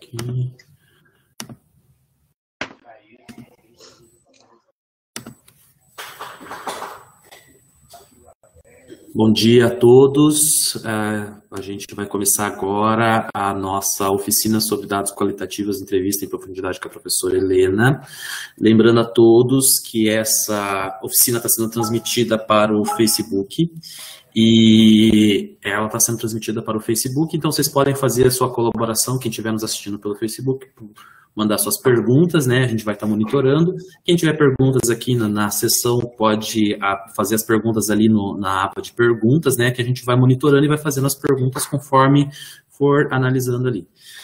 aqui. Bom dia a todos. A gente vai começar agora a nossa oficina sobre dados qualitativos, entrevista em profundidade com a professora Helena. Lembrando a todos que essa oficina está sendo transmitida para o Facebook. E ela está sendo transmitida para o Facebook, então vocês podem fazer a sua colaboração, quem estiver nos assistindo pelo Facebook, mandar suas perguntas, né? A gente vai estar monitorando. Quem tiver perguntas aqui na sessão pode fazer as perguntas ali na aba de perguntas, né? Que a gente vai monitorando e vai fazendo as perguntas conforme for analisando ali.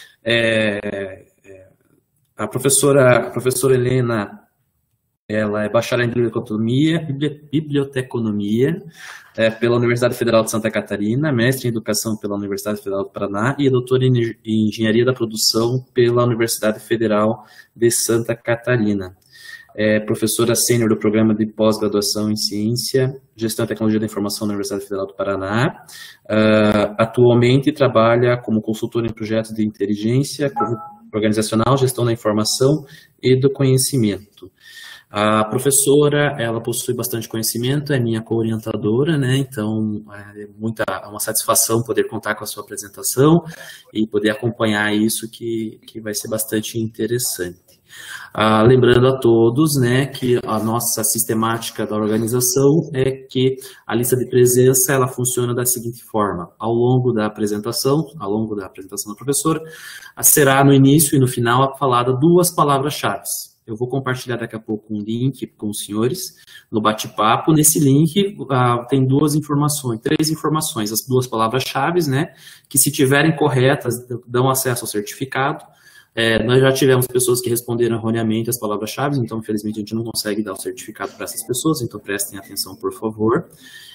A professora Helena, ela é bacharel em biblioteconomia pela Universidade Federal de Santa Catarina, mestre em educação pela Universidade Federal do Paraná e doutora em engenharia da produção pela Universidade Federal de Santa Catarina. É professora sênior do programa de pós-graduação em ciência, gestão e tecnologia da informação na Universidade Federal do Paraná. Atualmente trabalha como consultora em projetos de inteligência organizacional, gestão da informação e do conhecimento. A professora, ela possui bastante conhecimento, é minha co-orientadora, né? Então é uma satisfação poder contar com a sua apresentação e poder acompanhar isso que vai ser bastante interessante. Lembrando a todos, né, que a nossa sistemática da organização é que a lista de presença, ela funciona da seguinte forma: ao longo da apresentação da professora, será no início e no final falada 2 palavras-chave. Eu vou compartilhar daqui a pouco um link com os senhores no bate-papo. Nesse link tem 3 informações, as 2 palavras-chave, né, que se tiverem corretas dão acesso ao certificado. Nós já tivemos pessoas que responderam erroneamente as palavras-chave, então infelizmente a gente não consegue dar o certificado para essas pessoas, então prestem atenção, por favor.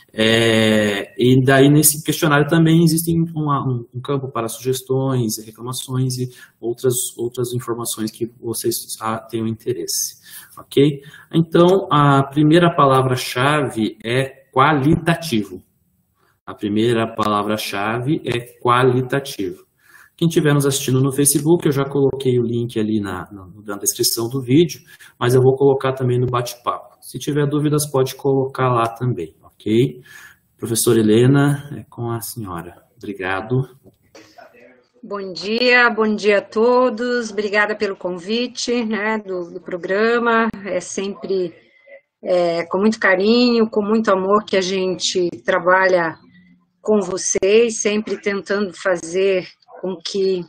E daí nesse questionário também existe um campo para sugestões, reclamações e outras informações que vocês tenham interesse, ok? Então, a primeira palavra-chave é qualitativo. A primeira palavra-chave é qualitativo. Quem estiver nos assistindo no Facebook, eu já coloquei o link ali na descrição do vídeo, mas eu vou colocar também no bate-papo. Se tiver dúvidas, pode colocar lá também, ok? Professora Helena, é com a senhora. Obrigado. Bom dia a todos. Obrigada pelo convite, né, do programa. É sempre com muito carinho, com muito amor que a gente trabalha com vocês, sempre tentando fazer com que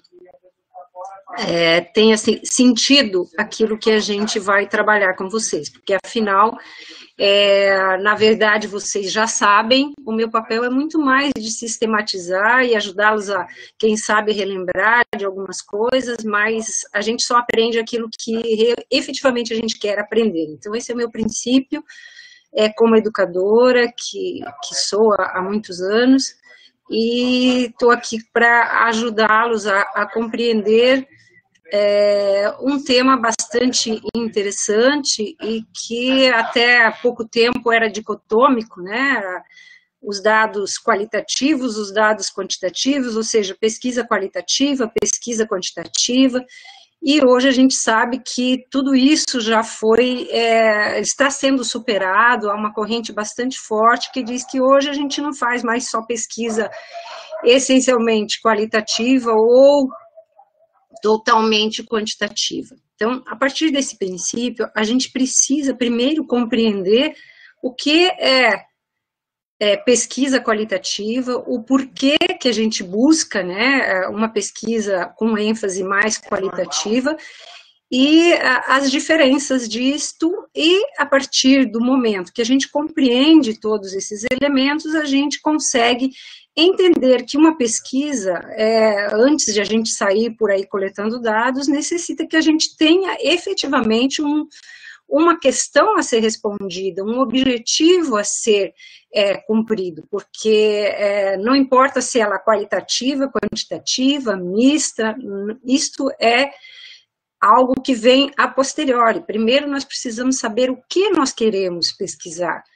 tenha sentido aquilo que a gente vai trabalhar com vocês, porque afinal, na verdade, vocês já sabem, o meu papel é muito mais de sistematizar e ajudá-los a, quem sabe, relembrar de algumas coisas, mas a gente só aprende aquilo que efetivamente a gente quer aprender. Então, esse é o meu princípio, como educadora, que sou há muitos anos, e estou aqui para ajudá-los a compreender um tema bastante interessante e que até há pouco tempo era dicotômico, né? Os dados qualitativos, os dados quantitativos, ou seja, pesquisa qualitativa, pesquisa quantitativa, e hoje a gente sabe que tudo isso já está sendo superado. Há uma corrente bastante forte que diz que hoje a gente não faz mais só pesquisa essencialmente qualitativa ou totalmente quantitativa. Então, a partir desse princípio, a gente precisa primeiro compreender o que é pesquisa qualitativa, o porquê que a gente busca, né, uma pesquisa com ênfase mais qualitativa e as diferenças disto, e a partir do momento que a gente compreende todos esses elementos, a gente consegue entender que uma pesquisa, antes de a gente sair por aí coletando dados, necessita que a gente tenha efetivamente uma questão a ser respondida, um objetivo a ser cumprido, porque não importa se ela é qualitativa, quantitativa, mista, isto é algo que vem a posteriori. Primeiro nós precisamos saber o que nós queremos pesquisar.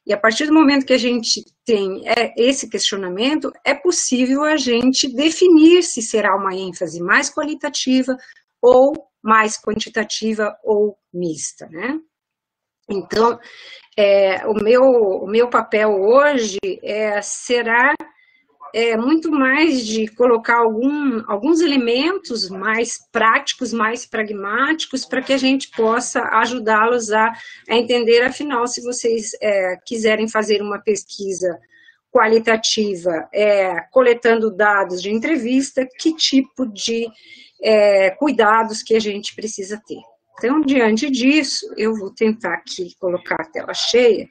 E a partir do momento que a gente tem esse questionamento, é possível a gente definir se será uma ênfase mais qualitativa ou mais quantitativa ou mista, né? Então, o meu papel hoje será muito mais de colocar alguns elementos mais práticos, mais pragmáticos, para que a gente possa ajudá-los a entender, afinal, se vocês quiserem fazer uma pesquisa qualitativa, coletando dados de entrevista, que tipo de cuidados que a gente precisa ter. Então, diante disso, eu vou tentar aqui colocar a tela cheia.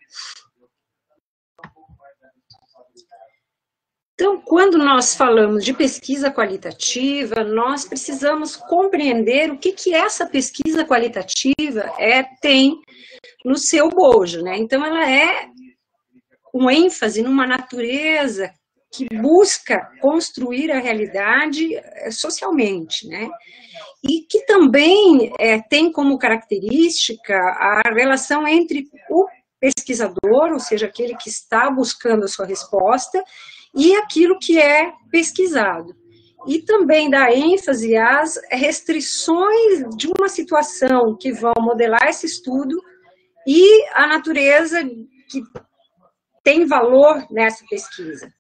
Então, quando nós falamos de pesquisa qualitativa, nós precisamos compreender o que essa pesquisa qualitativa tem no seu bojo, né? Então, ela é um ênfase numa natureza que busca construir a realidade socialmente, né? E que também tem como característica a relação entre o pesquisador, ou seja, aquele que está buscando a sua resposta, e aquilo que é pesquisado. E também dá ênfase às restrições de uma situação que vão modelar esse estudo e a natureza que tem valor nessa pesquisa.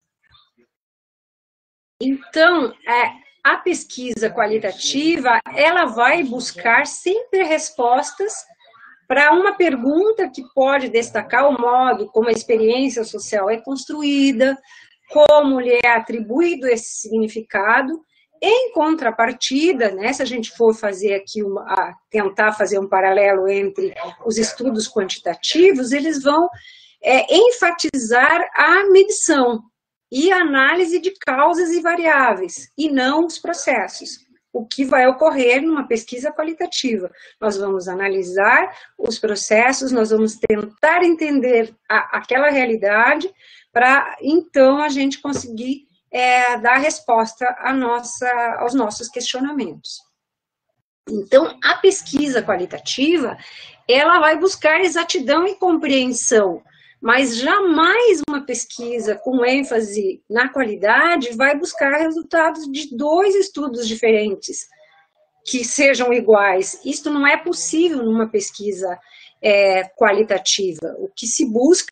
Então, a pesquisa qualitativa, ela vai buscar sempre respostas para uma pergunta que pode destacar o modo como a experiência social é construída, como lhe é atribuído esse significado. Em contrapartida, né, se a gente for fazer aqui tentar fazer um paralelo entre os estudos quantitativos, eles vão enfatizar a medição e a análise de causas e variáveis, e não os processos. O que vai ocorrer numa pesquisa qualitativa? Nós vamos analisar os processos, nós vamos tentar entender aquela realidade, para, então, a gente conseguir dar resposta aos nossos questionamentos. Então, a pesquisa qualitativa, ela vai buscar exatidão e compreensão, mas jamais uma pesquisa com ênfase na qualidade vai buscar resultados de 2 estudos diferentes, que sejam iguais. Isto não é possível numa pesquisa qualitativa. O que se busca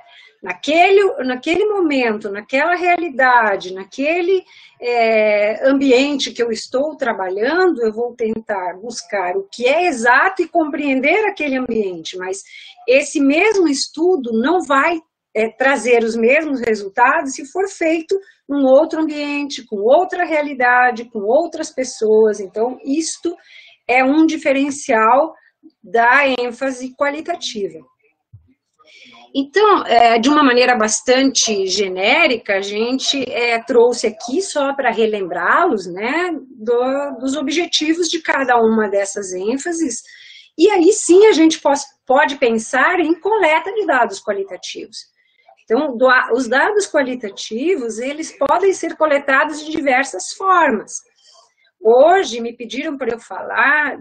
naquele momento, naquela realidade, naquele ambiente que eu estou trabalhando, eu vou tentar buscar o que é exato e compreender aquele ambiente, mas esse mesmo estudo não vai trazer os mesmos resultados se for feito num outro ambiente, com outra realidade, com outras pessoas. Então, isto é um diferencial da ênfase qualitativa. Então, de uma maneira bastante genérica, a gente trouxe aqui só para relembrá-los, né, dos objetivos de cada uma dessas ênfases, e aí sim a gente pode pensar em coleta de dados qualitativos. Então, os dados qualitativos, eles podem ser coletados de diversas formas. Hoje me pediram para eu falar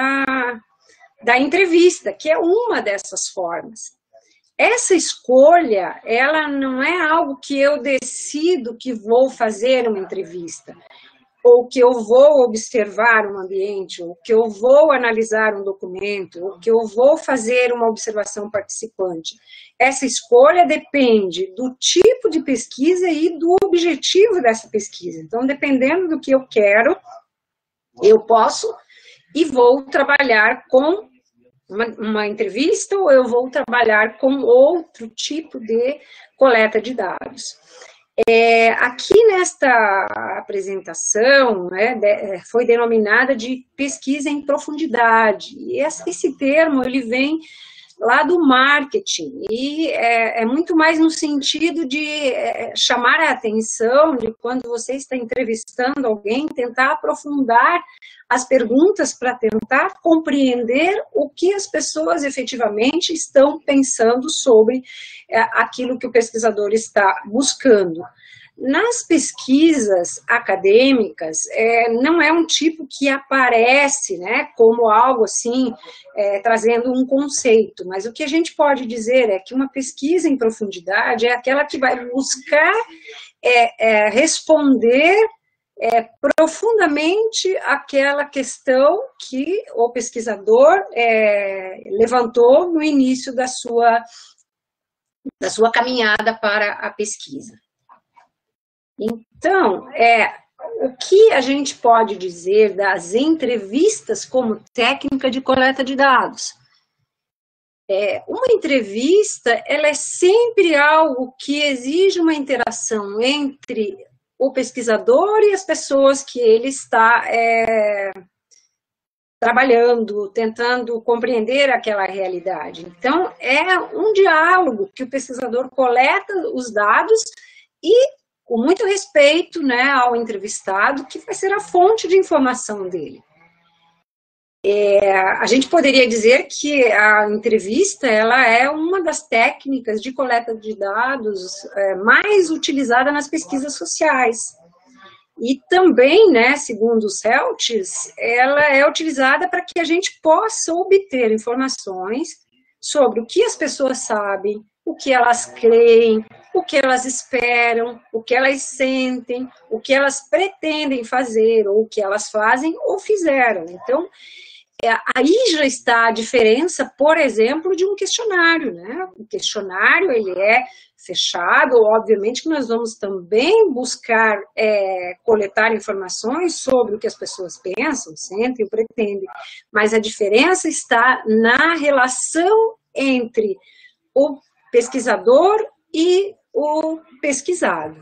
da entrevista, que é uma dessas formas. Essa escolha, ela não é algo que eu decido que vou fazer uma entrevista, ou que eu vou observar um ambiente, ou que eu vou analisar um documento, ou que eu vou fazer uma observação participante. Essa escolha depende do tipo de pesquisa e do objetivo dessa pesquisa. Então, dependendo do que eu quero, eu posso e vou trabalhar com uma entrevista, ou eu vou trabalhar com outro tipo de coleta de dados. Aqui nesta apresentação, né, foi denominada de pesquisa em profundidade, e esse termo ele vem lá do marketing, e é muito mais no sentido de chamar a atenção de quando você está entrevistando alguém, tentar aprofundar as perguntas para tentar compreender o que as pessoas efetivamente estão pensando sobre aquilo que o pesquisador está buscando. Nas pesquisas acadêmicas, não é um tipo que aparece, né, como algo assim, trazendo um conceito, mas o que a gente pode dizer é que uma pesquisa em profundidade é aquela que vai buscar responder profundamente aquela questão que o pesquisador levantou no início da sua caminhada para a pesquisa. Então, o que a gente pode dizer das entrevistas como técnica de coleta de dados? Uma entrevista, ela é sempre algo que exige uma interação entre o pesquisador e as pessoas que ele está trabalhando, tentando compreender aquela realidade. Então, é um diálogo que o pesquisador coleta os dados e, com muito respeito, né, ao entrevistado, que vai ser a fonte de informação dele. A gente poderia dizer que a entrevista ela é uma das técnicas de coleta de dados mais utilizada nas pesquisas sociais. E também, né, segundo os Celtis, ela é utilizada para que a gente possa obter informações sobre o que as pessoas sabem, o que elas creem, o que elas esperam, o que elas sentem, o que elas pretendem fazer, ou o que elas fazem ou fizeram. Então, aí já está a diferença, por exemplo, de um questionário, né? O questionário, ele é fechado, obviamente que nós vamos também buscar coletar informações sobre o que as pessoas pensam, sentem, pretendem, mas a diferença está na relação entre o pesquisador e o pesquisado.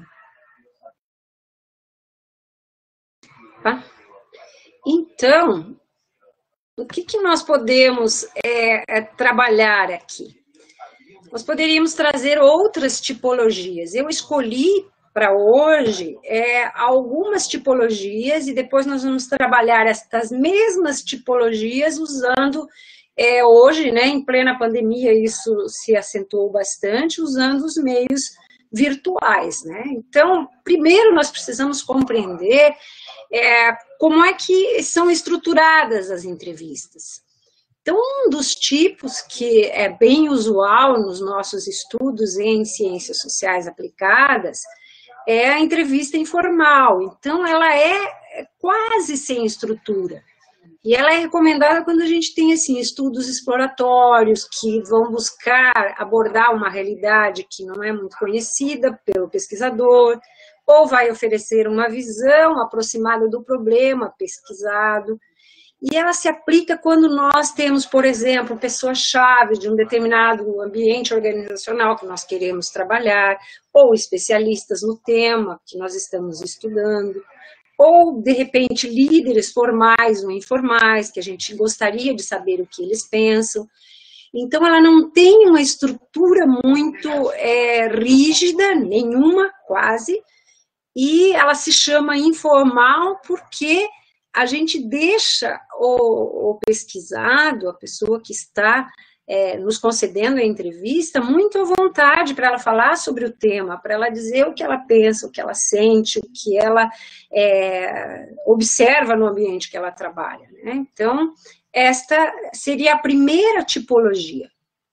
Tá? Então, o que nós podemos trabalhar aqui? Nós poderíamos trazer outras tipologias. Eu escolhi para hoje algumas tipologias e depois nós vamos trabalhar estas mesmas tipologias usando, hoje, né, em plena pandemia, isso se acentuou bastante, usando os meios virtuais, né? Então, primeiro nós precisamos compreender como é que são estruturadas as entrevistas. Então, um dos tipos que é bem usual nos nossos estudos em ciências sociais aplicadas é a entrevista informal. Então, ela é quase sem estrutura. E ela é recomendada quando a gente tem assim, estudos exploratórios que vão buscar abordar uma realidade que não é muito conhecida pelo pesquisador, ou vai oferecer uma visão aproximada do problema pesquisado. E ela se aplica quando nós temos, por exemplo, pessoas-chave de um determinado ambiente organizacional que nós queremos trabalhar, ou especialistas no tema que nós estamos estudando, ou, de repente, líderes formais ou informais, que a gente gostaria de saber o que eles pensam. Então, ela não tem uma estrutura muito rígida, nenhuma, quase, e ela se chama informal porque a gente deixa o pesquisado, a pessoa que está nos concedendo a entrevista, muito à vontade para ela falar sobre o tema, para ela dizer o que ela pensa, o que ela sente, o que ela observa no ambiente que ela trabalha, né? Então, esta seria a primeira tipologia.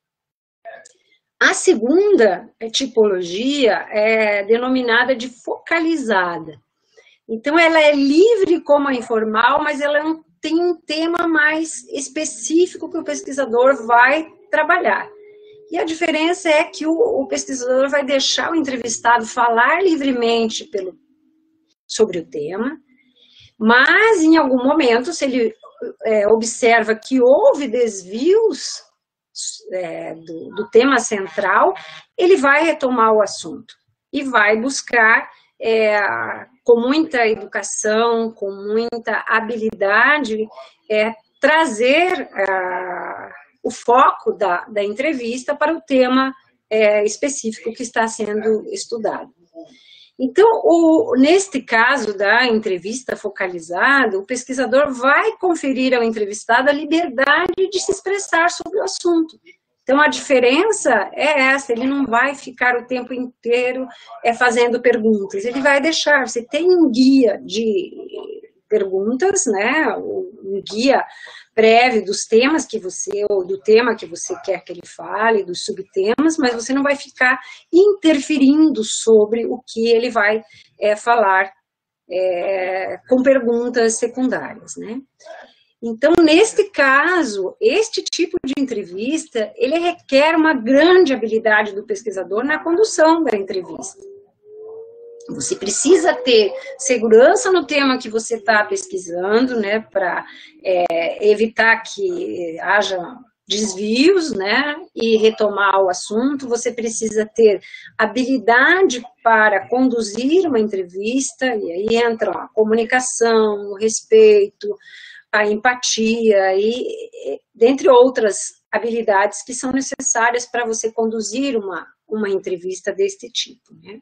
A segunda tipologia é denominada de focalizada. Então, ela é livre como a informal, mas ela tem um tema mais específico que o pesquisador vai trabalhar. E a diferença é que o pesquisador vai deixar o entrevistado falar livremente sobre o tema, mas em algum momento, se ele observa que houve desvios do tema central, ele vai retomar o assunto e vai buscar com muita educação, com muita habilidade, trazer o foco da entrevista para o tema específico que está sendo estudado. Então, neste caso da entrevista focalizada, o pesquisador vai conferir ao entrevistado a liberdade de se expressar sobre o assunto. Então, a diferença é essa, ele não vai ficar o tempo inteiro fazendo perguntas, ele vai deixar, você tem um guia de perguntas, né, um guia prévio dos temas que você, ou do tema que você quer que ele fale, dos subtemas, mas você não vai ficar interferindo sobre o que ele vai falar com perguntas secundárias, né. Então, neste caso, este tipo de entrevista, ele requer uma grande habilidade do pesquisador na condução da entrevista. Você precisa ter segurança no tema que você está pesquisando, né, para evitar que haja desvios, né, e retomar o assunto. Você precisa ter habilidade para conduzir uma entrevista, e aí entram a comunicação, o respeito, a empatia e dentre outras habilidades que são necessárias para você conduzir uma entrevista deste tipo, né?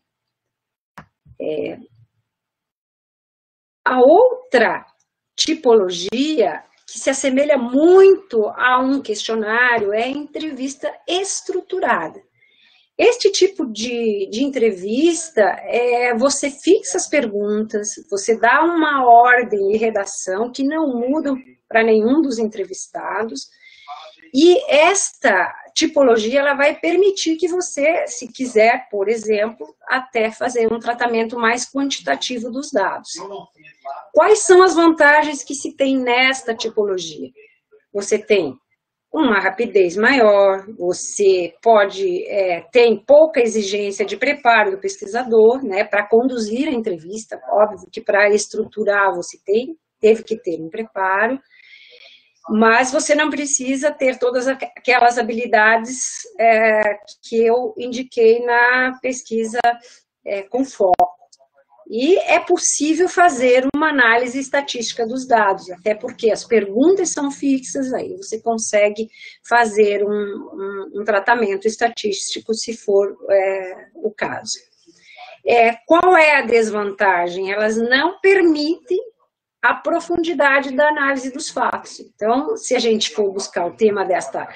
A outra tipologia que se assemelha muito a um questionário é a entrevista estruturada. Este tipo de entrevista, você fixa as perguntas, você dá uma ordem de redação que não muda para nenhum dos entrevistados, e esta tipologia ela vai permitir que você, se quiser, por exemplo, até fazer um tratamento mais quantitativo dos dados. Quais são as vantagens que se tem nesta tipologia? Você tem uma rapidez maior, você tem pouca exigência de preparo do pesquisador, né, para conduzir a entrevista, óbvio que para estruturar você teve que ter um preparo, mas você não precisa ter todas aquelas habilidades que eu indiquei na pesquisa com foco. E é possível fazer uma análise estatística dos dados, até porque as perguntas são fixas, aí você consegue fazer um tratamento estatístico, se for o caso. Qual é a desvantagem? Elas não permitem a profundidade da análise dos fatos. Então, se a gente for buscar o tema desta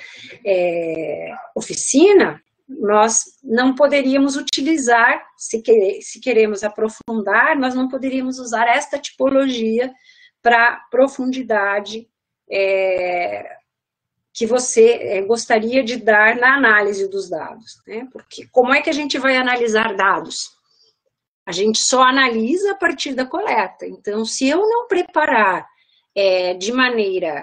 oficina, nós não poderíamos utilizar, se queremos aprofundar, nós não poderíamos usar esta tipologia para profundidade que você gostaria de dar na análise dos dados, né? Porque como é que a gente vai analisar dados? A gente só analisa a partir da coleta. Então, se eu não preparar de maneira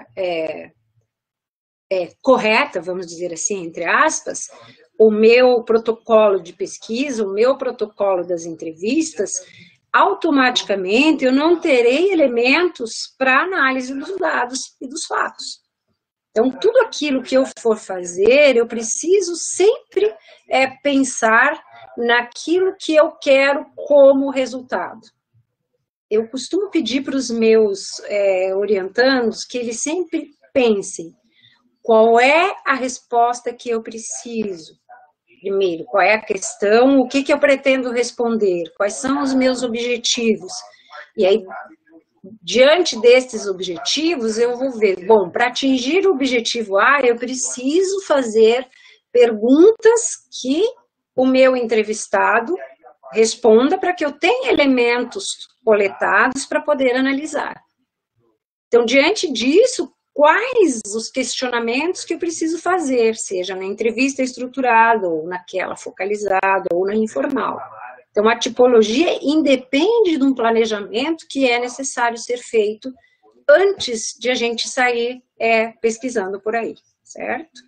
correta, vamos dizer assim, entre aspas, o meu protocolo de pesquisa, o meu protocolo das entrevistas, automaticamente eu não terei elementos para análise dos dados e dos fatos. Então, tudo aquilo que eu for fazer, eu preciso sempre pensar naquilo que eu quero como resultado. Eu costumo pedir para os meus orientandos que eles sempre pensem qual é a resposta que eu preciso. Primeiro, qual é a questão, o que eu pretendo responder, quais são os meus objetivos. E aí, diante desses objetivos, eu vou ver, bom, para atingir o objetivo A, eu preciso fazer perguntas que o meu entrevistado responda para que eu tenha elementos coletados para poder analisar. Então, diante disso, quais os questionamentos que eu preciso fazer, seja na entrevista estruturada, ou naquela focalizada, ou na informal. Então, a tipologia independe de um planejamento que é necessário ser feito antes de a gente sair pesquisando por aí, certo?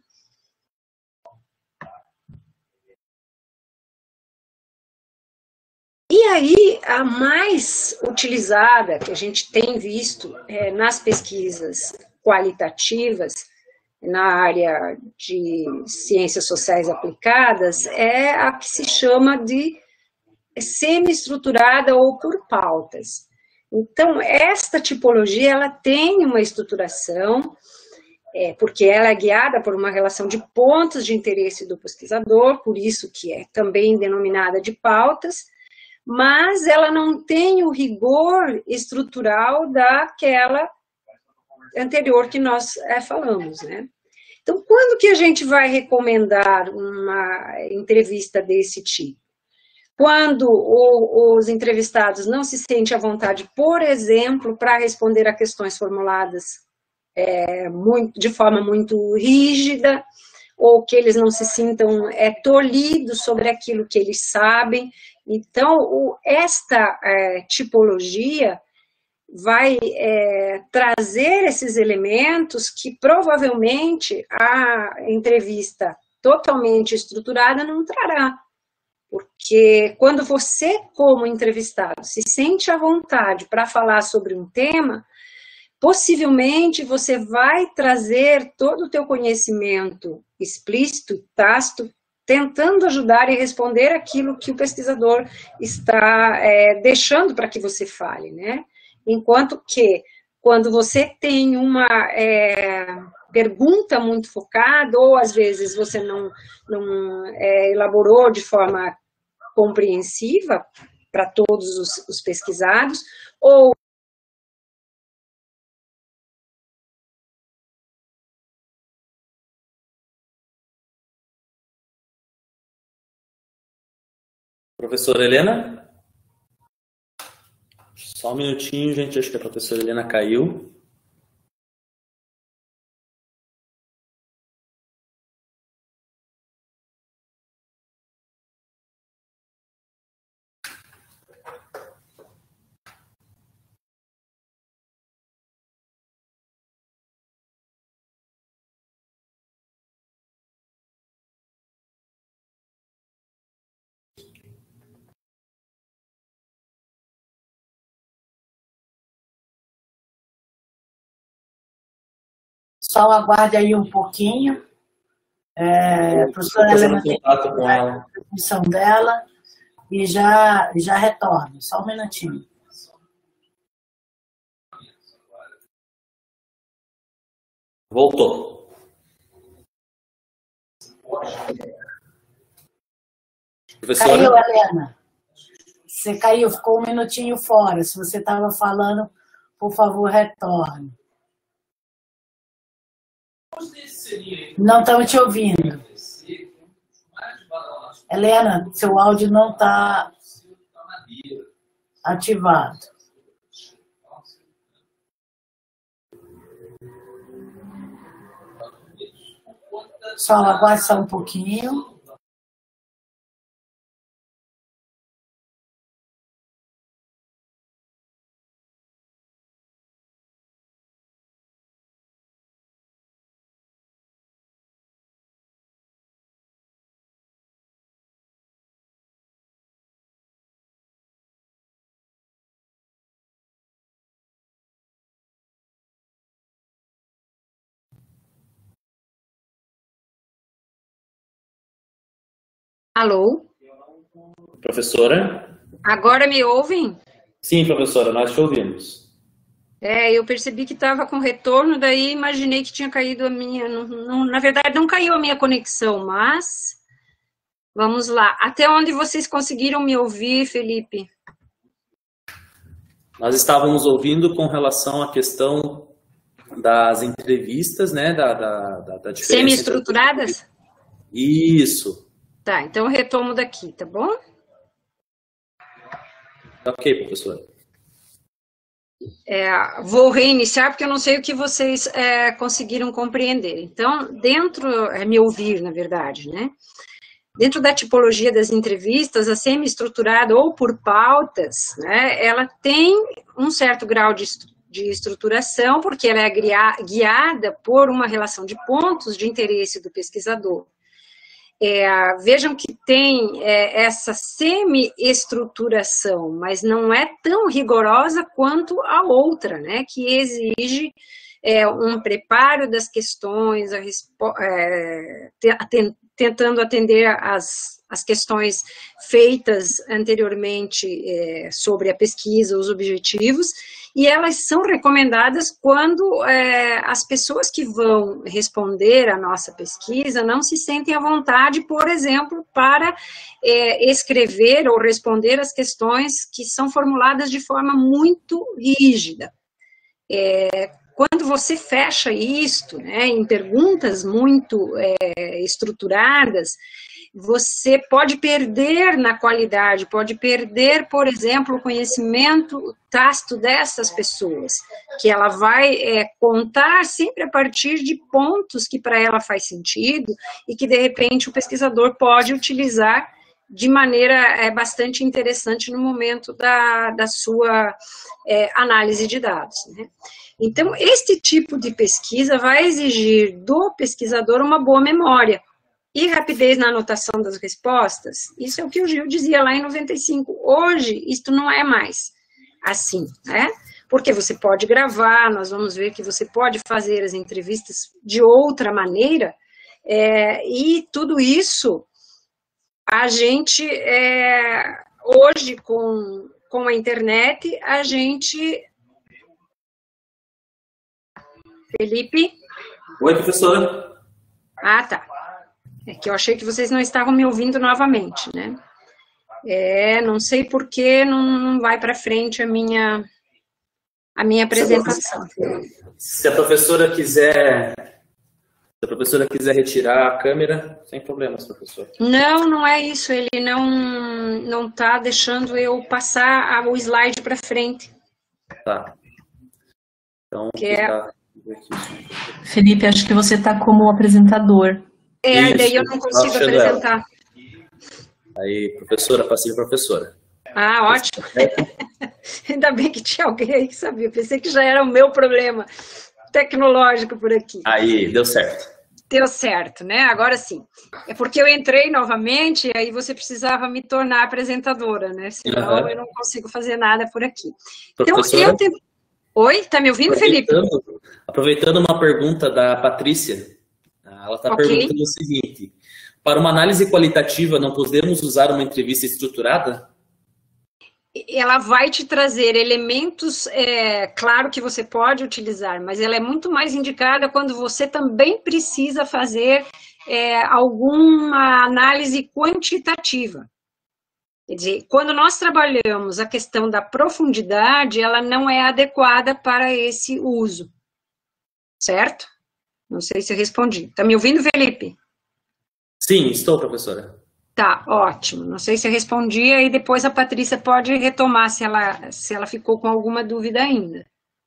E aí, a mais utilizada, que a gente tem visto nas pesquisas qualitativas, na área de ciências sociais aplicadas, é a que se chama de semi-estruturada ou por pautas. Então, esta tipologia, ela tem uma estruturação, porque ela é guiada por uma relação de pontos de interesse do pesquisador, por isso que é também denominada de pautas, mas ela não tem o rigor estrutural daquela anterior que nós falamos, né? Então, quando que a gente vai recomendar uma entrevista desse tipo? Quando os entrevistados não se sentem à vontade, por exemplo, para responder a questões formuladas de forma muito rígida, ou que eles não se sintam tolhidos sobre aquilo que eles sabem. Então, esta tipologia vai trazer esses elementos que provavelmente a entrevista totalmente estruturada não trará. Porque quando você, como entrevistado, se sente à vontade para falar sobre um tema, possivelmente você vai trazer todo o teu conhecimento explícito, tácito, tentando ajudar e responder aquilo que o pesquisador está deixando para que você fale, né? Enquanto que, quando você tem uma pergunta muito focada, ou às vezes você não elaborou de forma compreensiva para todos os pesquisados, ou Professora Helena? Só um minutinho, gente. Acho que a professora Helena caiu. Só aguarde aí um pouquinho. A professora Helena tem a transmissão dela e já retorna. Só um minutinho. Voltou. Professora? Caiu, Helena. Você caiu, ficou um minutinho fora. Se você estava falando, por favor, retorne. Não estamos te ouvindo. Helena, seu áudio não está ativado. Só aguarde só um pouquinho. Alô? Professora? Agora me ouvem? Sim, professora, nós te ouvimos. Eu percebi que estava com retorno, daí imaginei que tinha caído a minha... na verdade, não caiu a minha conexão, mas... Vamos lá. Até onde vocês conseguiram me ouvir, Felipe? Nós estávamos ouvindo com relação à questão das entrevistas, né? Da diferença. Semi-estruturadas? Isso. Tá, então eu retomo daqui, tá bom? Ok, professora. Vou reiniciar porque eu não sei o que vocês conseguiram compreender. Então, me ouvir, na verdade, né? Dentro da tipologia das entrevistas, a semi-estruturada ou por pautas, né, ela tem um certo grau de estruturação, porque ela é guiada por uma relação de pontos de interesse do pesquisador. Vejam que tem essa semi-estruturação, mas não é tão rigorosa quanto a outra, né, que exige um preparo das questões, tentando atender as questões feitas anteriormente sobre a pesquisa, os objetivos, e elas são recomendadas quando as pessoas que vão responder à nossa pesquisa não se sentem à vontade, por exemplo, para escrever ou responder as questões que são formuladas de forma muito rígida. quando você fecha isto, né, em perguntas muito estruturadas, você pode perder na qualidade, pode perder, por exemplo, o conhecimento tácito dessas pessoas, que ela vai contar sempre a partir de pontos que para ela faz sentido e que, de repente, o pesquisador pode utilizar de maneira bastante interessante no momento da sua análise de dados, né? Então, este tipo de pesquisa vai exigir do pesquisador uma boa memória e rapidez na anotação das respostas. Isso é o que o Gil dizia lá em 95. Hoje, isto não é mais assim, né? Porque você pode gravar, nós vamos ver que você pode fazer as entrevistas de outra maneira, e tudo isso a gente, hoje, com a internet, a gente... Felipe? Oi, professora. Ah, tá. É que eu achei que vocês não estavam me ouvindo novamente, né? Não sei por que não vai para frente a minha apresentação. Se a professora quiser retirar a câmera, sem problemas, professor. Não é isso. Ele não está deixando eu passar o slide para frente. Tá. Então, Felipe, acho que você está como apresentador. Daí eu não consigo apresentar. Aí, professora, passiva professora. Ah, ótimo. Ainda bem que tinha alguém aí que sabia. Eu pensei que já era o meu problema tecnológico por aqui. Aí, deu certo. Deu certo, né? Agora sim. É porque eu entrei novamente e aí você precisava me tornar apresentadora, né? Senão eu não consigo fazer nada por aqui. Professora, então, eu tenho... Oi, tá me ouvindo, Felipe? Aproveitando uma pergunta da Patrícia, ela está perguntando o seguinte: para uma análise qualitativa, não podemos usar uma entrevista estruturada? Ela vai te trazer elementos, claro que você pode utilizar, mas ela é muito mais indicada quando você também precisa fazer alguma análise quantitativa. Quer dizer, quando nós trabalhamos a questão da profundidade, ela não é adequada para esse uso, certo? Não sei se eu respondi. Está me ouvindo, Felipe? Sim, estou, professora. Tá, ótimo. Não sei se eu respondi, aí depois a Patrícia pode retomar se ela ficou com alguma dúvida ainda.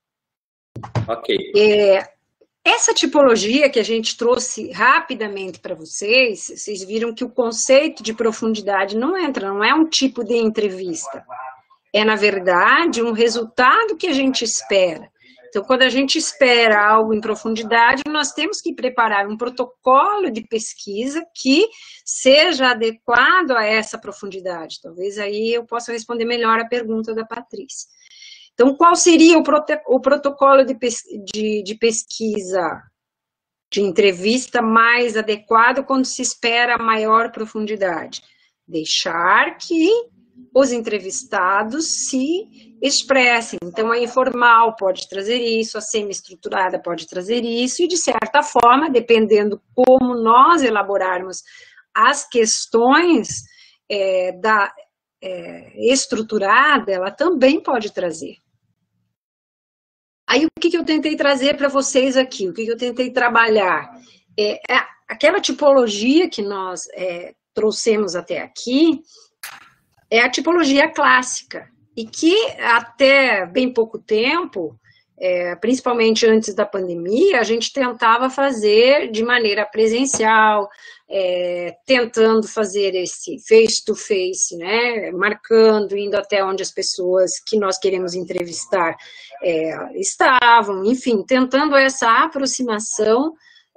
Ok. Essa tipologia que a gente trouxe rapidamente para vocês viram que o conceito de profundidade não é um tipo de entrevista. É, na verdade, um resultado que a gente espera. Então, quando a gente espera algo em profundidade, nós temos que preparar um protocolo de pesquisa que seja adequado a essa profundidade. Talvez aí eu possa responder melhor a pergunta da Patrícia. Então, qual seria o protocolo de pesquisa, de entrevista mais adequado quando se espera maior profundidade? Deixar que os entrevistados se expressem. Então, a informal pode trazer isso, a semi-estruturada pode trazer isso, e, de certa forma, dependendo como nós elaborarmos as questões da estruturada, ela também pode trazer. Aí, o que eu tentei trazer para vocês aqui? O que eu tentei trabalhar? Aquela tipologia que nós trouxemos até aqui é a tipologia clássica, e que até bem pouco tempo, principalmente antes da pandemia, a gente tentava fazer de maneira presencial, tentando fazer esse face-to-face, né, marcando, indo até onde as pessoas que nós queremos entrevistar estavam, enfim, tentando essa aproximação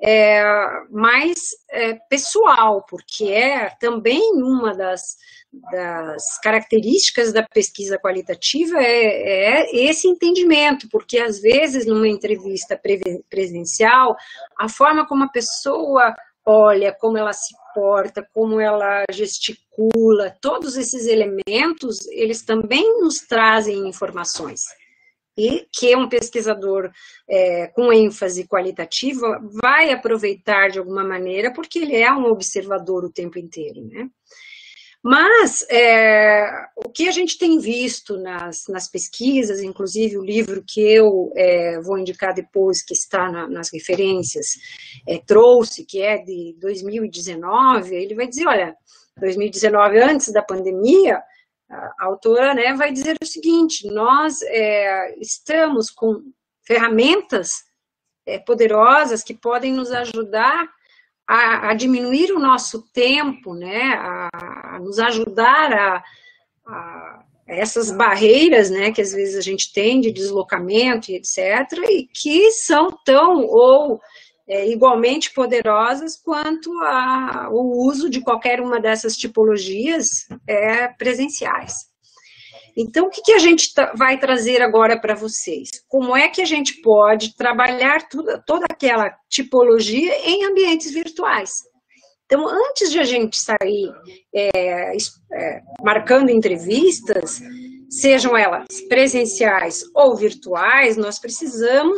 mais pessoal, porque também uma das características da pesquisa qualitativa esse entendimento, porque às vezes numa entrevista presencial, a forma como a pessoa olha, como ela se porta, como ela gesticula, todos esses elementos, eles também nos trazem informações. E que um pesquisador com ênfase qualitativa vai aproveitar de alguma maneira, porque ele é um observador o tempo inteiro, né? Mas o que a gente tem visto nas pesquisas, inclusive o livro que eu vou indicar depois, que está nas referências, trouxe, que é de 2019, ele vai dizer, olha, 2019, antes da pandemia, a autora, né, vai dizer o seguinte, nós estamos com ferramentas poderosas que podem nos ajudar a diminuir o nosso tempo, né, a nos ajudar a essas barreiras, né, que às vezes a gente tem de deslocamento e etc., e que são tão ou igualmente poderosas quanto o uso de qualquer uma dessas tipologias presenciais. Então, o que a gente vai trazer agora para vocês? Como é que a gente pode trabalhar toda aquela tipologia em ambientes virtuais? Então, antes de a gente sair marcando entrevistas, sejam elas presenciais ou virtuais, nós precisamos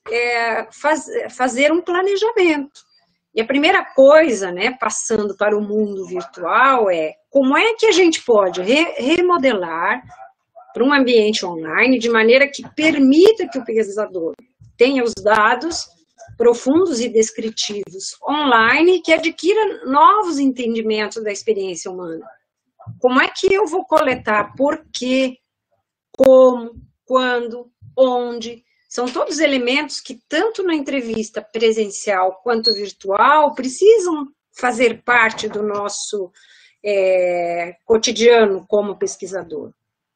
fazer um planejamento. E a primeira coisa, né, passando para o mundo virtual, como é que a gente pode remodelar para um ambiente online de maneira que permita que o pesquisador tenha os dados profundos e descritivos online e que adquira novos entendimentos da experiência humana. Como é que eu vou coletar por quê, como, quando, onde? São todos elementos que, tanto na entrevista presencial quanto virtual, precisam fazer parte do nosso cotidiano como pesquisador.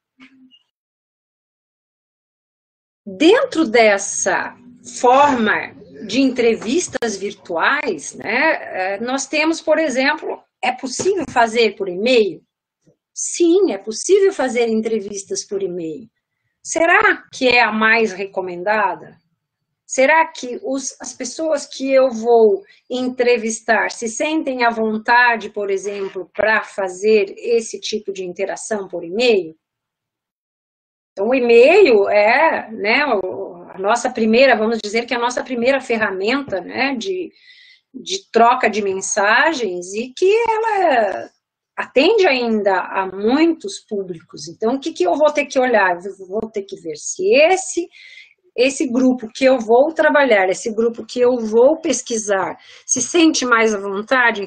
Dentro dessa forma de entrevistas virtuais, né, nós temos, por exemplo, é possível fazer por e-mail? Sim, é possível fazer entrevistas por e-mail. Será que é a mais recomendada? Será que as pessoas que eu vou entrevistar se sentem à vontade, por exemplo, para fazer esse tipo de interação por e-mail? Então, o e-mail né, a nossa primeira, vamos dizer que é a nossa primeira ferramenta, né, de troca de mensagens e que ela atende ainda a muitos públicos. Então, o que eu vou ter que olhar? Eu vou ter que ver se esse grupo que eu vou trabalhar, esse grupo que eu vou pesquisar, se sente mais à vontade em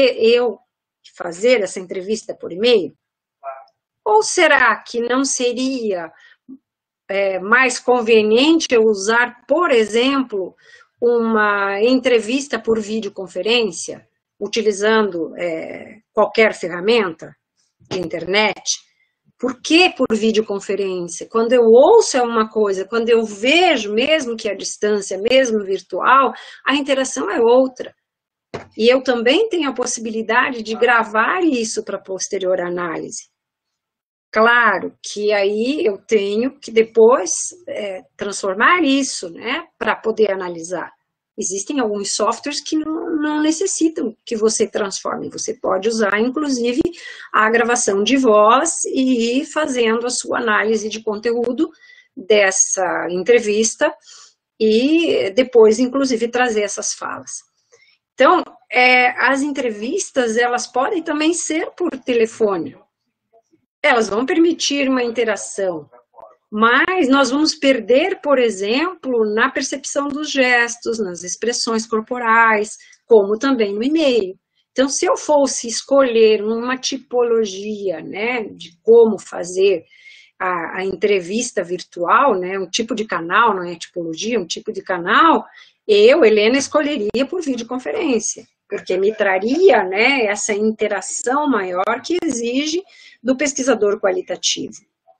fazer essa entrevista por e-mail? Ou será que não seria mais conveniente eu usar, por exemplo, uma entrevista por videoconferência, utilizando qualquer ferramenta de internet? Por que por videoconferência? Quando eu ouço uma coisa, quando eu vejo, mesmo que à distância, mesmo virtual, a interação é outra. E eu também tenho a possibilidade de gravar isso para posterior análise. Claro que aí eu tenho que depois transformar isso, né, para poder analisar. Existem alguns softwares que não necessitam que você transforme. Você pode usar, inclusive, a gravação de voz e ir fazendo a sua análise de conteúdo dessa entrevista e depois, inclusive, trazer essas falas. Então, as entrevistas, elas podem também ser por telefone. Elas vão permitir uma interação, mas nós vamos perder, por exemplo, na percepção dos gestos, nas expressões corporais, como também no e-mail. Então, se eu fosse escolher uma tipologia, né, de como fazer a entrevista virtual, né, um tipo de canal, não é tipologia, um tipo de canal, eu, Helena, escolheria por videoconferência, porque me traria, né, essa interação maior que exige do pesquisador qualitativo.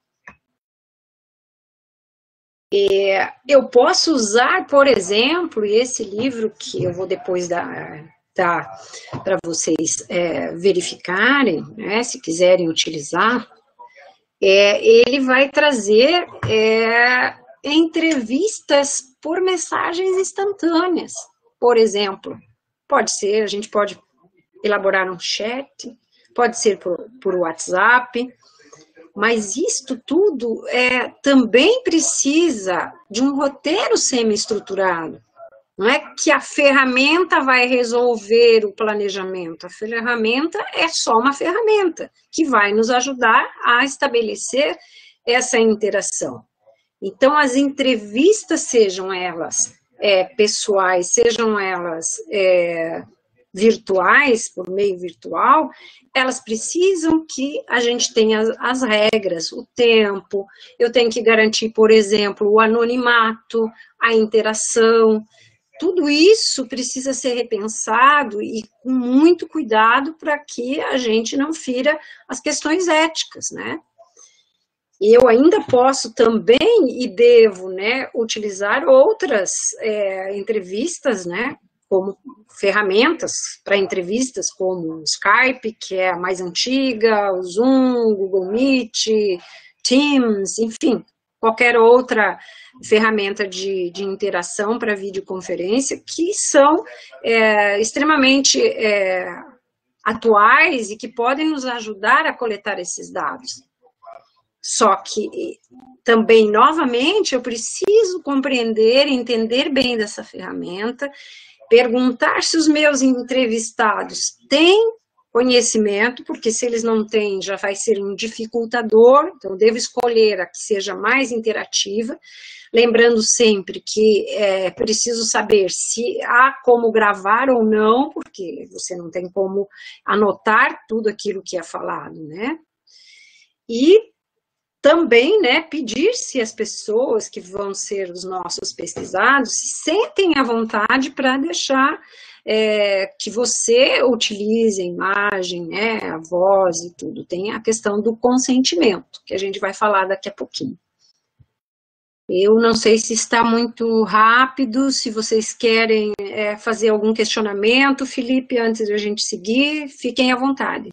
Eu posso usar, por exemplo, esse livro que eu vou depois dar para vocês verificarem, né, se quiserem utilizar, ele vai trazer entrevistas por mensagens instantâneas, por exemplo. Pode ser, a gente pode elaborar um chat, pode ser por WhatsApp, mas isto tudo também precisa de um roteiro semi-estruturado. Não é que a ferramenta vai resolver o planejamento. A ferramenta é só uma ferramenta que vai nos ajudar a estabelecer essa interação. Então, as entrevistas, sejam elas pessoais, sejam elas virtuais, por meio virtual, elas precisam que a gente tenha as regras, o tempo, eu tenho que garantir, por exemplo, o anonimato, a interação. Tudo isso precisa ser repensado e com muito cuidado para que a gente não fira as questões éticas, né? E eu ainda posso também e devo, né, utilizar outras entrevistas, né, como ferramentas para entrevistas, como o Skype, que é a mais antiga, o Zoom, Google Meet, Teams, enfim, qualquer outra ferramenta de interação para videoconferência, que são extremamente atuais e que podem nos ajudar a coletar esses dados. Só que, também, novamente, eu preciso compreender, entender bem dessa ferramenta, perguntar se os meus entrevistados têm conhecimento, porque se eles não têm, já vai ser um dificultador, então eu devo escolher a que seja mais interativa, lembrando sempre que é preciso saber se há como gravar ou não, porque você não tem como anotar tudo aquilo que é falado, né? E também, né, pedir se as pessoas que vão ser os nossos pesquisados se sentem à vontade para deixar que você utilize a imagem, né, a voz e tudo. Tem a questão do consentimento, que a gente vai falar daqui a pouquinho. Eu não sei se está muito rápido, se vocês querem fazer algum questionamento, Felipe, antes de a gente seguir, fiquem à vontade.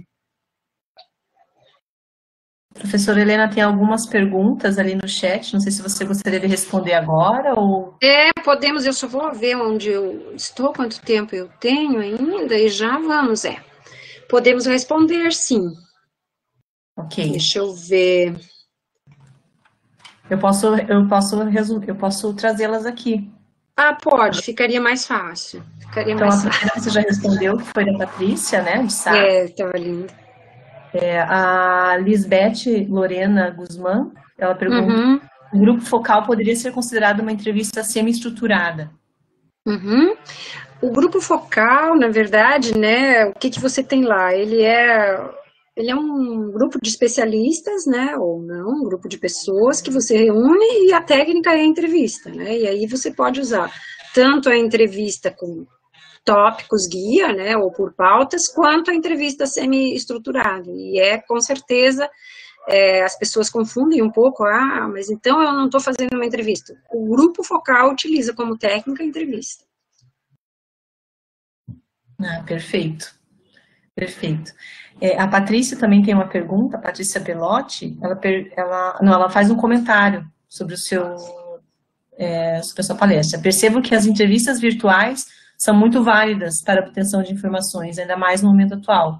Professora Helena, tem algumas perguntas ali no chat, não sei se você gostaria de responder agora ou... Podemos, eu só vou ver onde eu estou, quanto tempo eu tenho ainda, e já vamos, Podemos responder, sim. Ok. Deixa eu ver. Eu posso trazê-las aqui. Ah, pode, ficaria mais fácil. Ficaria então, mais a primeira você já respondeu, que foi da Patrícia, né, de Sá. Estava lindo. A Lisbeth Lorena Guzmán, ela pergunta, o grupo focal poderia ser considerado uma entrevista semi-estruturada? O grupo focal, na verdade, né, o que você tem lá? Ele é um grupo de especialistas, né, ou não, um grupo de pessoas que você reúne e a técnica é a entrevista, né, e aí você pode usar tanto a entrevista com tópicos guia, né, ou por pautas, quanto a entrevista semi-estruturada, e com certeza, as pessoas confundem um pouco, mas então eu não estou fazendo uma entrevista. O grupo focal utiliza como técnica a entrevista. Perfeito, perfeito. A Patrícia também tem uma pergunta, a Patrícia Belotti, ela faz um comentário sobre sobre a sua palestra. Percebo que as entrevistas virtuais são muito válidas para a obtenção de informações, ainda mais no momento atual.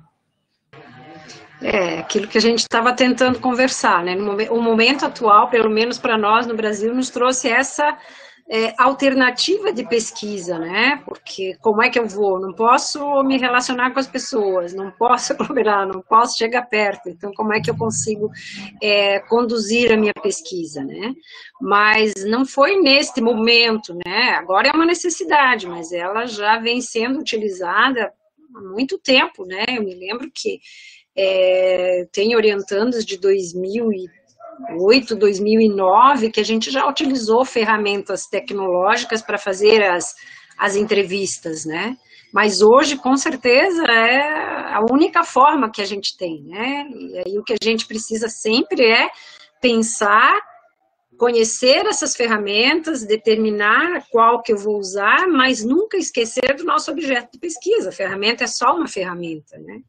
Aquilo que a gente estava tentando conversar, né? O momento atual, pelo menos para nós no Brasil, nos trouxe essa alternativa de pesquisa, né? Porque como é que eu vou? Não posso me relacionar com as pessoas, não posso aglomerar, não posso chegar perto, então como é que eu consigo conduzir a minha pesquisa, né? Mas não foi neste momento, né? Agora é uma necessidade, mas ela já vem sendo utilizada há muito tempo, né? Eu me lembro que tenho orientandos de 2008, 2009, que a gente já utilizou ferramentas tecnológicas para fazer as entrevistas, né? Mas hoje, com certeza, é a única forma que a gente tem, né? E aí o que a gente precisa sempre é pensar, conhecer essas ferramentas, determinar qual que eu vou usar, mas nunca esquecer do nosso objeto de pesquisa. A ferramenta é só uma ferramenta, né?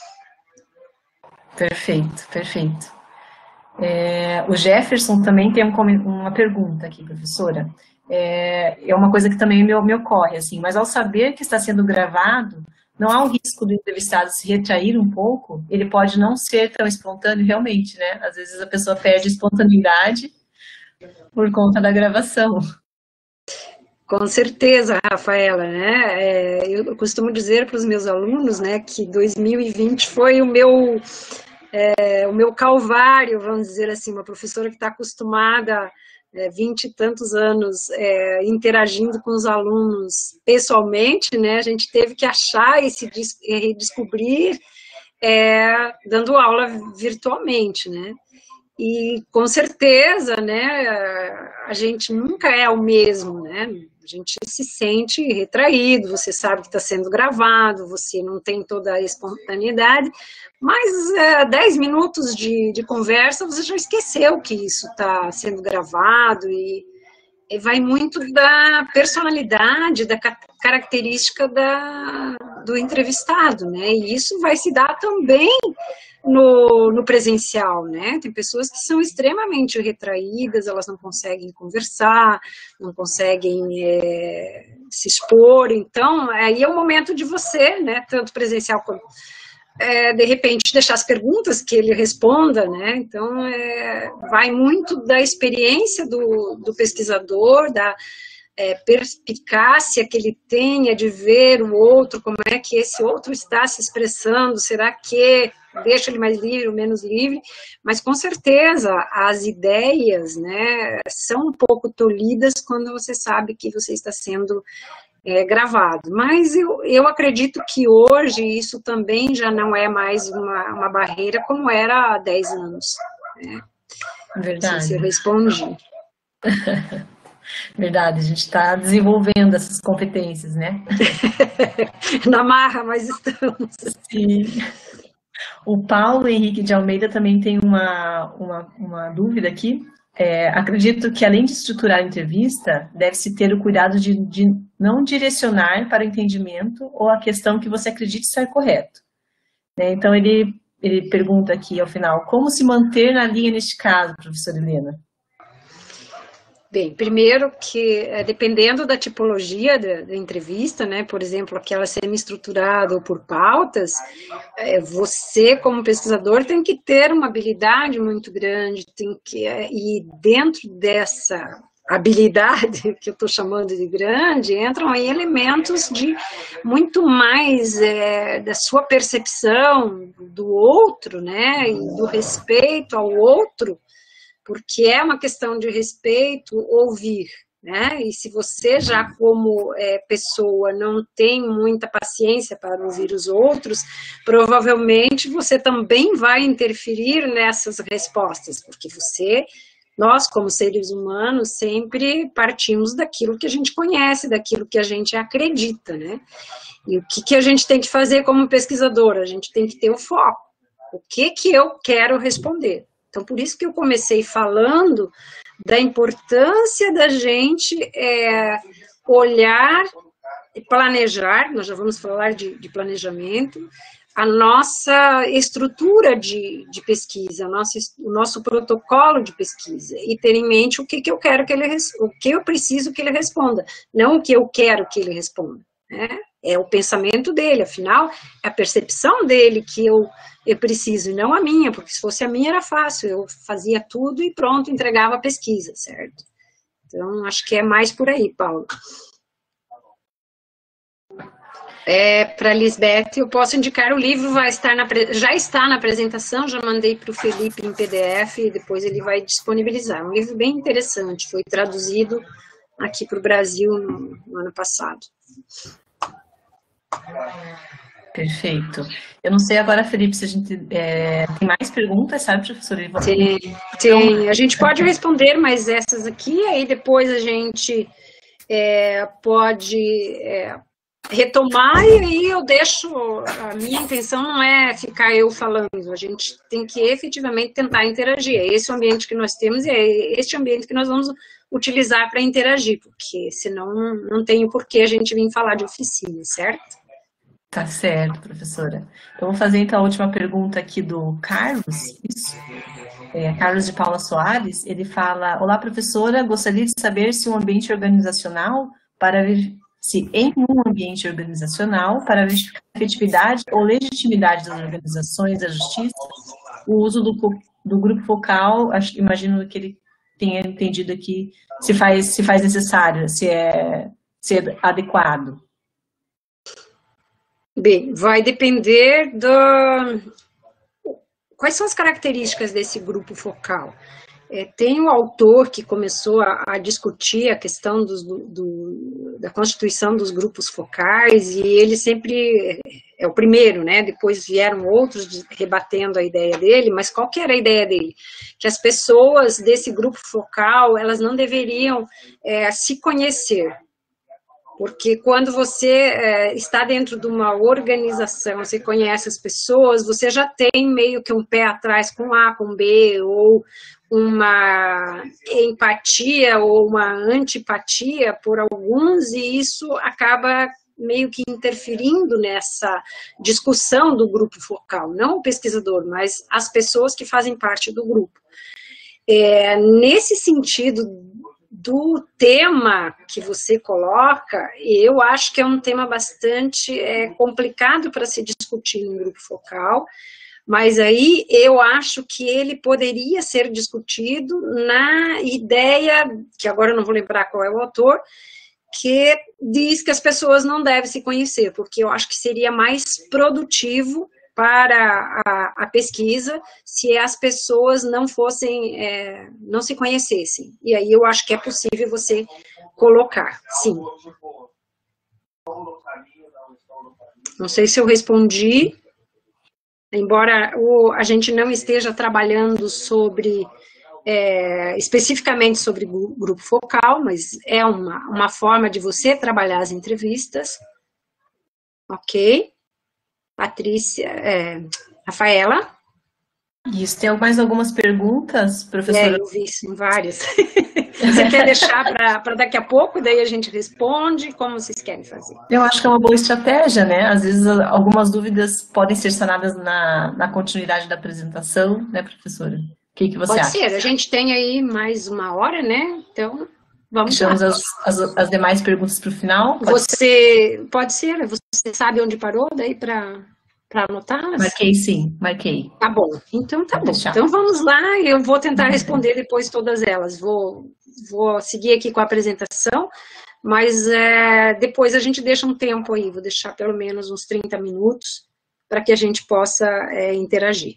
Perfeito, perfeito. O Jefferson também tem uma pergunta aqui, professora. É uma coisa que também me ocorre, assim, mas ao saber que está sendo gravado, não há o risco do entrevistado se retrair um pouco? Ele pode não ser tão espontâneo realmente, né? Às vezes a pessoa perde a espontaneidade por conta da gravação. Com certeza, Rafaela, né? Eu costumo dizer para os meus alunos, né, que 2020 foi o meu calvário, vamos dizer assim, uma professora que está acostumada 20 e tantos anos interagindo com os alunos pessoalmente, né? A gente teve que achar e se redescobrir dando aula virtualmente, né? E com certeza, né, a gente nunca é o mesmo, né? A gente se sente retraído, você sabe que está sendo gravado, você não tem toda a espontaneidade, mas 10 minutos de conversa, você já esqueceu que isso está sendo gravado e vai muito da personalidade, da característica do entrevistado, né? E isso vai se dar também no presencial, né? Tem pessoas que são extremamente retraídas, elas não conseguem conversar, não conseguem se expor, então aí é o momento de você, né? Tanto presencial como de repente deixar as perguntas que ele responda, né? Então vai muito da experiência do pesquisador, da perspicácia que ele tenha de ver o outro, como é que esse outro está se expressando, será que deixa ele mais livre ou menos livre, mas com certeza as ideias, né, são um pouco tolhidas quando você sabe que você está sendo gravado, mas eu acredito que hoje isso também já não é mais uma barreira como era há 10 anos, né? Verdade. Não sei se eu respondi. Verdade, a gente está desenvolvendo essas competências, né? Na marra, mas estamos. Sim. O Paulo Henrique de Almeida também tem uma dúvida aqui. Acredito que, além de estruturar a entrevista, deve-se ter o cuidado de não direcionar para o entendimento ou a questão que você acredite ser correto. Né? Então, ele pergunta aqui, ao final, como se manter na linha neste caso, professora Helena? Bem, primeiro que, dependendo da tipologia da entrevista, né, por exemplo, aquela semi-estruturada ou por pautas, você, como pesquisador, tem que ter uma habilidade muito grande, e dentro dessa habilidade, que eu estou chamando de grande, entram aí elementos de muito mais da sua percepção do outro, né, e do respeito ao outro, porque é uma questão de respeito ouvir, né? E se você já como pessoa não tem muita paciência para ouvir os outros, provavelmente você também vai interferir nessas respostas, porque nós como seres humanos sempre partimos daquilo que a gente conhece, daquilo que a gente acredita, né? E o que a gente tem que fazer como pesquisador? A gente tem que ter o foco. O que eu quero responder? Então, por isso que eu comecei falando da importância da gente olhar e planejar, nós já vamos falar de planejamento, a nossa estrutura de pesquisa, o nosso protocolo de pesquisa, e ter em mente o que eu quero o que eu preciso que ele responda, não o que eu quero que ele responda, né? É o pensamento dele, afinal, é a percepção dele que eu preciso, e não a minha, porque se fosse a minha era fácil, eu fazia tudo e pronto, entregava a pesquisa, certo? Então, acho que é mais por aí, Paulo. Para a Lisbeth, eu posso indicar o livro, já está na apresentação, já mandei para o Felipe em PDF, e depois ele vai disponibilizar. É um livro bem interessante, foi traduzido aqui para o Brasil no ano passado. Perfeito. Eu não sei agora, Felipe, se a gente tem mais perguntas, sabe, professora? Tem. A gente pode responder mais essas aqui, aí depois a gente pode retomar, e aí eu deixo, a minha intenção não é ficar eu falando, a gente tem que efetivamente tentar interagir, é esse o ambiente que nós temos e é este ambiente que nós vamos utilizar para interagir, porque senão não tem o porquê a gente vir falar de oficina, certo? Tá certo, professora. Eu vou fazer então a última pergunta aqui do Carlos, isso. Carlos de Paula Soares, ele fala: olá, professora, gostaria de saber se em um ambiente organizacional para verificar a efetividade ou legitimidade das organizações da justiça, o uso do grupo focal, imagino que ele tenha entendido aqui, se faz necessário, se é ser adequado? Bem, vai depender quais são as características desse grupo focal. Tem um autor que começou a discutir a questão da constituição dos grupos focais, e ele sempre é o primeiro, né? Depois vieram outros rebatendo a ideia dele, mas qual que era a ideia dele? Que as pessoas desse grupo focal, elas não deveriam se conhecer. Porque quando você está dentro de uma organização, você conhece as pessoas, você já tem meio que um pé atrás com A, com B, ou uma empatia ou uma antipatia por alguns, e isso acaba meio que interferindo nessa discussão do grupo focal. Não o pesquisador, mas as pessoas que fazem parte do grupo. Nesse sentido do tema que você coloca, eu acho que é um tema bastante complicado para se discutir em grupo focal, mas aí eu acho que ele poderia ser discutido na ideia, que agora eu não vou lembrar qual é o autor, que diz que as pessoas não devem se conhecer, porque eu acho que seria mais produtivo para a pesquisa se as pessoas não se conhecessem. E aí eu acho que é possível você colocar, sim. Não sei se eu respondi, embora a gente não esteja trabalhando especificamente sobre grupo focal, mas é uma forma de você trabalhar as entrevistas. Ok? Patrícia, Rafaela. Isso, tem mais algumas perguntas, professora? Eu vi, sim, várias. Você quer deixar para daqui a pouco, daí a gente responde? Como vocês querem fazer? Eu acho que é uma boa estratégia, né? Às vezes algumas dúvidas podem ser sanadas na continuidade da apresentação, né, professora? O que você acha? Pode ser, a gente tem aí mais uma hora, né? Então, vamos lá. Deixamos as demais perguntas para o final? Pode ser, você sabe onde parou daí para anotá-las? Marquei sim, marquei. Tá bom, então tá bom. Então vamos lá, eu vou tentar responder depois todas elas. Vou seguir aqui com a apresentação, mas depois a gente deixa um tempo aí, vou deixar pelo menos uns 30 minutos para que a gente possa interagir.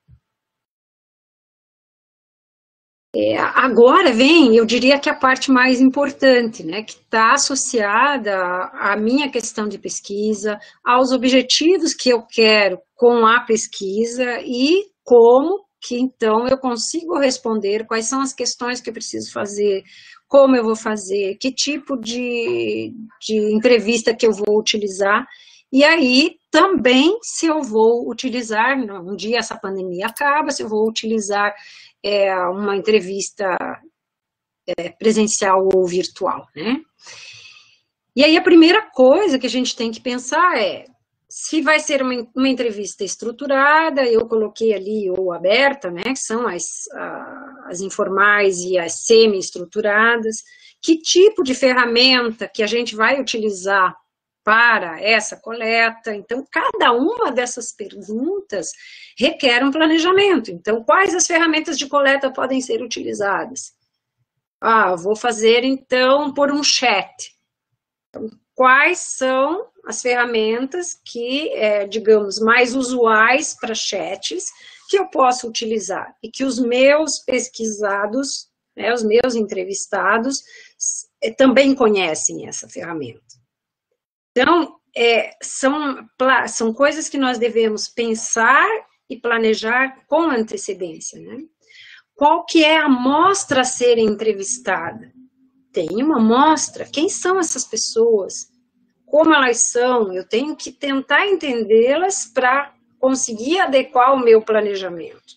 Agora vem, eu diria que a parte mais importante, né, que está associada à minha questão de pesquisa, aos objetivos que eu quero com a pesquisa e como que então eu consigo responder, quais são as questões que eu preciso fazer, como eu vou fazer, que tipo de entrevista que eu vou utilizar, e aí também se eu vou utilizar, um dia essa pandemia acaba, se eu vou utilizar uma entrevista presencial ou virtual, né? E aí a primeira coisa que a gente tem que pensar se vai ser uma entrevista estruturada, eu coloquei ali ou aberta, né, que são as informais e as semi-estruturadas, que tipo de ferramenta que a gente vai utilizar para essa coleta. Então, cada uma dessas perguntas requer um planejamento. Então, quais as ferramentas de coleta podem ser utilizadas? Vou fazer, então, por um chat. Então, quais são as ferramentas que, digamos, mais usuais para chats que eu posso utilizar e que os meus pesquisados, né, os meus entrevistados, também conhecem essa ferramenta. Então, são coisas que nós devemos pensar e planejar com antecedência, né? Qual que é a amostra a ser entrevistada? Tem uma amostra? Quem são essas pessoas? Como elas são? Eu tenho que tentar entendê-las para conseguir adequar o meu planejamento.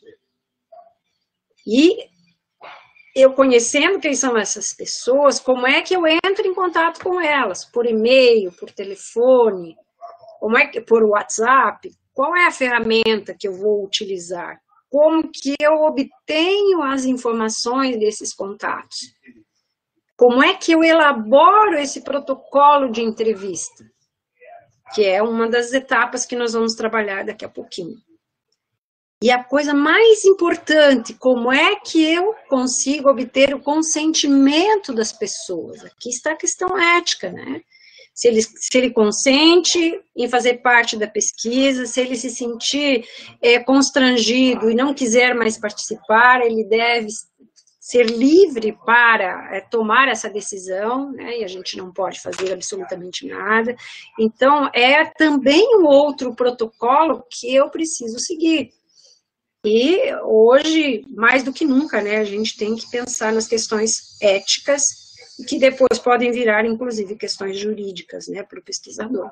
E eu conhecendo quem são essas pessoas, como é que eu entro em contato com elas? Por e-mail, por telefone, por WhatsApp? Qual é a ferramenta que eu vou utilizar? Como que eu obtenho as informações desses contatos? Como é que eu elaboro esse protocolo de entrevista? Que é uma das etapas que nós vamos trabalhar daqui a pouquinho. E a coisa mais importante, como é que eu consigo obter o consentimento das pessoas? Aqui está a questão ética, né? Se ele consente em fazer parte da pesquisa, se ele se sentir constrangido e não quiser mais participar, ele deve ser livre para tomar essa decisão, né, e a gente não pode fazer absolutamente nada. Então, é também um outro protocolo que eu preciso seguir. E hoje, mais do que nunca, né, a gente tem que pensar nas questões éticas, que depois podem virar, inclusive, questões jurídicas, né, para o pesquisador.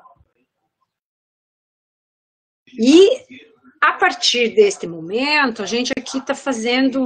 E, a partir deste momento, a gente aqui está fazendo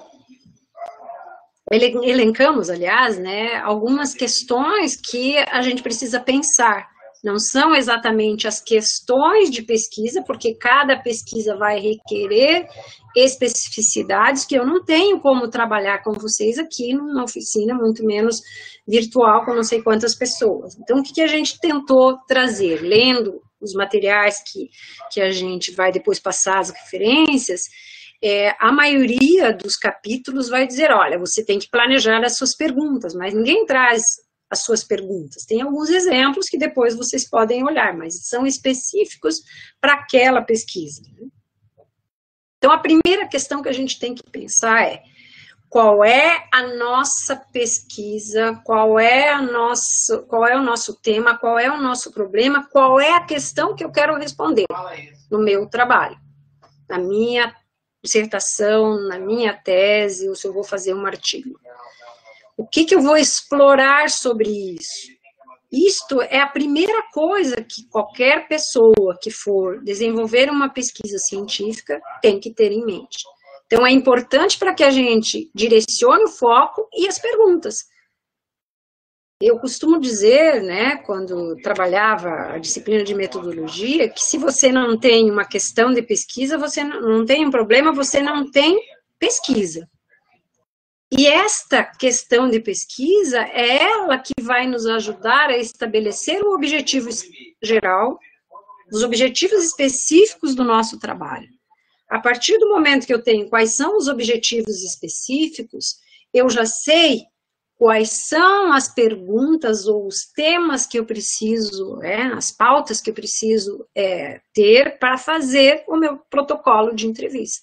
elencamos, aliás, né, algumas questões que a gente precisa pensar. Não são exatamente as questões de pesquisa, porque cada pesquisa vai requerer especificidades que eu não tenho como trabalhar com vocês aqui numa oficina, muito menos virtual, com não sei quantas pessoas. Então, o que a gente tentou trazer? Lendo os materiais que a gente vai depois passar as referências, a maioria dos capítulos vai dizer, olha, você tem que planejar as suas perguntas, mas ninguém traz as suas perguntas. Tem alguns exemplos que depois vocês podem olhar, mas são específicos para aquela pesquisa. Então, a primeira questão que a gente tem que pensar é, qual é a nossa pesquisa, qual é o nosso tema, qual é o nosso problema, qual é a questão que eu quero responder no meu trabalho, na minha dissertação, na minha tese, ou se eu vou fazer um artigo. O que eu vou explorar sobre isso? Isto é a primeira coisa que qualquer pessoa que for desenvolver uma pesquisa científica tem que ter em mente. Então, é importante para que a gente direcione o foco e as perguntas. Eu costumo dizer, né, quando trabalhava a disciplina de metodologia, que se você não tem uma questão de pesquisa, você não tem um problema, você não tem pesquisa. E esta questão de pesquisa é ela que vai nos ajudar a estabelecer o objetivo geral, os objetivos específicos do nosso trabalho. A partir do momento que eu tenho quais são os objetivos específicos, eu já sei quais são as perguntas ou os temas que eu preciso, as pautas que eu preciso ter para fazer o meu protocolo de entrevista.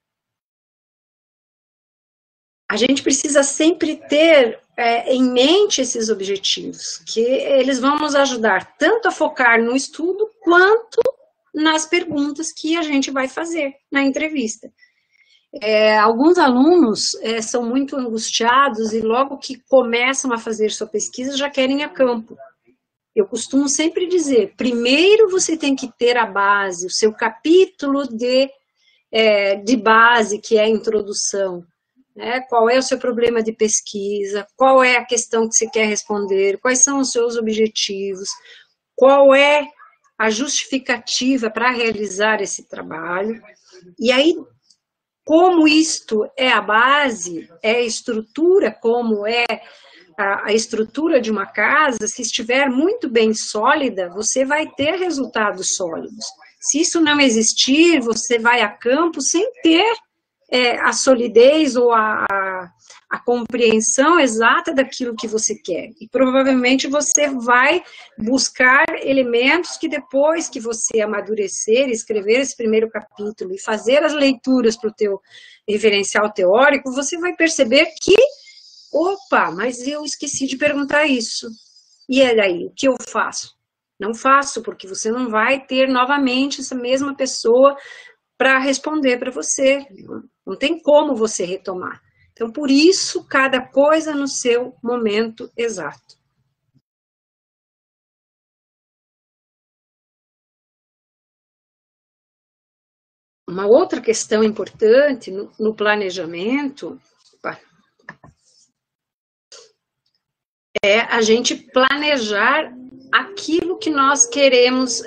A gente precisa sempre ter em mente esses objetivos, que eles vão nos ajudar tanto a focar no estudo, quanto nas perguntas que a gente vai fazer na entrevista. Alguns alunos são muito angustiados e logo que começam a fazer sua pesquisa já querem ir a campo. Eu costumo sempre dizer, primeiro você tem que ter a base, o seu capítulo de base, que é a introdução. Qual é o seu problema de pesquisa, qual é a questão que você quer responder, quais são os seus objetivos, qual é a justificativa para realizar esse trabalho. E aí, como isto é a base, é a estrutura, como é a estrutura de uma casa, se estiver muito bem sólida, você vai ter resultados sólidos. Se isso não existir, você vai a campo sem ter a solidez ou a compreensão exata daquilo que você quer. E provavelmente você vai buscar elementos que depois que você amadurecer, escrever esse primeiro capítulo e fazer as leituras para o teu referencial teórico, você vai perceber que, opa, mas eu esqueci de perguntar isso. E aí, o que eu faço? Não faço, porque você não vai ter novamente essa mesma pessoa para responder para você. Não tem como você retomar. Então, por isso, cada coisa no seu momento exato. Uma outra questão importante no planejamento é a gente planejar aquilo que nós queremos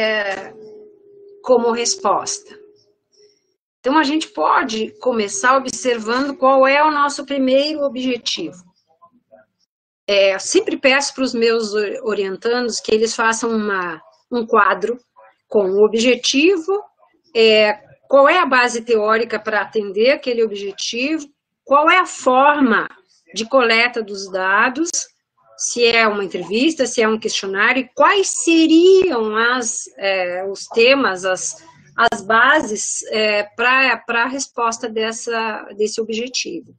como resposta. Então, a gente pode começar observando qual é o nosso primeiro objetivo. Eu sempre peço para os meus orientandos que eles façam um quadro com o objetivo, qual é a base teórica para atender aquele objetivo, qual é a forma de coleta dos dados, se é uma entrevista, se é um questionário, quais seriam os temas, as bases para a resposta desse objetivo.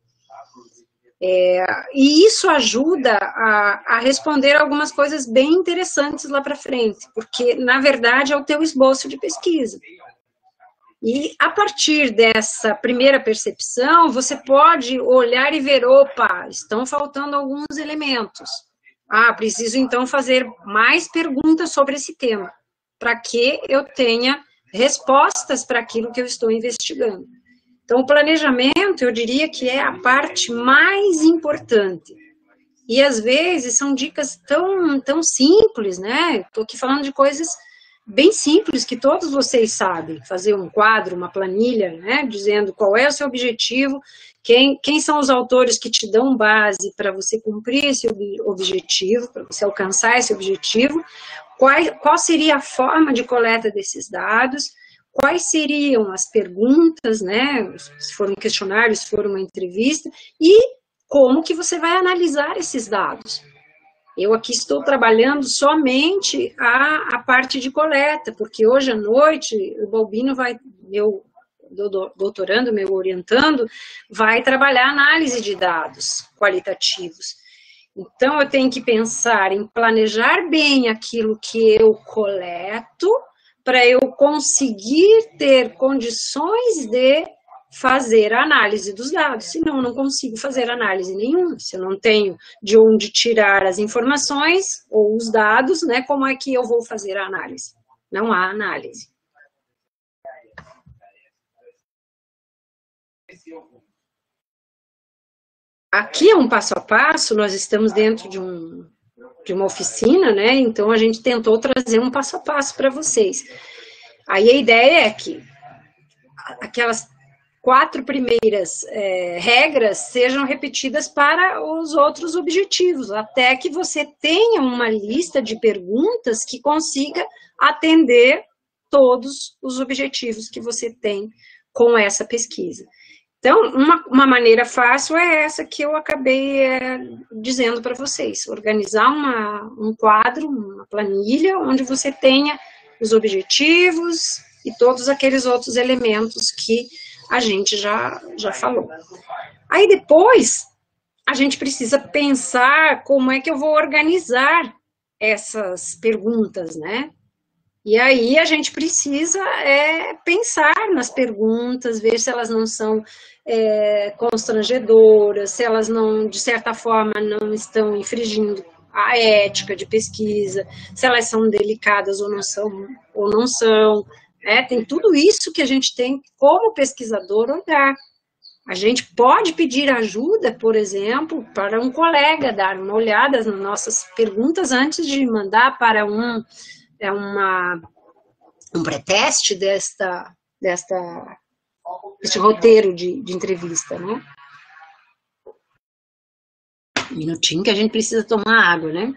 E isso ajuda a responder algumas coisas bem interessantes lá para frente, porque, na verdade, é o teu esboço de pesquisa. E, a partir dessa primeira percepção, você pode olhar e ver, opa, estão faltando alguns elementos. Preciso, então, fazer mais perguntas sobre esse tema, para que eu tenha respostas para aquilo que eu estou investigando. Então, o planejamento, eu diria que é a parte mais importante. E, às vezes, são dicas tão simples, né? Estou aqui falando de coisas bem simples, que todos vocês sabem. Fazer um quadro, uma planilha, né? Dizendo qual é o seu objetivo, quem são os autores que te dão base para você cumprir esse objetivo, para você alcançar esse objetivo, qual seria a forma de coleta desses dados, quais seriam as perguntas, né, se for um questionário, se for uma entrevista, e como que você vai analisar esses dados. Eu aqui estou trabalhando somente a parte de coleta, porque hoje à noite o Balbino meu doutorando, meu orientando, vai trabalhar análise de dados qualitativos. Então, eu tenho que pensar em planejar bem aquilo que eu coleto, para eu conseguir ter condições de fazer a análise dos dados, senão eu não consigo fazer análise nenhuma, se eu não tenho de onde tirar as informações ou os dados, né, como é que eu vou fazer a análise? Não há análise. Aqui é um passo a passo, nós estamos dentro de uma oficina, né? Então a gente tentou trazer um passo a passo para vocês. Aí a ideia é que aquelas 4 primeiras regras sejam repetidas para os outros objetivos, até que você tenha uma lista de perguntas que consiga atender todos os objetivos que você tem com essa pesquisa. Então, uma maneira fácil é essa que eu acabei dizendo para vocês, organizar um quadro, uma planilha, onde você tenha os objetivos e todos aqueles outros elementos que a gente já falou. Aí depois, a gente precisa pensar como é que eu vou organizar essas perguntas, né? E aí a gente precisa pensar nas perguntas, ver se elas não são constrangedoras, se elas não, de certa forma, não estão infringindo a ética de pesquisa, se elas são delicadas ou não são. Tem tudo isso que a gente tem como pesquisador olhar. A gente pode pedir ajuda, por exemplo, para um colega dar uma olhada nas nossas perguntas antes de mandar para um pré-teste deste roteiro de entrevista, né? Um minutinho que a gente precisa tomar água, né?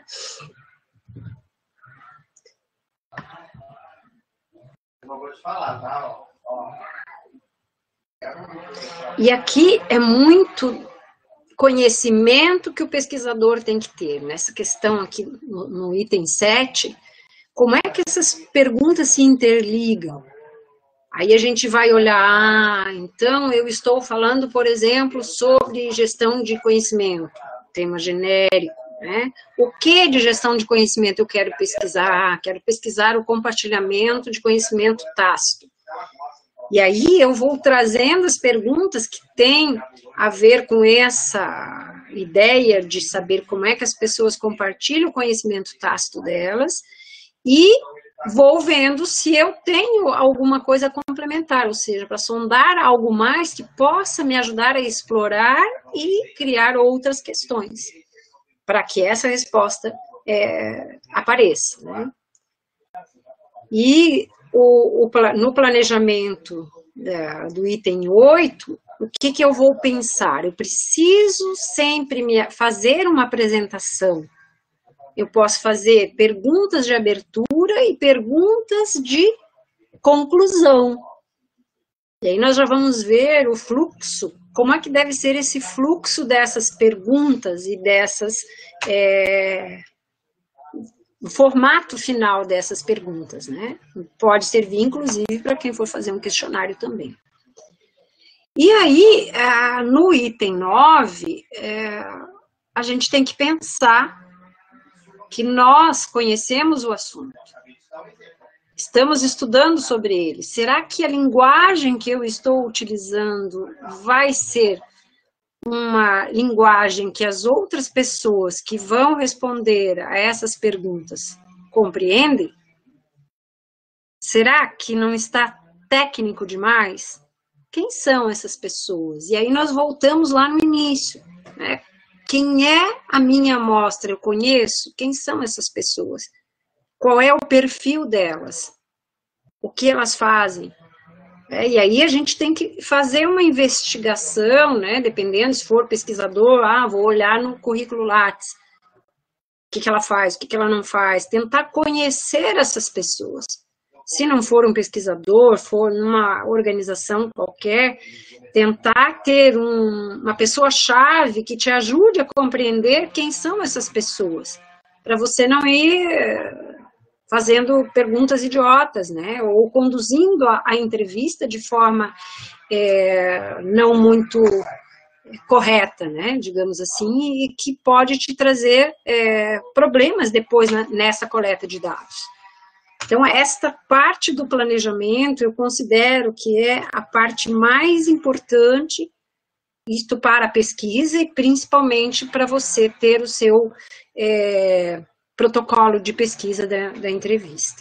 Eu não vou te falar, tá? E aqui é muito conhecimento que o pesquisador tem que ter. Nessa questão aqui, no item 7, como é que essas perguntas se interligam? Aí a gente vai olhar, então eu estou falando, por exemplo, sobre gestão de conhecimento, tema genérico, né? O que de gestão de conhecimento eu quero pesquisar? Quero pesquisar o compartilhamento de conhecimento tácito. E aí eu vou trazendo as perguntas que têm a ver com essa ideia de saber como é que as pessoas compartilham o conhecimento tácito delas e vou vendo se eu tenho alguma coisa complementar, ou seja, para sondar algo mais que possa me ajudar a explorar e criar outras questões, para que essa resposta apareça, né? E no planejamento do item 8, o que eu vou pensar? Eu preciso sempre fazer uma apresentação. Eu posso fazer perguntas de abertura e perguntas de conclusão. E aí nós já vamos ver o fluxo, como é que deve ser esse fluxo dessas perguntas e o formato final dessas perguntas, né? Pode servir, inclusive, para quem for fazer um questionário também. E aí, no item 9, a gente tem que pensar que nós conhecemos o assunto. Estamos estudando sobre ele. Será que a linguagem que eu estou utilizando vai ser uma linguagem que as outras pessoas que vão responder a essas perguntas compreendem? Será que não está técnico demais? Quem são essas pessoas? E aí nós voltamos lá no início, né? Quem é a minha amostra? Eu conheço? Quem são essas pessoas? Qual é o perfil delas? O que elas fazem? E aí a gente tem que fazer uma investigação, né? Dependendo, se for pesquisador, vou olhar no currículo Lattes. O que ela faz, o que ela não faz. Tentar conhecer essas pessoas. Se não for um pesquisador, for numa organização qualquer, tentar ter uma pessoa-chave que te ajude a compreender quem são essas pessoas. Para você não ir fazendo perguntas idiotas, né? Ou conduzindo a entrevista de forma não muito correta, né? Digamos assim, e que pode te trazer problemas depois nessa coleta de dados. Então, esta parte do planejamento eu considero que é a parte mais importante, isto para a pesquisa e principalmente para você ter o seu protocolo de pesquisa da entrevista.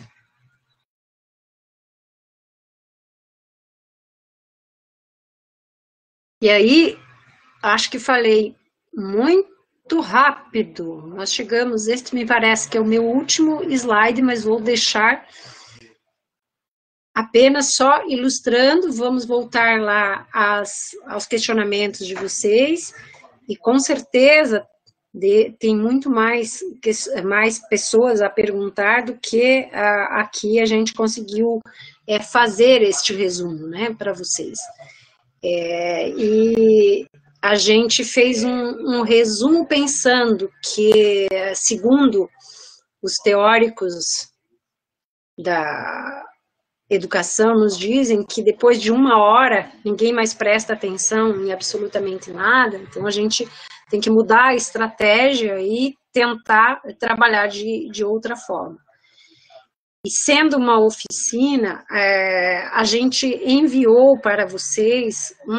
E aí, acho que falei muito rápido. Nós chegamos, este me parece que é o meu último slide, mas vou deixar apenas só ilustrando. Vamos voltar lá aos questionamentos de vocês, e com certeza tem muito mais pessoas a perguntar do que aqui a gente conseguiu fazer este resumo, né, para vocês. E a gente fez um resumo pensando que, segundo os teóricos da educação, nos dizem que depois de 1 hora ninguém mais presta atenção em absolutamente nada, então a gente tem que mudar a estratégia e tentar trabalhar de outra forma. E sendo uma oficina, a gente enviou para vocês um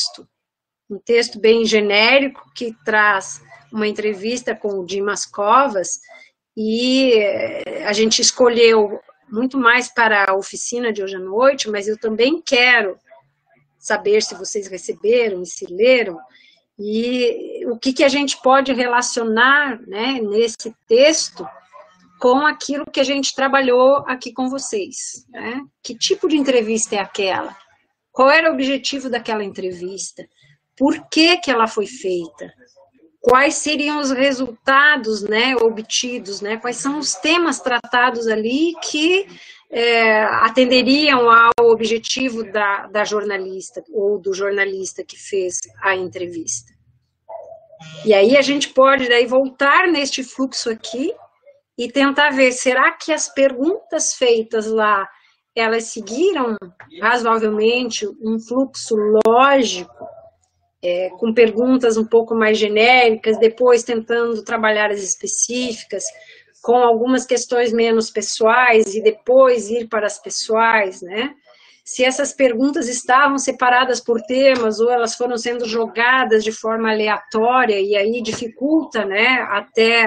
texto bem genérico que traz uma entrevista com o Dimas Covas, e a gente escolheu muito mais para a oficina de hoje à noite, mas eu também quero saber se vocês receberam e se leram, e o que a gente pode relacionar, né, nesse texto com aquilo que a gente trabalhou aqui com vocês, né? Que tipo de entrevista é aquela? Qual era o objetivo daquela entrevista? Por que ela foi feita? Quais seriam os resultados, né, obtidos, né? Quais são os temas tratados ali que atenderiam ao objetivo da jornalista ou do jornalista que fez a entrevista? E aí a gente pode daí voltar neste fluxo aqui e tentar ver, será que as perguntas feitas lá, elas seguiram razoavelmente um fluxo lógico, com perguntas um pouco mais genéricas, depois tentando trabalhar as específicas, com algumas questões menos pessoais, e depois ir para as pessoais, né? Se essas perguntas estavam separadas por temas, ou elas foram sendo jogadas de forma aleatória, e aí dificulta, né, até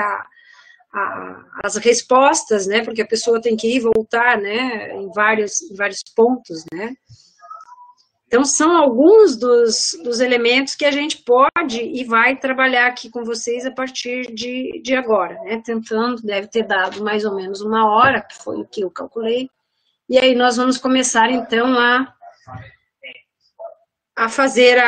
as respostas, né, porque a pessoa tem que ir e voltar, né, em vários pontos, né. Então, são alguns dos elementos que a gente pode e vai trabalhar aqui com vocês a partir de agora, né, tentando, deve ter dado mais ou menos 1 hora, que foi o que eu calculei, e aí nós vamos começar, então, a fazer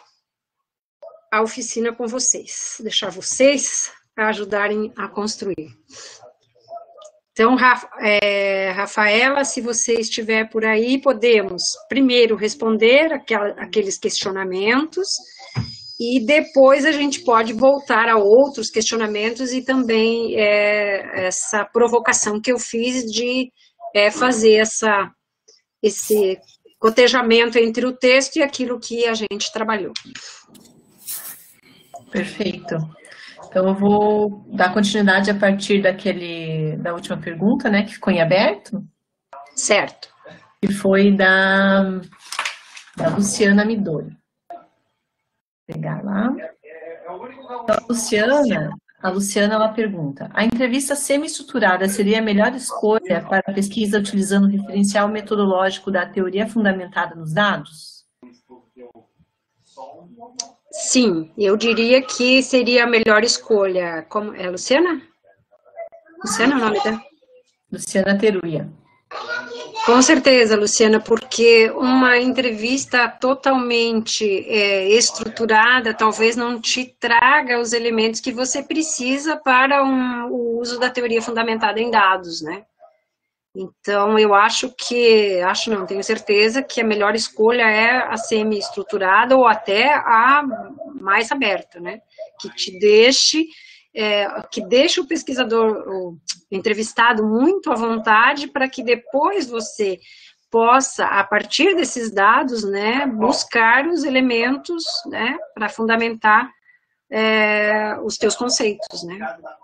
a oficina com vocês, deixar vocês a ajudarem a construir. Então, Rafaela, se você estiver por aí, podemos primeiro responder aqueles questionamentos e depois a gente pode voltar a outros questionamentos e também essa provocação que eu fiz de fazer esse cotejamento entre o texto e aquilo que a gente trabalhou. Perfeito. Então, eu vou dar continuidade a partir da última pergunta, né, que ficou em aberto. Certo. Que foi da Luciana Midori. Vou pegar lá. Então, a Luciana, ela pergunta: a entrevista semi-estruturada seria a melhor escolha para a pesquisa utilizando o referencial metodológico da teoria fundamentada nos dados? Sim, eu diria que seria a melhor escolha. Como é, Luciana? Luciana é o nome dela? Luciana Teruia. Com certeza, Luciana, porque uma entrevista totalmente estruturada talvez não te traga os elementos que você precisa para o uso da teoria fundamentada em dados, né? Então, eu tenho certeza que a melhor escolha é a semi-estruturada ou até a mais aberta, né? Que deixe o pesquisador, o entrevistado muito à vontade para que depois você possa, a partir desses dados, né, buscar os elementos, né, para fundamentar os teus conceitos, né?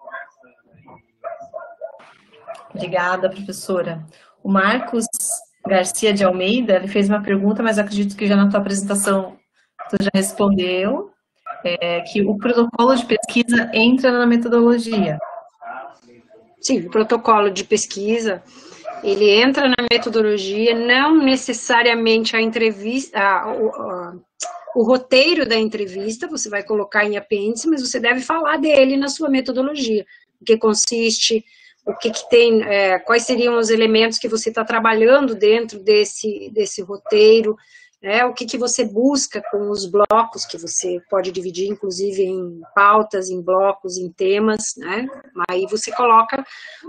Obrigada, professora. O Marcos Garcia de Almeida, ele fez uma pergunta, mas acredito que já na tua apresentação tu já respondeu, que o protocolo de pesquisa entra na metodologia. Sim, o protocolo de pesquisa, ele entra na metodologia, não necessariamente a entrevista, o roteiro da entrevista, você vai colocar em apêndice, mas você deve falar dele na sua metodologia, o que consiste, o que tem, quais seriam os elementos que você está trabalhando dentro desse roteiro, o que você busca com os blocos, que você pode dividir, inclusive, em pautas, em blocos, em temas, né? Aí você coloca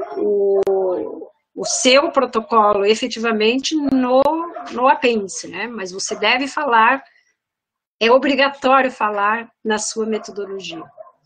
o seu protocolo, efetivamente, no apêndice, né? Mas você deve falar, é obrigatório falar na sua metodologia.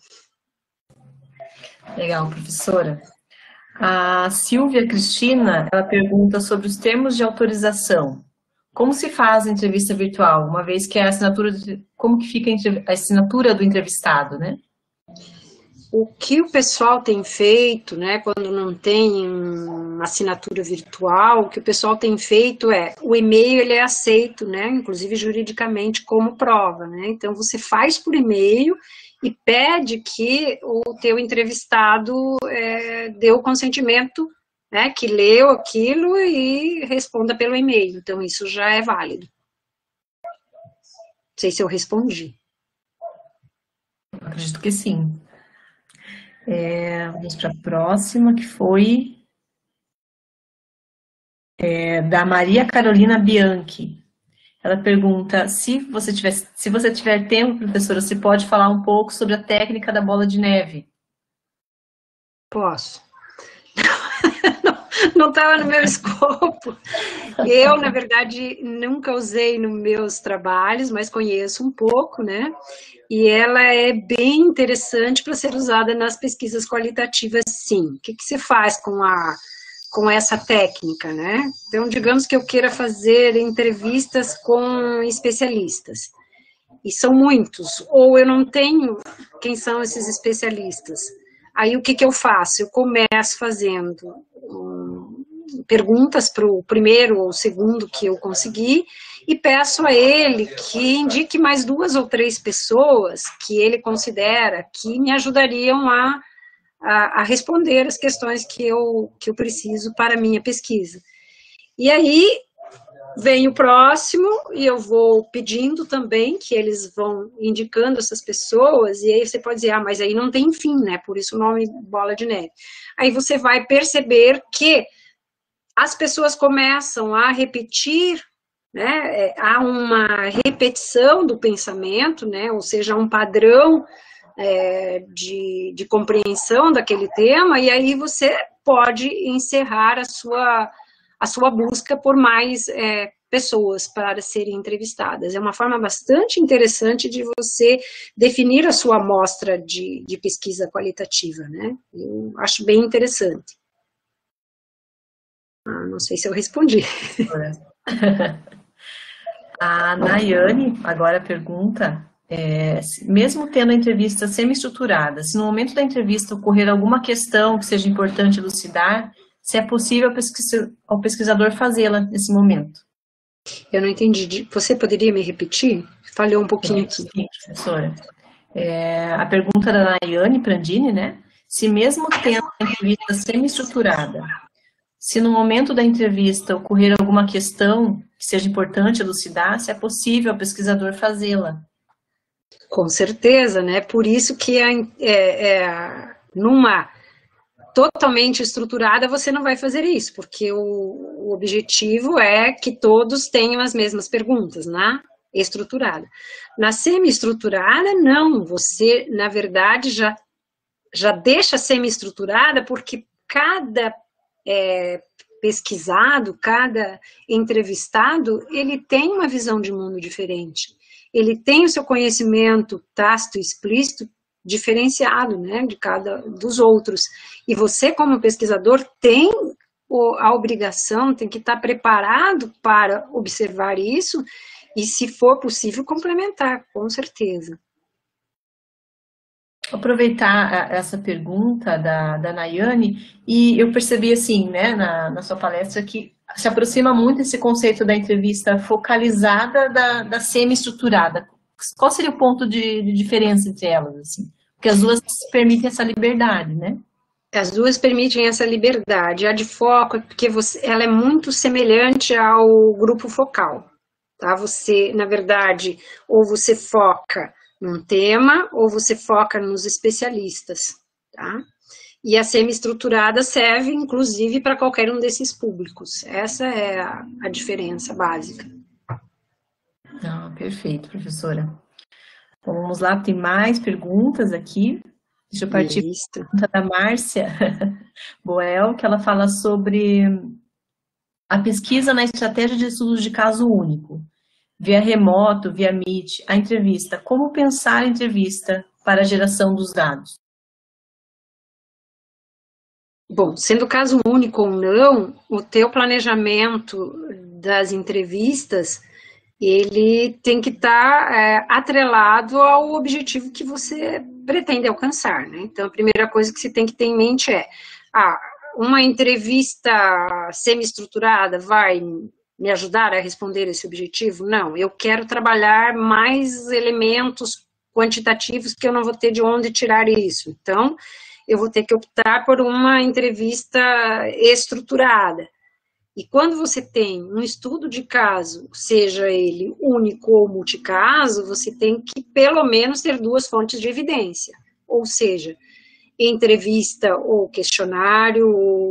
Legal, professora. A Silvia Cristina, ela pergunta sobre os termos de autorização. Como se faz a entrevista virtual, uma vez que a assinatura, como que fica a assinatura do entrevistado, né? O que o pessoal tem feito, né, quando não tem uma assinatura virtual, o que o pessoal tem feito o e-mail ele é aceito, né, inclusive juridicamente como prova, né, então você faz por e-mail e pede que o teu entrevistado dê o consentimento, né, que leu aquilo e responda pelo e-mail. Então, isso já é válido. Não sei se eu respondi. Acredito que sim. Vamos para a próxima, que foi da Maria Carolina Bianchi. Ela pergunta, se você tiver tempo, professora, você pode falar um pouco sobre a técnica da bola de neve? Posso. Não estava no meu escopo. Eu, na verdade, nunca usei nos meus trabalhos, mas conheço um pouco, né? E ela é bem interessante para ser usada nas pesquisas qualitativas, sim. O que você faz com essa técnica, né? Então, digamos que eu queira fazer entrevistas com especialistas. E são muitos. Ou eu não tenho quem são esses especialistas. Aí, o que eu faço? Eu começo fazendo perguntas para o primeiro ou segundo que eu consegui e peço a ele que indique mais 2 ou 3 pessoas que ele considera que me ajudariam a responder as questões que eu preciso para a minha pesquisa. E aí vem o próximo e eu vou pedindo também que eles vão indicando essas pessoas, e aí você pode dizer, mas aí não tem fim, né? Por isso o nome bola de neve. Aí você vai perceber que as pessoas começam a repetir, né? Há uma repetição do pensamento, né? Ou seja, um padrão de compreensão daquele tema, e aí você pode encerrar a sua busca por mais pessoas para serem entrevistadas. É uma forma bastante interessante de você definir a sua amostra de pesquisa qualitativa, né? Eu acho bem interessante. Não sei se eu respondi. A Nayane agora pergunta, mesmo tendo a entrevista semi-estruturada, se no momento da entrevista ocorrer alguma questão que seja importante elucidar, se é possível ao pesquisador fazê-la nesse momento. Eu não entendi. Você poderia me repetir? Falhou um pouquinho aqui. Sim, professora. A pergunta da Nayane Prandini, né? Se mesmo tendo a entrevista semi-estruturada, se no momento da entrevista ocorrer alguma questão que seja importante elucidar, se é possível ao pesquisador fazê-la. Com certeza, né? Por isso que numa totalmente estruturada você não vai fazer isso, porque o objetivo é que todos tenham as mesmas perguntas, né? Estruturada. Na semi-estruturada, não. Você, na verdade, já deixa semi-estruturada porque cada pesquisado, cada entrevistado, ele tem uma visão de mundo diferente. Ele tem o seu conhecimento tácito e explícito diferenciado, né, de cada dos outros. E você, como pesquisador, tem a obrigação, tem que estar preparado para observar isso e, se for possível, complementar, com certeza. Aproveitar essa pergunta da Nayane, e eu percebi assim, né, na sua palestra, que se aproxima muito esse conceito da entrevista focalizada da semi-estruturada. Qual seria o ponto de diferença entre elas, assim? Porque as duas permitem essa liberdade, né? As duas permitem essa liberdade. A de foco é porque ela é muito semelhante ao grupo focal, tá? Você, na verdade, ou você foca num tema, ou você foca nos especialistas, tá? E a semi-estruturada serve, inclusive, para qualquer um desses públicos. Essa é a diferença básica. Perfeito, professora. Então, vamos lá, tem mais perguntas aqui. Deixa eu partir da pergunta da Márcia Boel, que ela fala sobre a pesquisa na estratégia de estudos de caso único. Via remoto, via Meet, a entrevista. Como pensar a entrevista para a geração dos dados? Bom, sendo caso único ou não, o teu planejamento das entrevistas, ele tem que estar atrelado ao objetivo que você pretende alcançar, né? Então, a primeira coisa que você tem que ter em mente é, uma entrevista semi-estruturada vai me ajudar a responder esse objetivo? Não, eu quero trabalhar mais elementos quantitativos que eu não vou ter de onde tirar isso. Então, eu vou ter que optar por uma entrevista estruturada. E quando você tem um estudo de caso, seja ele único ou multicaso, você tem que pelo menos ter duas fontes de evidência. Ou seja, entrevista ou questionário,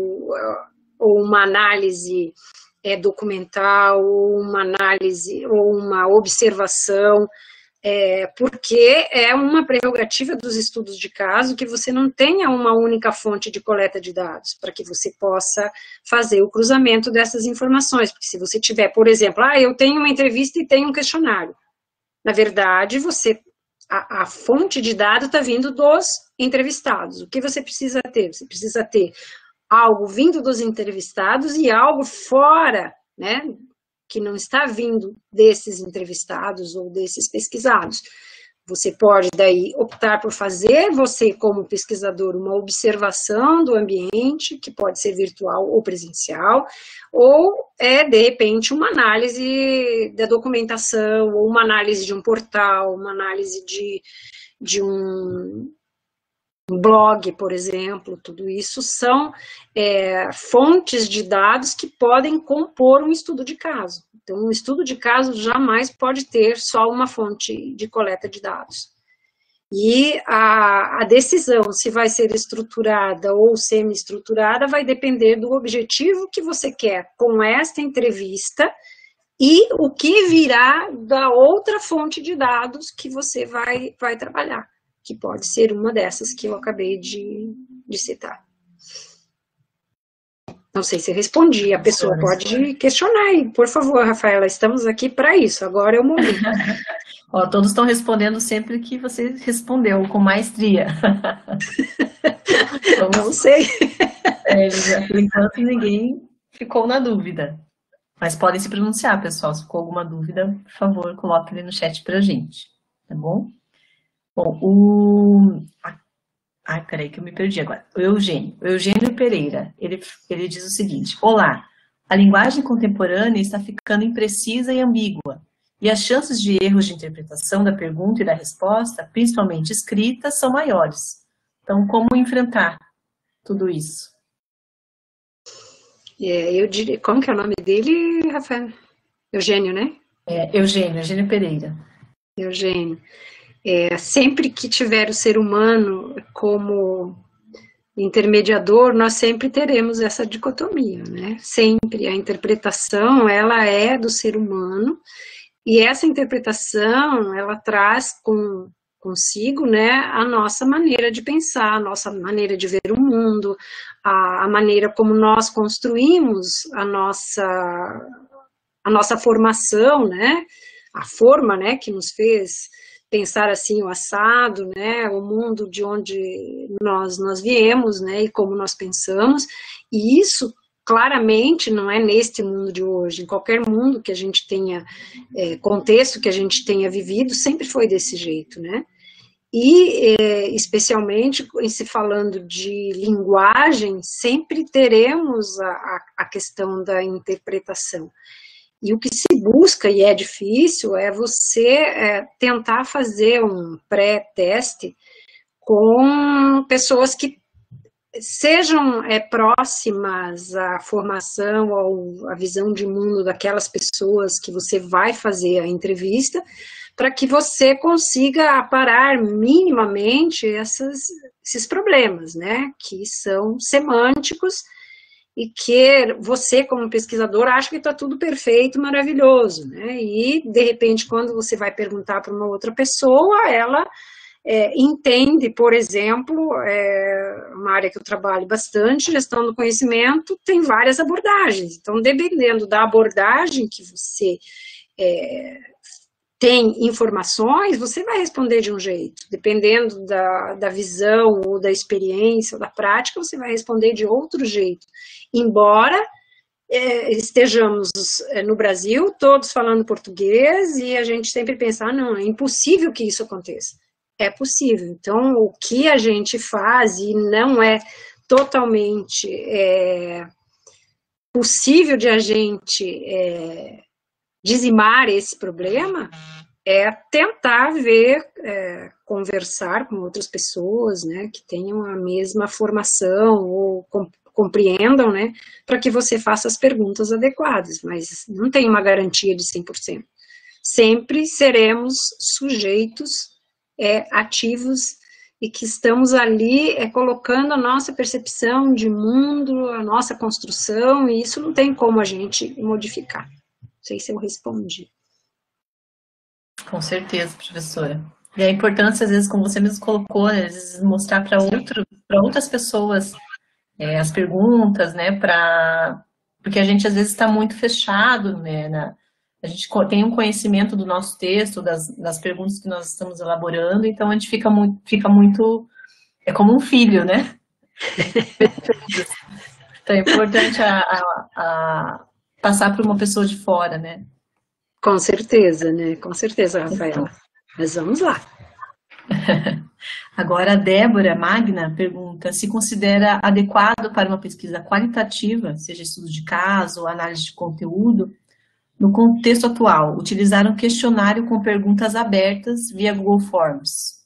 ou uma análise documental, ou uma análise, ou uma observação, porque é uma prerrogativa dos estudos de caso que você não tenha uma única fonte de coleta de dados, para que você possa fazer o cruzamento dessas informações, porque se você tiver, por exemplo, eu tenho uma entrevista e tenho um questionário, na verdade, a fonte de dados está vindo dos entrevistados. O que você precisa ter? Você precisa ter algo vindo dos entrevistados e algo fora, né, que não está vindo desses entrevistados ou desses pesquisados. Você pode, daí, optar por fazer, você como pesquisador, uma observação do ambiente, que pode ser virtual ou presencial, ou, de repente, uma análise da documentação, ou uma análise de um portal, uma análise de um blog, por exemplo. Tudo isso são fontes de dados que podem compor um estudo de caso. Então, um estudo de caso jamais pode ter só uma fonte de coleta de dados. E a decisão se vai ser estruturada ou semi-estruturada vai depender do objetivo que você quer com esta entrevista e o que virá da outra fonte de dados que você vai trabalhar. que pode ser uma dessas que eu acabei de citar. Não sei se eu respondi, a pessoa pode questionar aí, por favor, Rafaela, estamos aqui para isso, agora é o momento. Ó, todos estão respondendo sempre que você respondeu, com maestria. Não sei. Por enquanto, ninguém ficou na dúvida. Mas podem se pronunciar, pessoal. Se ficou alguma dúvida, por favor, coloque ele no chat pra gente. Tá bom? Bom, Ai, peraí que eu me perdi agora. O Eugênio Pereira, ele diz o seguinte: olá, a linguagem contemporânea está ficando imprecisa e ambígua, e as chances de erros de interpretação da pergunta e da resposta, principalmente escrita, são maiores. Então, como enfrentar tudo isso? Eu diria, como que é o nome dele, Rafael? Eugênio, né? Eugênio Pereira. Eugênio. Sempre que tiver o ser humano como intermediador, nós sempre teremos essa dicotomia, né? Sempre a interpretação, ela é do ser humano, e essa interpretação, ela traz consigo, né, a nossa maneira de pensar, a nossa maneira de ver o mundo, a maneira como nós construímos a nossa formação, né? A forma, né, que nos fez pensar assim o assado, né, o mundo de onde nós viemos, né, e como nós pensamos, e isso claramente não é neste mundo de hoje, em qualquer mundo que a gente tenha, contexto que a gente tenha vivido, sempre foi desse jeito, né, e especialmente em se falando de linguagem, sempre teremos a questão da interpretação. E o que se busca, e é difícil, é você tentar fazer um pré-teste com pessoas que sejam próximas à formação ou à visão de mundo daquelas pessoas que você vai fazer a entrevista, para que você consiga aparar minimamente esses problemas, né, que são semânticos, e que você, como pesquisador, acha que está tudo perfeito, maravilhoso, né? E, de repente, quando você vai perguntar para uma outra pessoa, ela entende, por exemplo, uma área que eu trabalho bastante, gestão do conhecimento, tem várias abordagens. Então, dependendo da abordagem que você tem informações, você vai responder de um jeito. Dependendo da visão, ou da experiência, ou da prática, você vai responder de outro jeito. Embora estejamos no Brasil, todos falando português, e a gente sempre pensa, não, é impossível que isso aconteça. É possível. Então, o que a gente faz, e não é totalmente possível de a gente dizimar esse problema, é tentar ver, conversar com outras pessoas, né, que tenham a mesma formação, ou compreendam, né, para que você faça as perguntas adequadas, mas não tem uma garantia de 100%. Sempre seremos sujeitos ativos e que estamos ali colocando a nossa percepção de mundo, a nossa construção, e isso não tem como a gente modificar. Não sei se eu respondi. Com certeza, professora. E a importância, às vezes, como você mesmo colocou, às vezes mostrar para outras pessoas as perguntas, né, porque a gente às vezes está muito fechado, né, a gente tem um conhecimento do nosso texto, das perguntas que nós estamos elaborando, então a gente fica muito é como um filho, né? Então é importante passar por uma pessoa de fora, né? Com certeza, né? Com certeza, Rafaela. Mas vamos lá. Agora, a Débora Magna pergunta se considera adequado para uma pesquisa qualitativa, seja estudo de caso ou análise de conteúdo, no contexto atual, utilizar um questionário com perguntas abertas via Google Forms.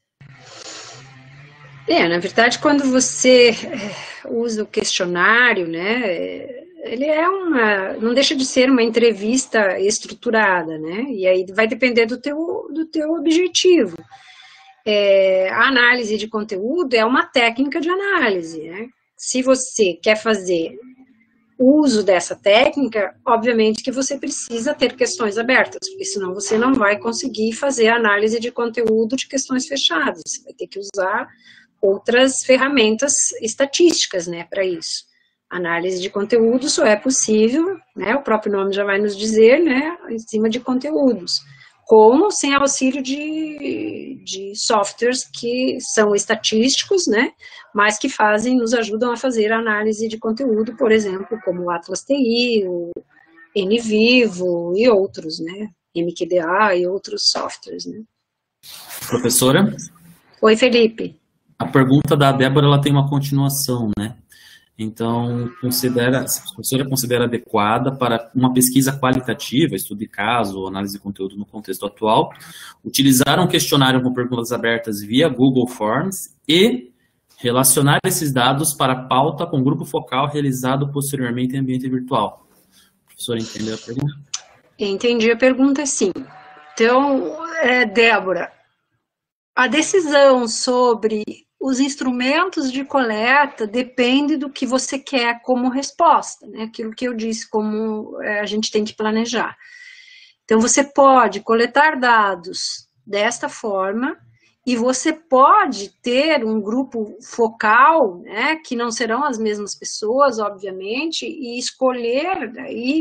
Na verdade, quando você usa o questionário, né, ele não deixa de ser uma entrevista estruturada, né, e aí vai depender do teu objetivo. A análise de conteúdo é uma técnica de análise, né? Se você quer fazer uso dessa técnica, obviamente que você precisa ter questões abertas, porque senão você não vai conseguir fazer análise de conteúdo de questões fechadas, você vai ter que usar outras ferramentas estatísticas, né, para isso. Análise de conteúdo só é possível, né, o próprio nome já vai nos dizer, né, em cima de conteúdos, com ou sem auxílio de softwares que são estatísticos, né, mas que nos ajudam a fazer a análise de conteúdo, por exemplo, como o Atlas TI, o NVivo e outros, né, MQDA e outros softwares, né. Professora? Oi, Felipe. A pergunta da Débora, ela tem uma continuação, né? Então, se a professora considera adequada para uma pesquisa qualitativa, estudo de caso, análise de conteúdo no contexto atual, utilizar um questionário com perguntas abertas via Google Forms e relacionar esses dados para a pauta com grupo focal realizado posteriormente em ambiente virtual. A professora entendeu a pergunta? Entendi a pergunta, sim. Então, Débora, a decisão sobre os instrumentos de coleta depende do que você quer como resposta, né? Aquilo que eu disse, como a gente tem que planejar. Então, você pode coletar dados desta forma e você pode ter um grupo focal, né, que não serão as mesmas pessoas, obviamente, e escolher daí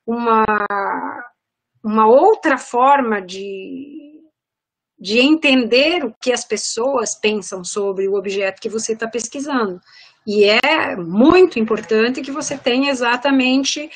uma outra forma de entender o que as pessoas pensam sobre o objeto que você está pesquisando. E é muito importante que você tenha exatamente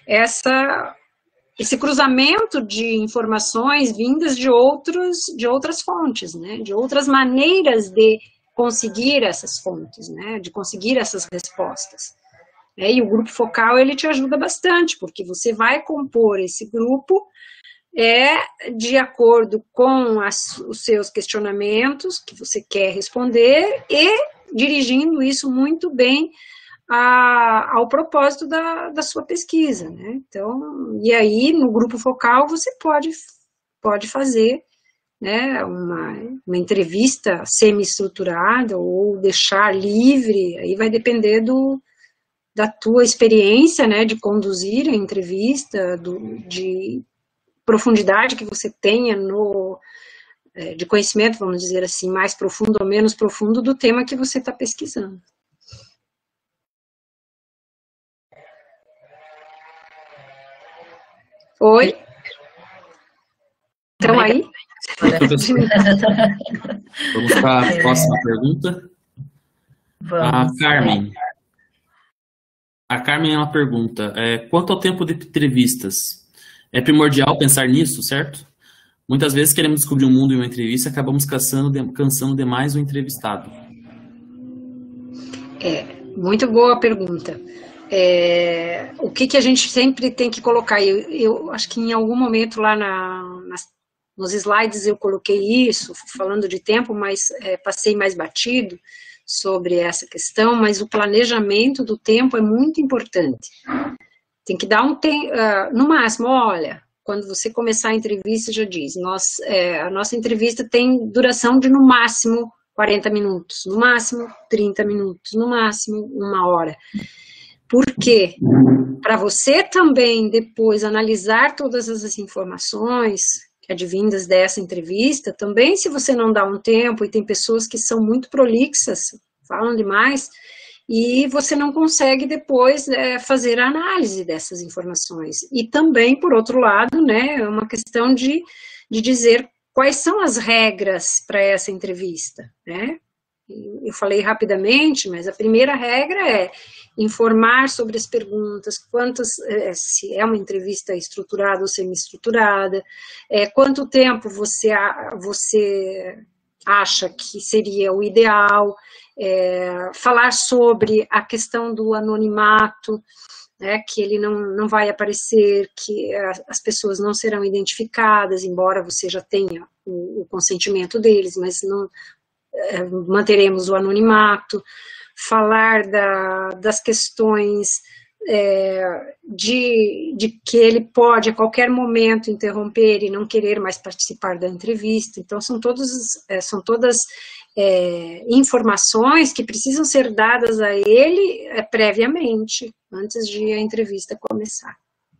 esse cruzamento de informações vindas de outras fontes, né? De outras maneiras de conseguir essas fontes, né? De conseguir essas respostas. E o grupo focal, ele te ajuda bastante, porque você vai compor esse grupo de acordo com os seus questionamentos que você quer responder e dirigindo isso muito bem ao propósito da sua pesquisa, né? Então, e aí no grupo focal você pode fazer, né, uma entrevista semi-estruturada ou deixar livre, aí vai depender da tua experiência, né, de conduzir a entrevista, de profundidade que você tenha de conhecimento, vamos dizer assim, mais profundo ou menos profundo do tema que você está pesquisando. Oi? Estão aí? Vamos para a próxima pergunta. Vamos. A Carmen, ela pergunta, quanto ao tempo de entrevistas, é primordial pensar nisso, certo? Muitas vezes queremos descobrir um mundo em uma entrevista e acabamos cansando demais o entrevistado. Muito boa pergunta. O que a gente sempre tem que colocar? Eu acho que em algum momento lá nos slides eu coloquei isso, falando de tempo, mas passei mais batido sobre essa questão, mas o planejamento do tempo é muito importante. Tem que dar um tempo, no máximo, olha, quando você começar a entrevista, já diz, a nossa entrevista tem duração de no máximo 40 minutos, no máximo 30 minutos, no máximo 1 hora. Por quê? Para você também depois analisar todas essas informações advindas dessa entrevista, também se você não dá um tempo, e tem pessoas que são muito prolixas, falam demais, e você não consegue depois fazer a análise dessas informações. E também, por outro lado, né, é uma questão de dizer quais são as regras para essa entrevista, né? Eu falei rapidamente, mas a primeira regra é informar sobre as perguntas, se é uma entrevista estruturada ou semi-estruturada, quanto tempo você acha que seria o ideal, falar sobre a questão do anonimato, né, que ele não vai aparecer, que as pessoas não serão identificadas, embora você já tenha o consentimento deles, mas não manteremos o anonimato, falar das questões de que ele pode a qualquer momento interromper e não querer mais participar da entrevista. Então são todas informações que precisam ser dadas a ele previamente, antes de a entrevista começar.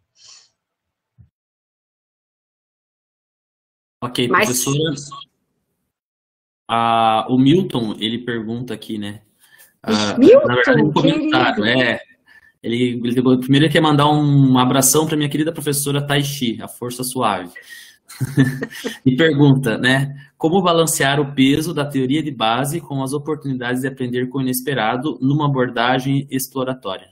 Ok, professora. O Milton, ele pergunta aqui, né? Milton, na verdade, um comentário, primeiro ele quer mandar um abração para minha querida professora Taishi, a Força Suave. E pergunta, né? Como balancear o peso da teoria de base com as oportunidades de aprender com o inesperado numa abordagem exploratória?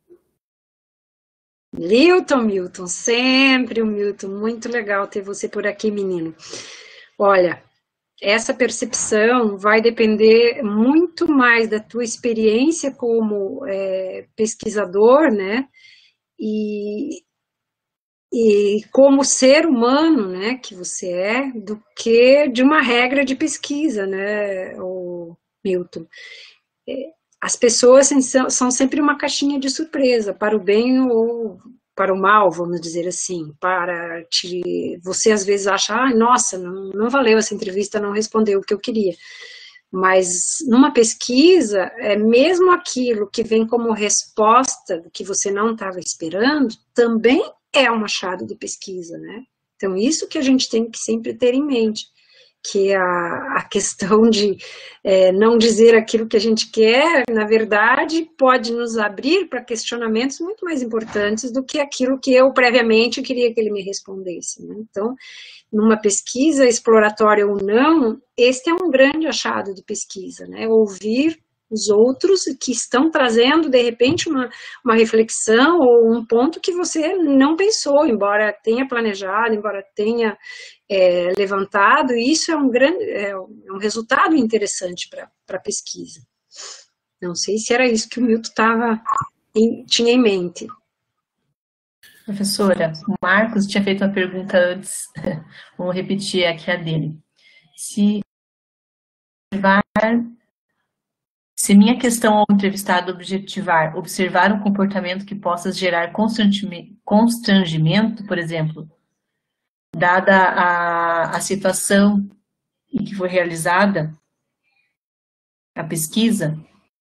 Milton, sempre o Milton. Muito legal ter você por aqui, menino. Olha, essa percepção vai depender muito mais da tua experiência como pesquisador, né? E como ser humano, né, que você é, do que de uma regra de pesquisa, né, o Milton. As pessoas são sempre uma caixinha de surpresa, para o bem ou para o mal, vamos dizer assim. Você às vezes acha, nossa, não valeu essa entrevista, não respondeu o que eu queria. Mas numa pesquisa, mesmo aquilo que vem como resposta do que você não estava esperando, também é um achado de pesquisa, né? Então, isso que a gente tem que sempre ter em mente, que a questão de não dizer aquilo que a gente quer, na verdade, pode nos abrir para questionamentos muito mais importantes do que aquilo que eu previamente queria que ele me respondesse, né? Então, numa pesquisa exploratória ou não, este é um grande achado de pesquisa, né? Ouvir os outros que estão trazendo, de repente, uma reflexão ou um ponto que você não pensou, embora tenha planejado, embora tenha levantado, e isso é um resultado interessante para a pesquisa. Não sei se era isso que o Milton tinha em mente. Professora, o Marcos tinha feito uma pergunta antes, vamos repetir aqui a dele. Se minha questão ao entrevistado observar um comportamento que possa gerar constrangimento, por exemplo, dada a situação em que foi realizada a pesquisa,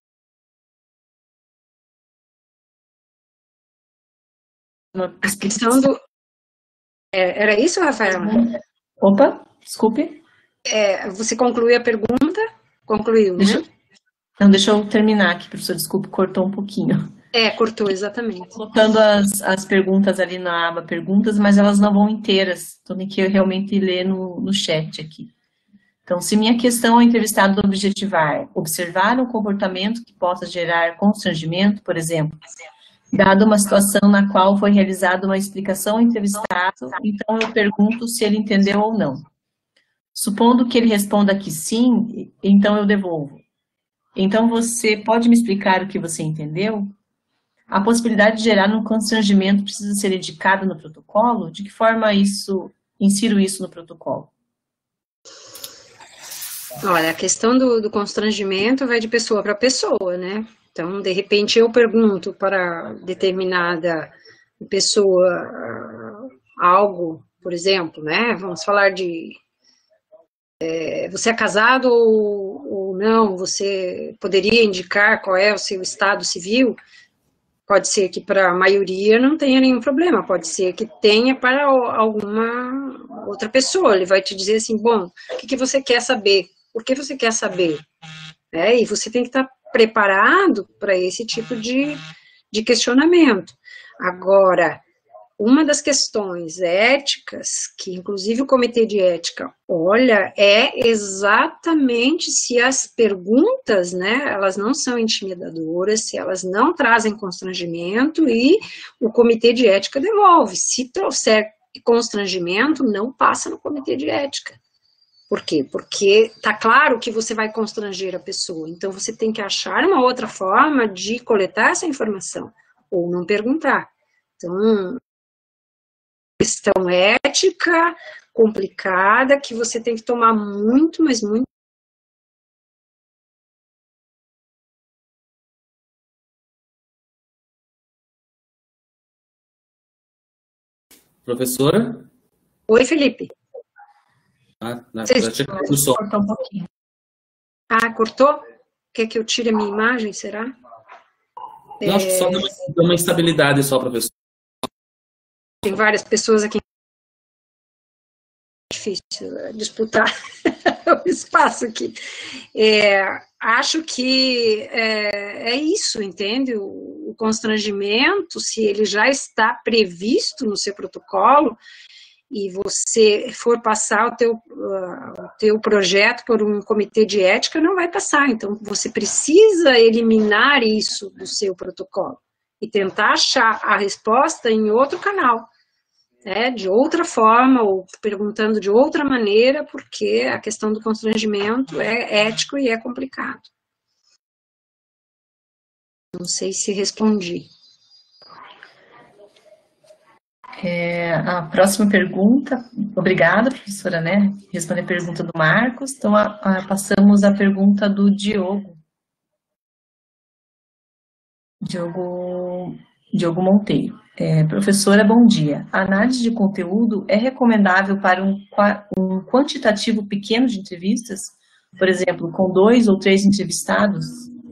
a questão do... Era isso, Rafael? Opa, desculpe. Você concluiu a pergunta? Concluiu, né? Deixa eu terminar aqui, professor, desculpe, cortou um pouquinho. Cortou, exatamente. Estou colocando as perguntas ali na aba perguntas, mas elas não vão inteiras, então tem que eu realmente ler no chat aqui. Então, se minha questão ao entrevistado objetivar, observar um comportamento que possa gerar constrangimento, por exemplo, dado uma situação na qual foi realizada uma explicação ao entrevistado, então eu pergunto se ele entendeu ou não. Supondo que ele responda que sim, então eu devolvo. Então, você pode me explicar o que você entendeu? A possibilidade de gerar um constrangimento precisa ser indicada no protocolo? De que forma insiro isso no protocolo? Olha, a questão do constrangimento vai de pessoa para pessoa, né? Então, de repente, eu pergunto para determinada pessoa algo, por exemplo, né? Vamos falar de... você é casado ou não? Você poderia indicar qual é o seu estado civil? Pode ser que para a maioria não tenha nenhum problema, pode ser que tenha para alguma outra pessoa. Ele vai te dizer assim, bom, o que você quer saber? Por que você quer saber? E você tem que estar preparado para esse tipo de questionamento. Agora, uma das questões éticas, que inclusive o Comitê de Ética olha, é exatamente se as perguntas, né, elas não são intimidadoras, se elas não trazem constrangimento, e o Comitê de Ética devolve. Se trouxer constrangimento, não passa no Comitê de Ética. Por quê? Porque tá claro que você vai constranger a pessoa, então você tem que achar uma outra forma de coletar essa informação, ou não perguntar. Então, questão ética complicada que você tem que tomar muito, mas muito. Professora? Oi, Felipe. Cortou um pouquinho. Ah, cortou? Quer que eu tire a minha imagem, será? Eu acho que só deu uma instabilidade só, professor. Tem várias pessoas aqui. É difícil disputar o espaço aqui. Acho que é isso, entende? O constrangimento, se ele já está previsto no seu protocolo, e você for passar o teu projeto por um comitê de ética, não vai passar. Então, você precisa eliminar isso do seu protocolo e tentar achar a resposta em outro canal, né, de outra forma, ou perguntando de outra maneira, porque a questão do constrangimento é ético e é complicado. Não sei se respondi. A próxima pergunta, obrigada, professora, né? Responder a pergunta do Marcos. Então, passamos à pergunta do Diogo. Diogo Monteiro. Professora, bom dia. A análise de conteúdo é recomendável para um quantitativo pequeno de entrevistas? Por exemplo, com 2 ou 3 entrevistados?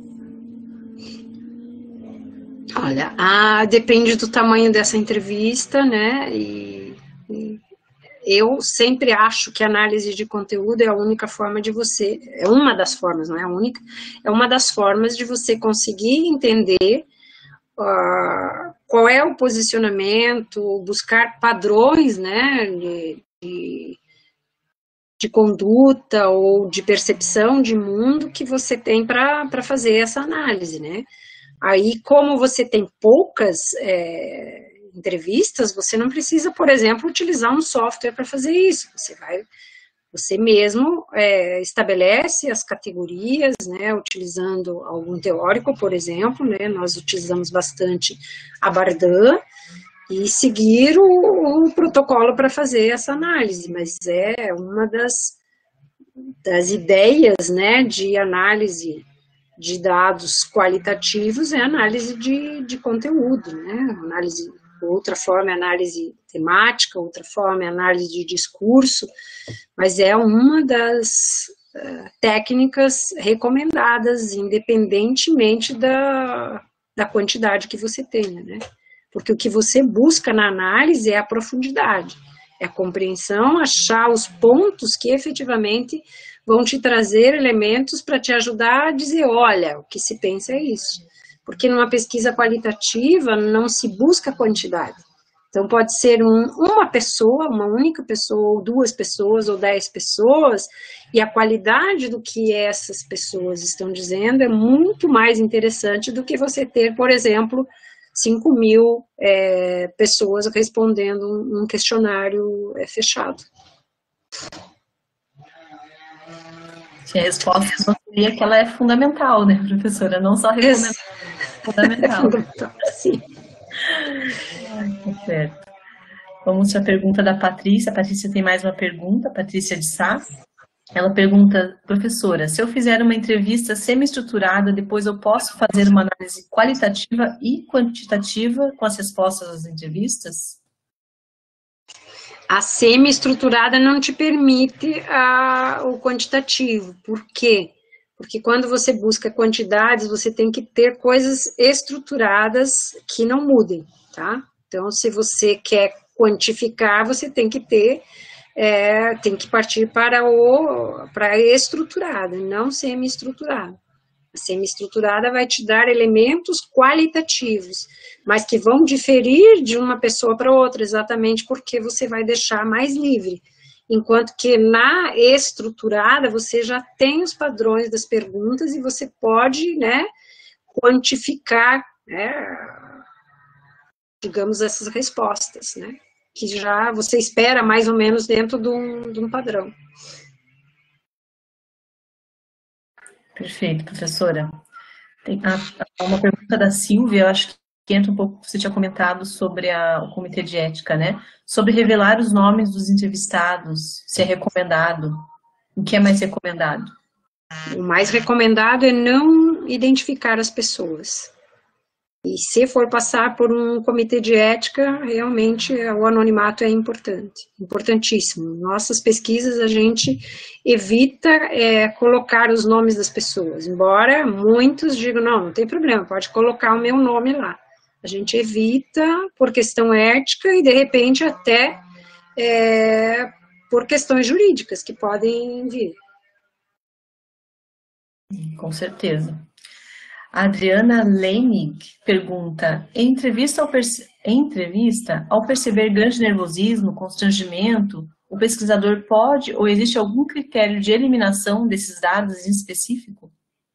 Olha, depende do tamanho dessa entrevista, né, e eu sempre acho que a análise de conteúdo é a única forma de você, é uma das formas, não é a única, é uma das formas de você conseguir entender qual é o posicionamento, buscar padrões, né, de conduta ou de percepção de mundo que você tem para fazer essa análise, né. Aí, como você tem poucas entrevistas, você não precisa, por exemplo, utilizar um software para fazer isso. Você mesmo estabelece as categorias, né, utilizando algum teórico, por exemplo, né, nós utilizamos bastante a Bardan, e seguir o protocolo para fazer essa análise, mas é uma das ideias, né, de análise de dados qualitativos é análise de conteúdo, né? Outra forma é análise temática, outra forma é análise de discurso, mas é uma das técnicas recomendadas, independentemente da quantidade que você tenha, né? Porque o que você busca na análise é a profundidade, é a compreensão, achar os pontos que efetivamente vão te trazer elementos para te ajudar a dizer, olha, o que se pensa é isso. Porque numa pesquisa qualitativa não se busca quantidade. Então pode ser uma pessoa, uma única pessoa, ou 2 pessoas, ou 10 pessoas, e a qualidade do que essas pessoas estão dizendo é muito mais interessante do que você ter, por exemplo, 5.000 pessoas respondendo um questionário fechado. A resposta seria que ela é fundamental, né, professora? Não só recomendada, fundamental. Sim. Certo. Vamos à pergunta da Patrícia. A Patrícia tem mais uma pergunta, Patrícia de Sá. Ela pergunta, professora, se eu fizer uma entrevista semi-estruturada, depois eu posso fazer uma análise qualitativa e quantitativa com as respostas das entrevistas? A semi-estruturada não te permite o quantitativo. Por quê? Porque quando você busca quantidades, você tem que ter coisas estruturadas que não mudem, tá? Então, se você quer quantificar, você tem que ter, tem que partir para a estruturada, não semi-estruturada. A semi-estruturada vai te dar elementos qualitativos, mas que vão diferir de uma pessoa para outra, exatamente porque você vai deixar mais livre. Enquanto que na estruturada, você já tem os padrões das perguntas e você pode, né, quantificar, né, digamos, essas respostas, né, que já você espera mais ou menos dentro de um padrão. Perfeito, professora. Tem uma pergunta da Silvia, eu acho que entra um pouco, você tinha comentado sobre o comitê de ética, né? Sobre revelar os nomes dos entrevistados, se é recomendado. O que é mais recomendado? O mais recomendado é não identificar as pessoas. E se for passar por um comitê de ética, realmente o anonimato é importante, importantíssimo. Nossas pesquisas a gente evita colocar os nomes das pessoas, embora muitos digam, não tem problema, pode colocar o meu nome lá. A gente evita por questão ética e de repente até por questões jurídicas que podem vir. Com certeza. A Adriana Leinig pergunta, em entrevista, ao perceber grande nervosismo, constrangimento, o pesquisador pode ou existe algum critério de eliminação desses dados em específico?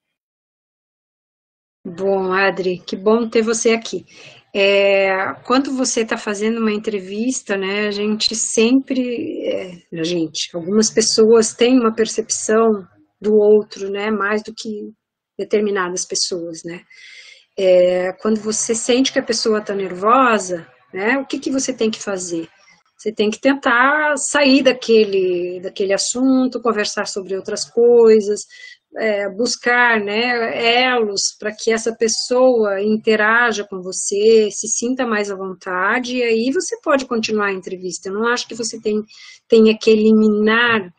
Bom, Adri, que bom ter você aqui. Quando você está fazendo uma entrevista, né, a gente sempre, algumas pessoas têm uma percepção do outro, né, mais do que determinadas pessoas, né. Quando você sente que a pessoa está nervosa, né, o que você tem que fazer? Você tem que tentar sair daquele assunto, conversar sobre outras coisas, buscar, né, elos para que essa pessoa interaja com você, se sinta mais à vontade, e aí você pode continuar a entrevista. Eu não acho que você tenha que eliminar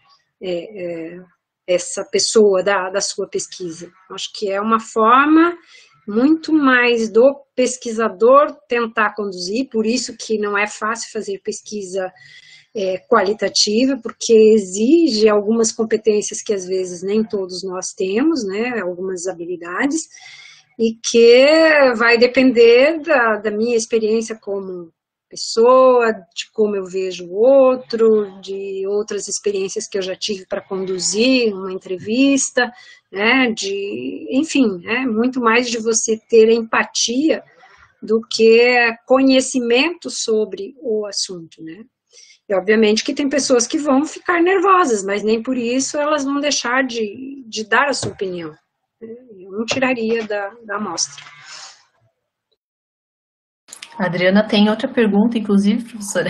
essa pessoa da sua pesquisa. Eu acho que é uma forma muito mais do pesquisador tentar conduzir, por isso que não é fácil fazer pesquisa qualitativa, porque exige algumas competências que às vezes nem todos nós temos, né, algumas habilidades, e que vai depender da minha experiência como pessoa, de como eu vejo o outro, de outras experiências que eu já tive para conduzir uma entrevista, né, enfim, muito mais de você ter empatia do que conhecimento sobre o assunto, né. E obviamente que tem pessoas que vão ficar nervosas, mas nem por isso elas vão deixar de dar a sua opinião. Eu não tiraria da amostra. A Adriana tem outra pergunta, inclusive, professora.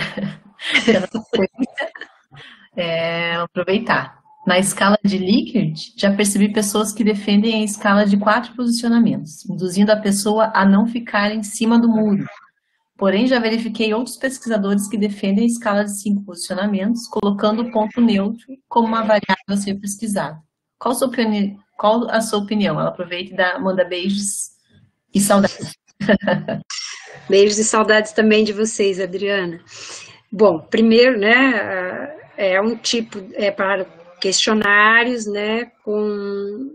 Aproveitar. Na escala de Likert, já percebi pessoas que defendem a escala de 4 posicionamentos, induzindo a pessoa a não ficar em cima do muro. Porém, já verifiquei outros pesquisadores que defendem a escala de 5 posicionamentos, colocando o ponto neutro como uma variável a ser pesquisada. Qual a sua opinião? Ela aproveita e manda beijos e saudades. Beijos e saudades também de vocês, Adriana. Bom, primeiro, né, um tipo, para questionários, né, com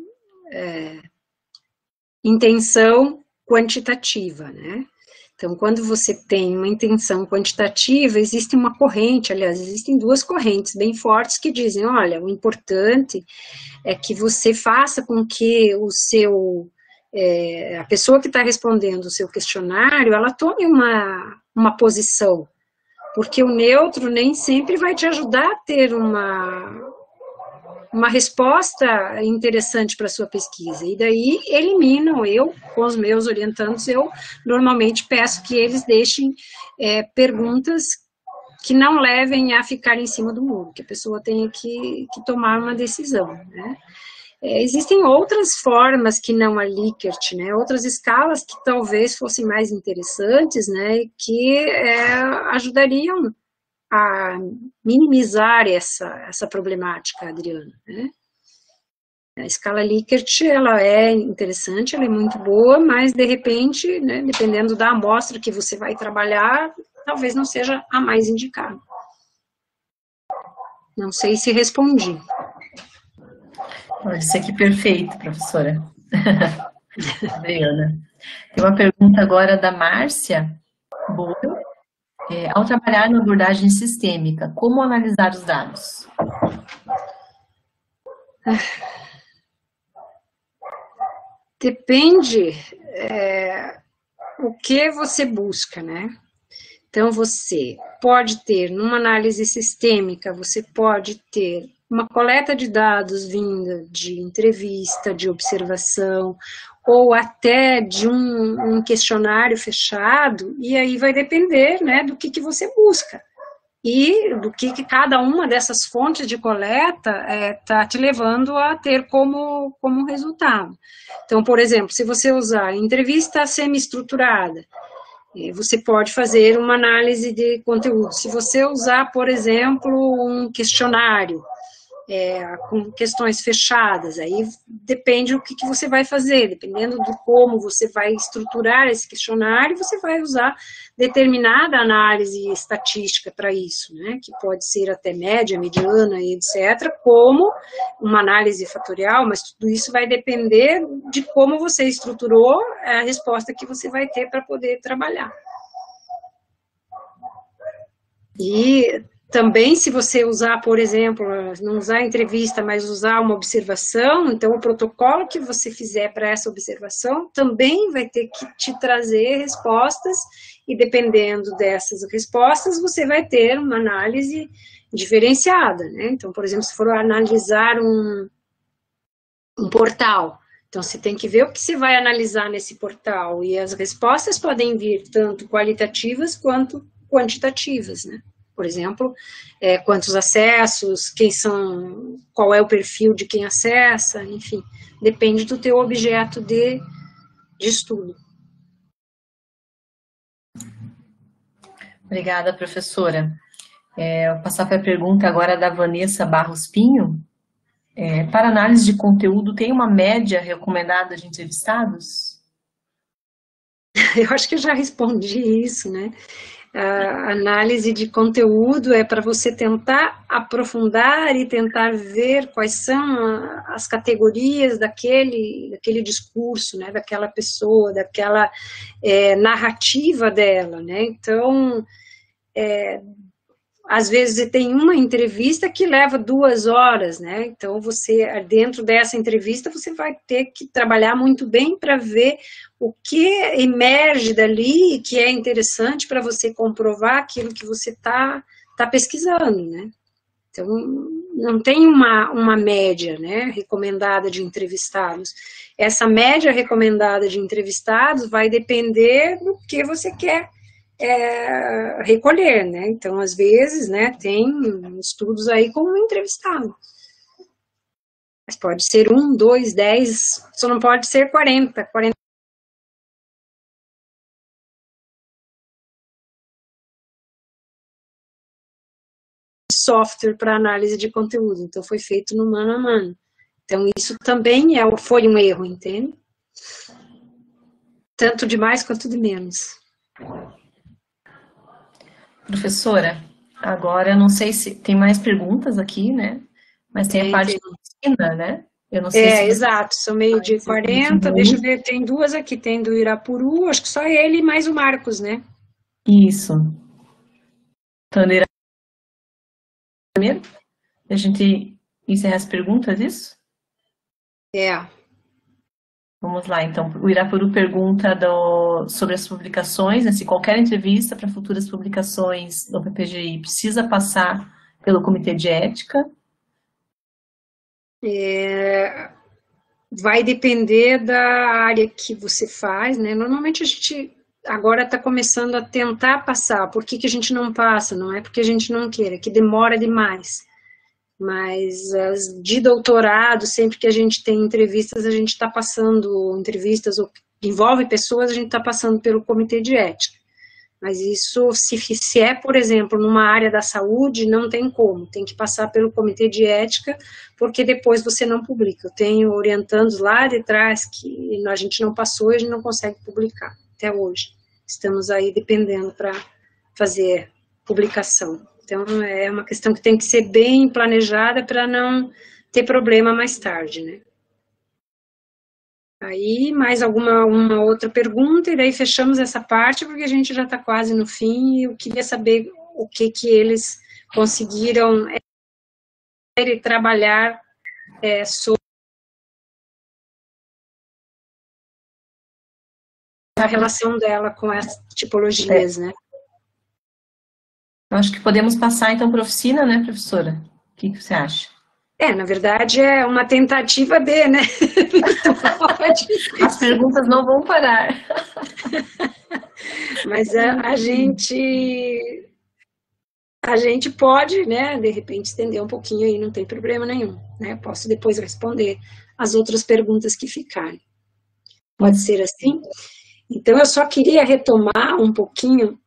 intenção quantitativa, né. Então, quando você tem uma intenção quantitativa, existe uma corrente, aliás, existem duas correntes bem fortes que dizem, olha, o importante é que você faça com que a pessoa que está respondendo o seu questionário, ela tome uma posição, porque o neutro nem sempre vai te ajudar a ter uma resposta interessante para a sua pesquisa, e daí eliminam, com os meus orientandos, eu normalmente peço que eles deixem perguntas que não levem a ficar em cima do muro, que a pessoa tenha que tomar uma decisão, né. Existem outras formas que não a Likert, né, outras escalas que talvez fossem mais interessantes, né, que ajudariam a minimizar essa problemática, Adriana, né. A escala Likert, ela é interessante, ela é muito boa, mas de repente, né, dependendo da amostra que você vai trabalhar, talvez não seja a mais indicada. Não sei se respondi. Isso aqui perfeito, professora. Adriana. Tem uma pergunta agora da Márcia Boa. Ao trabalhar na abordagem sistêmica, como analisar os dados? Depende o que você busca, né? Então, você pode ter, numa análise sistêmica, você pode ter uma coleta de dados vinda de entrevista, de observação, ou até de um questionário fechado, e aí vai depender, né, do que você busca. e do que cada uma dessas fontes de coleta está te levando a ter como resultado. Então, por exemplo, se você usar entrevista semi-estruturada, você pode fazer uma análise de conteúdo. Se você usar, por exemplo, um questionário, com questões fechadas, aí depende do que você vai fazer, dependendo de como você vai estruturar esse questionário, você vai usar determinada análise estatística para isso, né, que pode ser até média, mediana e etc., como uma análise fatorial, mas tudo isso vai depender de como você estruturou a resposta que você vai ter para poder trabalhar. E também, se você usar, por exemplo, não usar entrevista, mas usar uma observação, então o protocolo que você fizer para essa observação também vai ter que te trazer respostas, e dependendo dessas respostas, você vai ter uma análise diferenciada, né? Então, por exemplo, se for analisar um portal, então você tem que ver o que você vai analisar nesse portal, e as respostas podem vir tanto qualitativas quanto quantitativas, né? Por exemplo, quantos acessos, qual é o perfil de quem acessa, enfim, depende do teu objeto de estudo. Obrigada, professora. Vou passar para a pergunta agora da Vanessa Barros Pinho. Para análise de conteúdo, tem uma média recomendada de entrevistados? Eu acho que eu já respondi isso, né? A análise de conteúdo é para você tentar aprofundar e tentar ver quais são as categorias daquele discurso, né, daquela pessoa, daquela narrativa dela, né? Então, às vezes tem uma entrevista que leva 2 horas, né? Então, dentro dessa entrevista, você vai ter que trabalhar muito bem para ver o que emerge dali e que é interessante para você comprovar aquilo que você tá pesquisando, né? Então, não tem uma média, né, recomendada de entrevistados. Essa média recomendada de entrevistados vai depender do que você quer recolher, né? Então, às vezes, né, tem estudos aí com um entrevistado. Mas pode ser 1, 2, 10, só não pode ser 40 software para análise de conteúdo. Então, foi feito no mano a mano. Então, isso também foi um erro, entende? Tanto de mais quanto de menos. Professora, agora eu não sei se tem mais perguntas aqui, né? Mas tem a parte da oficina, né? Eu não sei se exato, são 12h40, deixa eu ver, tem 2 aqui, tem do Irapuru, acho que só ele e mais o Marcos, né? Isso. Então, primeiro, a gente encerra as perguntas, isso? Vamos lá, então, o Irapuru pergunta sobre as publicações, né, se qualquer entrevista para futuras publicações do PPGI precisa passar pelo Comitê de Ética? Vai depender da área que você faz, né? Normalmente a gente agora está começando a tentar passar. Por que a gente não passa? Não é porque a gente não queira, é que demora demais. Mas as de doutorado, sempre que a gente tem entrevistas, a gente está passando entrevistas ou envolve pessoas, a gente está passando pelo Comitê de Ética. Mas isso, se é, por exemplo, numa área da saúde, não tem como, tem que passar pelo Comitê de Ética, porque depois você não publica. Eu tenho orientandos lá de trás que a gente não passou e a gente não consegue publicar, até hoje. Estamos aí dependendo para fazer publicação. Então, é uma questão que tem que ser bem planejada para não ter problema mais tarde, né? Aí, mais uma outra pergunta, e daí fechamos essa parte, porque a gente já está quase no fim, e eu queria saber o que eles conseguiram trabalhar sobre a relação dela com as tipologias, né? Acho que podemos passar, então, para a oficina, né, professora? O que você acha? Na verdade, é uma tentativa de, né? As perguntas não vão parar. Mas a gente a gente pode, né, de repente, estender um pouquinho aí, não tem problema nenhum, né? Posso depois responder as outras perguntas que ficarem. Pode ser assim? Então, eu só queria retomar um pouquinho,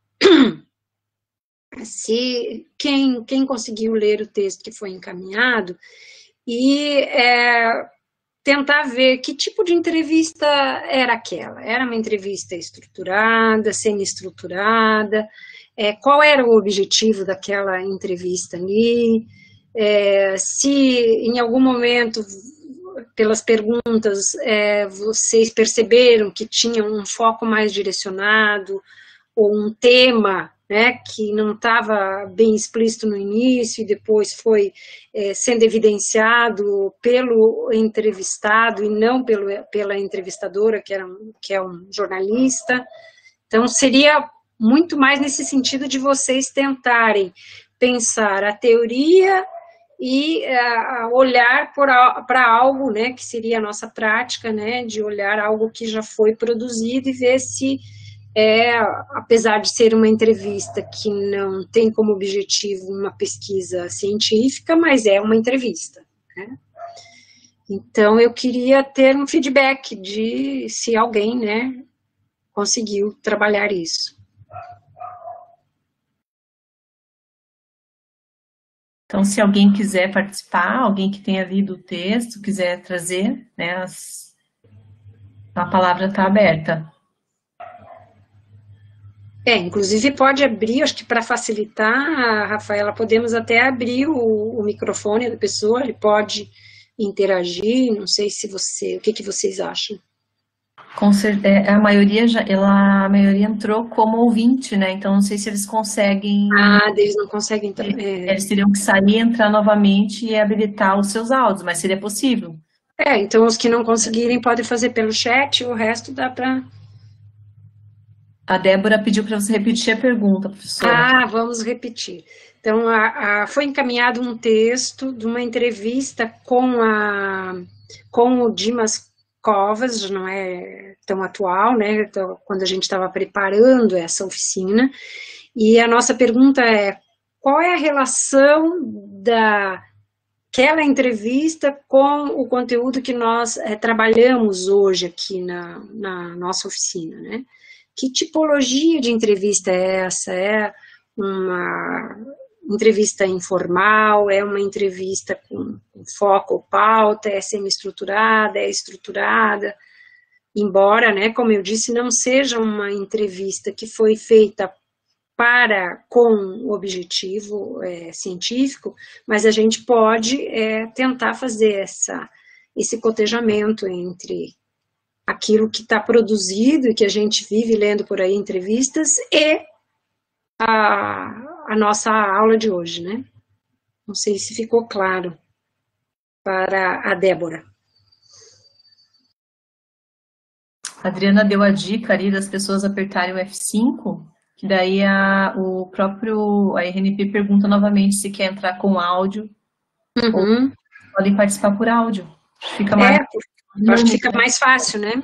se quem conseguiu ler o texto que foi encaminhado, e tentar ver que tipo de entrevista era aquela. Era uma entrevista estruturada, semi-estruturada, qual era o objetivo daquela entrevista ali, se em algum momento, pelas perguntas, vocês perceberam que tinha um foco mais direcionado, ou um tema, né, que não estava bem explícito no início e depois foi sendo evidenciado pelo entrevistado e não pela entrevistadora, que é um jornalista. Então, seria muito mais nesse sentido de vocês tentarem pensar a teoria e olhar para algo, né, que seria a nossa prática, né, de olhar algo que já foi produzido e ver se, apesar de ser uma entrevista que não tem como objetivo uma pesquisa científica, mas é uma entrevista, né? Então, eu queria ter um feedback de se alguém, né, conseguiu trabalhar isso. Então, se alguém quiser participar, alguém que tenha lido o texto, quiser trazer, né, a palavra está aberta. Inclusive pode abrir, acho que para facilitar, Rafaela, podemos até abrir o microfone da pessoa, ele pode interagir, não sei se o que vocês acham? Com certeza, a maioria entrou como ouvinte, né? Então não sei se eles conseguem. Eles não conseguem. Eles teriam que sair, entrar novamente e habilitar os seus áudios, mas seria possível. Então os que não conseguirem podem fazer pelo chat, o resto dá para. A Débora pediu para você repetir a pergunta, professora. Vamos repetir. Então, foi encaminhado um texto de uma entrevista com o Dimas Covas, já não é tão atual, né? Então, quando a gente estava preparando essa oficina, e a nossa pergunta é: qual é a relação daquela entrevista com o conteúdo que nós trabalhamos hoje aqui na nossa oficina, né? Que tipologia de entrevista é essa? É uma entrevista informal? É uma entrevista com foco ou pauta? É semi-estruturada? É estruturada? Embora, né, como eu disse, não seja uma entrevista que foi feita com o objetivo científico, mas a gente pode tentar fazer esse cotejamento entre aquilo que está produzido e que a gente vive lendo por aí entrevistas e a nossa aula de hoje, né? Não sei se ficou claro para a Débora. A Adriana deu a dica ali das pessoas apertarem o F5, que daí a RNP pergunta novamente se quer entrar com áudio ou podem participar por áudio. Fica mais... Eu acho que fica mais fácil, né?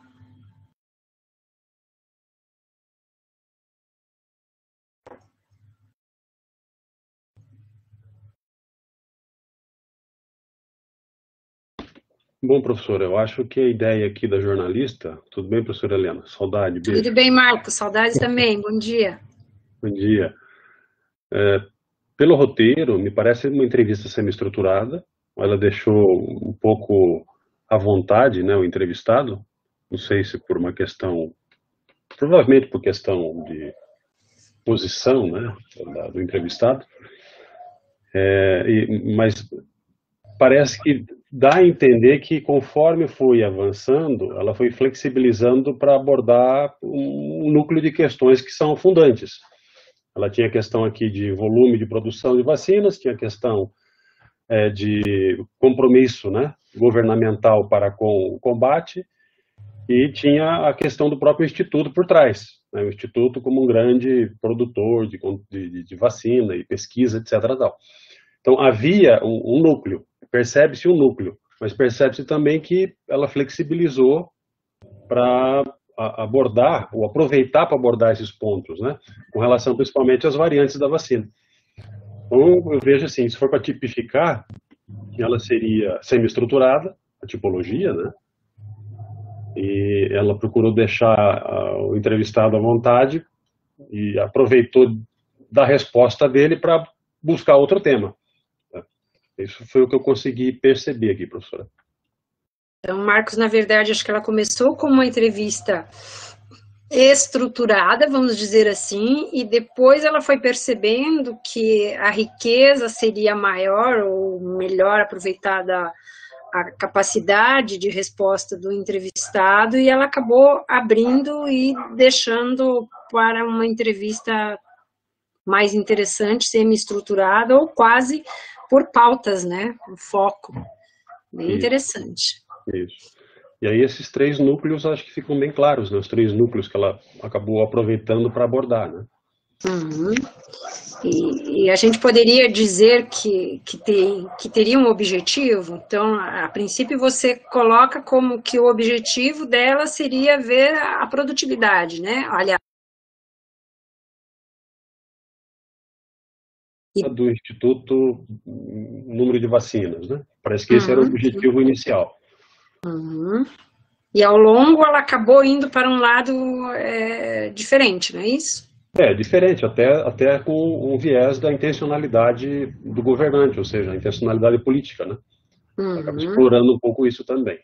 Bom, professora, eu acho que a ideia aqui da jornalista... Tudo bem, professora Helena? Saudade, beijo. Tudo bem, Marcos. Saudades também. Bom dia. Bom dia. Pelo roteiro, me parece uma entrevista semi-estruturada. Ela deixou um pouco à vontade, né, o entrevistado. Não sei se por uma questão... Provavelmente por questão de posição, né, do entrevistado. Mas parece que dá a entender que conforme foi avançando, ela foi flexibilizando para abordar um núcleo de questões que são fundantes. Ela tinha a questão aqui de volume de produção de vacinas, tinha a questão de compromisso, né, governamental para com o combate, e tinha a questão do próprio Instituto por trás, né, o Instituto como um grande produtor de vacina e pesquisa, etc. Tal. Então havia um núcleo, percebe-se um núcleo, mas percebe-se também que ela flexibilizou para abordar, ou aproveitar para abordar esses pontos, né, com relação principalmente às variantes da vacina. Então, eu vejo assim, se for para tipificar, ela seria semi-estruturada, a tipologia, né? E ela procurou deixar o entrevistado à vontade e aproveitou da resposta dele para buscar outro tema. Isso foi o que eu consegui perceber aqui, professora. Então, Marcos, na verdade, acho que ela começou com uma entrevista estruturada, vamos dizer assim, e depois ela foi percebendo que a riqueza seria maior ou melhor aproveitada a capacidade de resposta do entrevistado, e ela acabou abrindo e deixando para uma entrevista mais interessante, semi-estruturada ou quase por pautas, né? O foco. Bem interessante. Isso. E aí esses 3 núcleos acho que ficam bem claros, né? Os 3 núcleos que ela acabou aproveitando para abordar, né? Uhum. E a gente poderia dizer que teria um objetivo. Então, a princípio, você coloca como que o objetivo dela seria ver a produtividade, né? Olha, do Instituto, número de vacinas, né? Parece que esse era o objetivo inicial. Uhum. E ao longo ela acabou indo para um lado diferente, não é isso? Diferente, até com o viés da intencionalidade do governante, ou seja, a intencionalidade política, né? Acaba explorando um pouco isso também.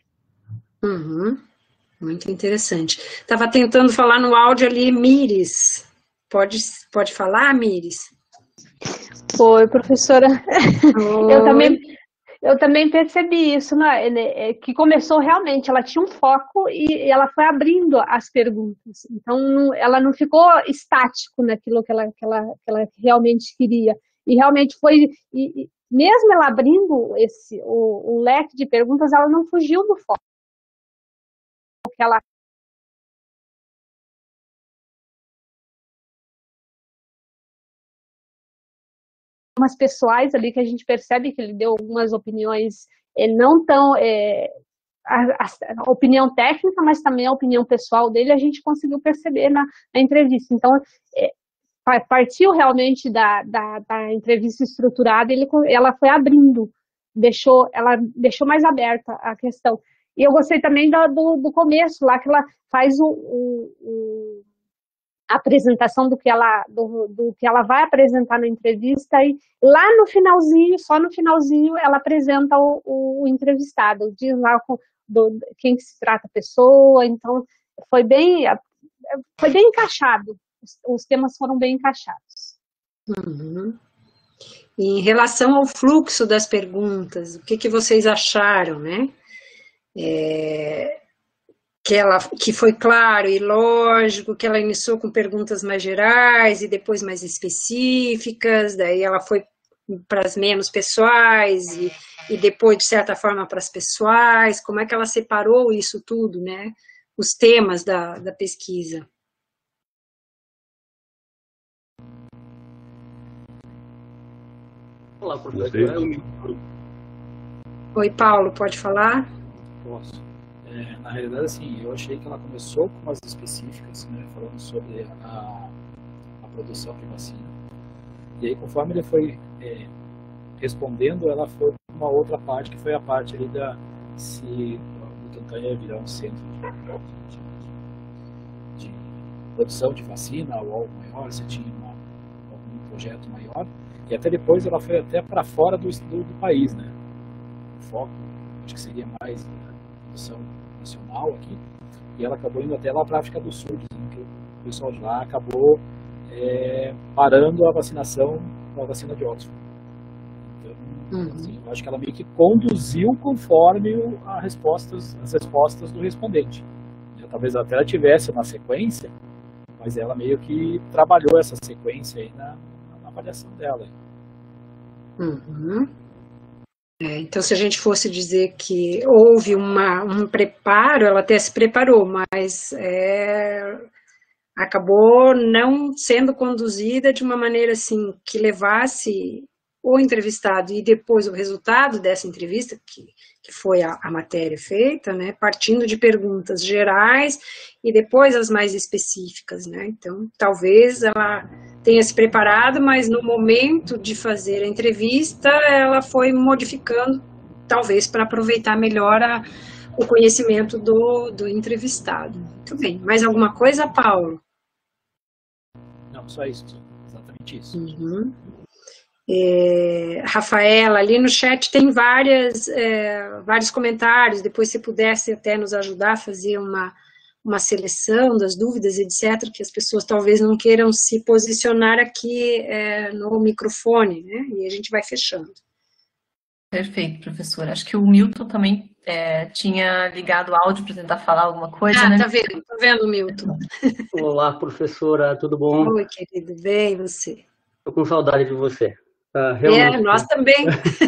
Muito interessante. Estava tentando falar no áudio ali, Mires. Pode falar, Mires? Oi, professora. Oi. Eu também percebi isso, né? Que começou realmente, ela tinha um foco e ela foi abrindo as perguntas. Então, ela não ficou estático naquilo que ela realmente queria. E realmente foi, e mesmo ela abrindo o leque de perguntas, ela não fugiu do foco. Ela umas pessoais ali que a gente percebe que ele deu algumas opiniões não tão a opinião técnica, mas também a opinião pessoal dele, a gente conseguiu perceber na entrevista. Então, partiu realmente da entrevista estruturada, ela foi abrindo, ela deixou mais aberta a questão. E eu gostei também do começo, lá que ela faz a apresentação do que ela vai apresentar na entrevista, e lá no finalzinho, só no finalzinho, ela apresenta o entrevistado, diz lá quem se trata a pessoa. Então foi bem encaixado, os temas foram bem encaixados. E em relação ao fluxo das perguntas, o que vocês acharam, né? Que foi claro e lógico, que ela iniciou com perguntas mais gerais e depois mais específicas, daí ela foi para as menos pessoais e depois, de certa forma, para as pessoais. Como é que ela separou isso tudo, né? Os temas da pesquisa. Olá, professora. Oi, Paulo, pode falar? Posso. Na realidade, assim, eu achei que ela começou com umas específicas, né, falando sobre a produção de vacina. E aí, conforme ele foi respondendo, ela foi para uma outra parte, que foi a parte ali se o Butantan ia virar um centro de produção de vacina ou algo maior, se tinha algum projeto maior. E até depois ela foi até para fora do país, né? O foco, acho que seria mais produção nacional aqui, e ela acabou indo até lá para a África do Sul, dizendo que o pessoal de lá acabou parando a vacinação com a vacina de Oxford. Então, assim, eu acho que ela meio que conduziu conforme as respostas do respondente. Talvez até ela tivesse uma sequência, mas ela meio que trabalhou essa sequência aí na avaliação dela. Então, se a gente fosse dizer que houve um preparo, ela até se preparou, mas acabou não sendo conduzida de uma maneira assim que levasse o entrevistado e depois o resultado dessa entrevista, que foi a matéria feita, né, partindo de perguntas gerais e depois as mais específicas, né? Então, talvez ela tenha se preparado, mas no momento de fazer a entrevista, ela foi modificando, talvez para aproveitar melhor o conhecimento do entrevistado. Muito bem. Mais alguma coisa, Paulo? Não, só isso. Exatamente isso. Uhum. Rafaela, ali no chat tem vários comentários, depois se pudesse até nos ajudar a fazer uma seleção das dúvidas, etc., que as pessoas talvez não queiram se posicionar aqui no microfone, né? E a gente vai fechando. Perfeito, professora. Acho que o Milton também tinha ligado o áudio para tentar falar alguma coisa, né? Tá vendo, Milton? Olá, professora, tudo bom? Oi, querido, bem, e você? Tô com saudade de você. Nós também.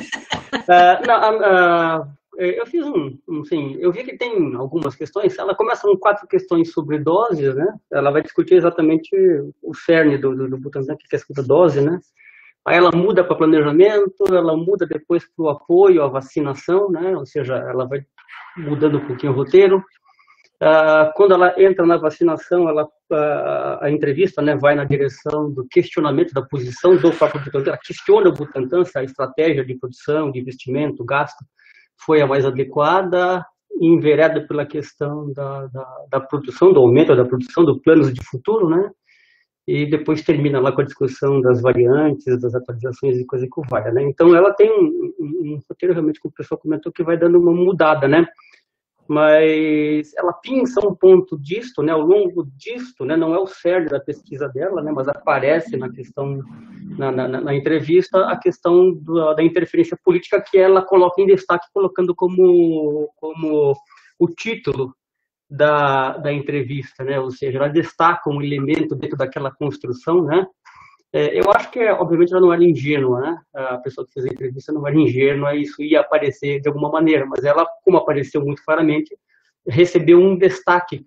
Eu fiz eu vi que tem algumas questões, ela começa com 4 questões sobre doses, né? Ela vai discutir exatamente o cerne do Butantan, que é a questão da dose, né? Aí ela muda para planejamento, ela muda depois para o apoio à vacinação, né? Ou seja, ela vai mudando um pouquinho o roteiro. Quando ela entra na vacinação, a entrevista, né, vai na direção do questionamento da posição do próprio Butantan. Ela questiona o Butantan se a estratégia de produção, de investimento, gasto, foi a mais adequada, envereda pela questão da produção, do aumento da produção, do planos de futuro, né? E depois termina lá com a discussão das variantes, das atualizações e coisa que valha, né? Então ela tem um roteiro, realmente, como o pessoal comentou, que vai dando uma mudada, né? Mas ela pinça um ponto disto, né, ao longo disto, né, não é o cerne da pesquisa dela, né, mas aparece na questão, na entrevista, a questão da interferência política que ela coloca em destaque, colocando como o título da entrevista, né, ou seja, ela destaca um elemento dentro daquela construção, né. Eu acho que, obviamente, ela não era ingênua, né? A pessoa que fez a entrevista não era ingênua, isso ia aparecer de alguma maneira, mas ela, como apareceu muito claramente, recebeu um destaque.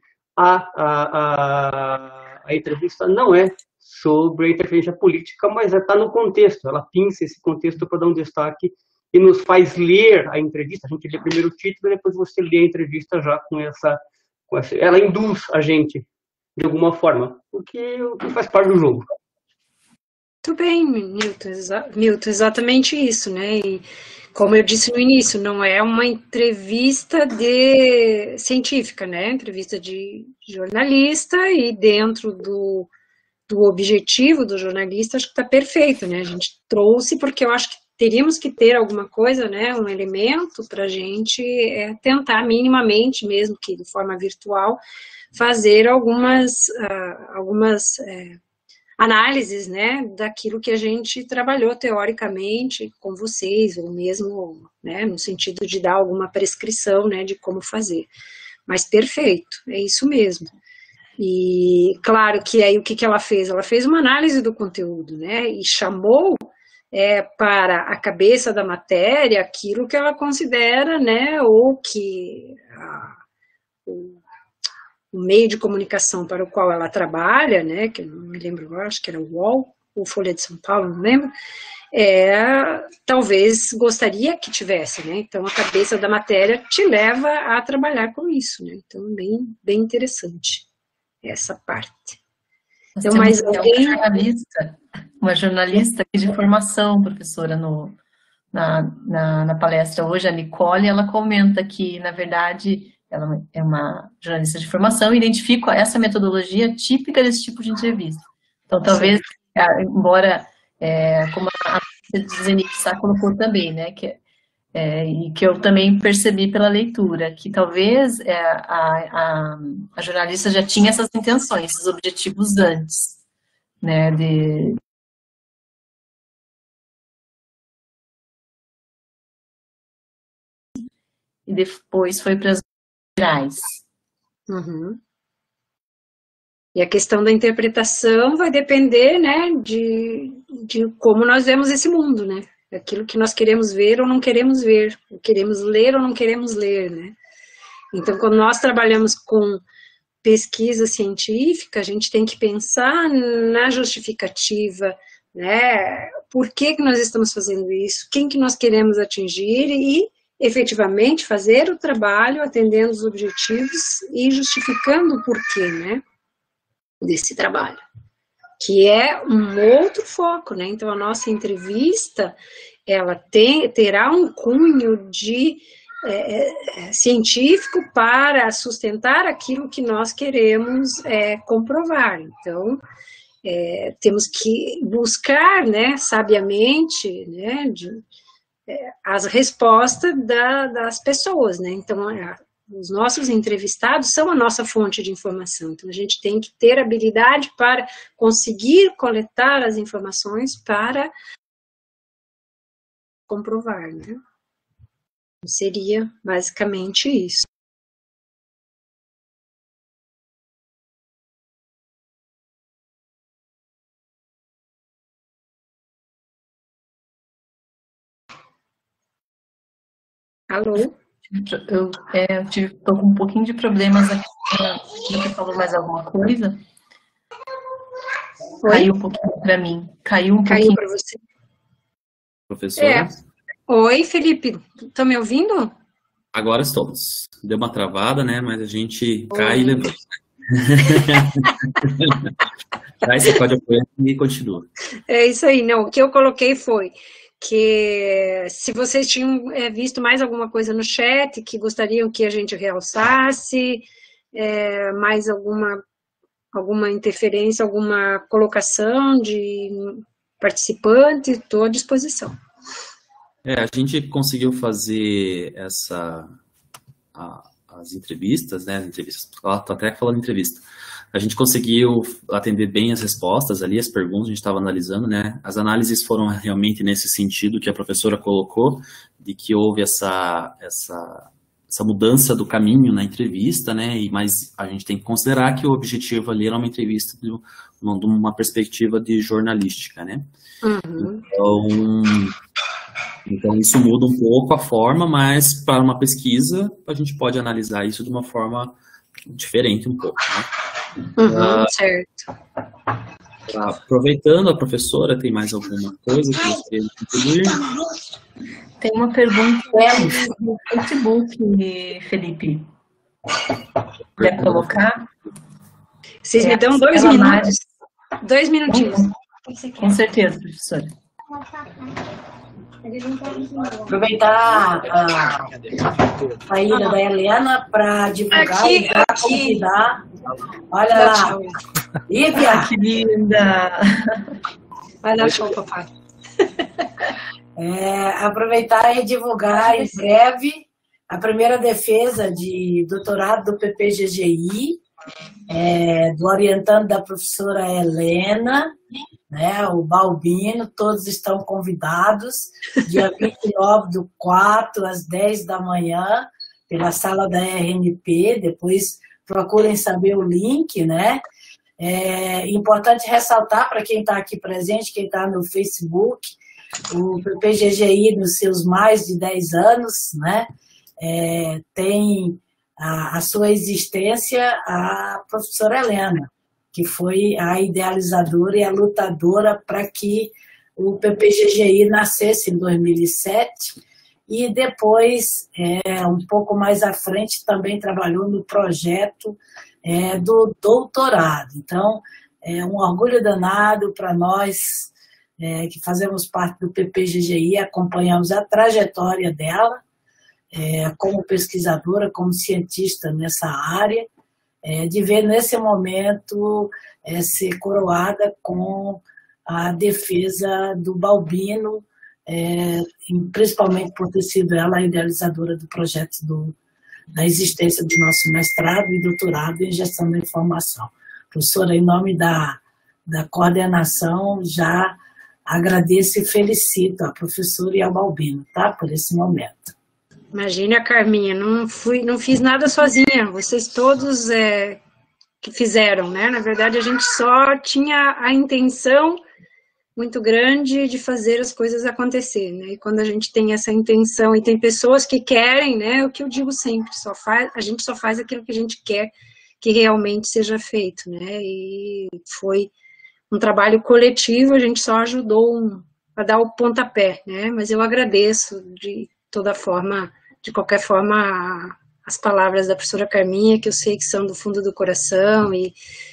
A entrevista não é sobre a interferência política, mas está no contexto, ela pinça esse contexto para dar um destaque e nos faz ler a entrevista. A gente lê primeiro o título e depois você lê a entrevista já com essa... Ela induz a gente, de alguma forma, o que faz parte do jogo. Muito bem, Milton, exatamente isso, né? E como eu disse no início, não é uma entrevista científica, né? Entrevista de jornalista, e dentro do objetivo do jornalista, acho que está perfeito, né? A gente trouxe porque eu acho que teríamos que ter alguma coisa, né? Um elemento para a gente tentar minimamente, mesmo que de forma virtual, fazer algumas análises, né, daquilo que a gente trabalhou teoricamente com vocês, ou mesmo, né, no sentido de dar alguma prescrição, né, de como fazer. Mas perfeito, é isso mesmo. E claro que aí o que ela fez? Ela fez uma análise do conteúdo, né, e chamou para a cabeça da matéria aquilo que ela considera, né, ou que o meio de comunicação para o qual ela trabalha, né, que eu não me lembro agora, acho que era o UOL, ou Folha de São Paulo, não lembro, talvez gostaria que tivesse, né, então a cabeça da matéria te leva a trabalhar com isso, né, então bem interessante essa parte. Então, mais alguém... uma jornalista aqui de formação, professora, na palestra hoje, a Nicole, ela comenta que, na verdade, ela é uma jornalista de formação e identifica essa metodologia típica desse tipo de entrevista. Então, talvez, embora, como a Zenit Sá colocou também, né, e que eu também percebi pela leitura, que talvez a jornalista já tinha essas intenções, esses objetivos antes, né, e depois foi para as gerais. Uhum. E a questão da interpretação vai depender, né, de como nós vemos esse mundo, né, aquilo que nós queremos ver ou não queremos ver, queremos ler ou não queremos ler, né. Então, quando nós trabalhamos com pesquisa científica, a gente tem que pensar na justificativa, né, por que nós estamos fazendo isso, quem que nós queremos atingir e efetivamente fazer o trabalho atendendo os objetivos e justificando o porquê, né, desse trabalho. que é um outro foco, né? Então, a nossa entrevista, ela terá um cunho de científico para sustentar aquilo que nós queremos comprovar. Então, temos que buscar, né, sabiamente, né, as respostas das pessoas, né? Então, os nossos entrevistados são a nossa fonte de informação. Então, a gente tem que ter habilidade para conseguir coletar as informações para comprovar, né? Seria basicamente isso. Alô? Eu estou com um pouquinho de problemas aqui. Você falou mais alguma coisa? Oi? Caiu um pouquinho para mim. Caiu pouquinho para você. Professora? Oi, Felipe. Tá me ouvindo? Agora estamos. Deu uma travada, né? Mas a gente cai e levanta. Aí você pode apoiar e continua. É isso aí. Não, o que eu coloquei foi que se vocês tinham visto mais alguma coisa no chat que gostariam que a gente realçasse, mais alguma interferência, alguma colocação de participante, estou à disposição. A gente conseguiu fazer as entrevistas, né? As entrevistas, estou até falando entrevista. A gente conseguiu atender bem as respostas ali, as perguntas, a gente estava analisando, né? As análises foram realmente nesse sentido que a professora colocou, de que houve essa mudança do caminho na entrevista, né? Mas a gente tem que considerar que o objetivo ali era uma entrevista de uma perspectiva de jornalística, né? Uhum. Então, isso muda um pouco a forma, mas para uma pesquisa, a gente pode analisar isso de uma forma diferente um pouco, né? Certo. Aproveitando, a professora, tem mais alguma coisa que você quer contribuir? Tem uma pergunta no Facebook, Felipe. Quer colocar? Vocês me dão 2 minutos? 2 minutinhos. Com certeza, professora. Aproveitar a saída da Helena para divulgar e para convidar. Olha lá. Lívia! Que linda! Vai dar show, papai. Aproveitar e divulgar em breve a primeira defesa de doutorado do PPGGI, do orientando da professora Helena, né, o Balbino. Todos estão convidados, dia 29/4, às 10 da manhã, pela sala da RNP. Depois procurem saber o link, né? É importante ressaltar para quem está aqui presente, quem está no Facebook, o PPGGI, nos seus mais de 10 anos, né, tem a sua existência a professora Helena, que foi a idealizadora e a lutadora para que o PPGGI nascesse em 2007, e depois, um pouco mais à frente, também trabalhou no projeto do doutorado. Então, é um orgulho danado para nós que fazemos parte do PPGGI, acompanhamos a trajetória dela como pesquisadora, como cientista nessa área, de ver nesse momento ser coroada com a defesa do Balbino, principalmente por ter sido ela a idealizadora do projeto da existência do nosso mestrado e doutorado em gestão da informação. Professora, em nome da coordenação, já agradeço e felicito a professora e ao Balbino, tá, por esse momento. Imagina, Carminha, não fiz nada sozinha, vocês todos que fizeram, né? Na verdade, a gente só tinha a intenção muito grande de fazer as coisas acontecer, né? E quando a gente tem essa intenção e tem pessoas que querem, né? É o que eu digo sempre, a gente só faz aquilo que a gente quer que realmente seja feito, né? E foi um trabalho coletivo, a gente só ajudou a dar o pontapé, né? Mas eu agradeço de qualquer forma, as palavras da professora Carminha, que eu sei que são do fundo do coração, e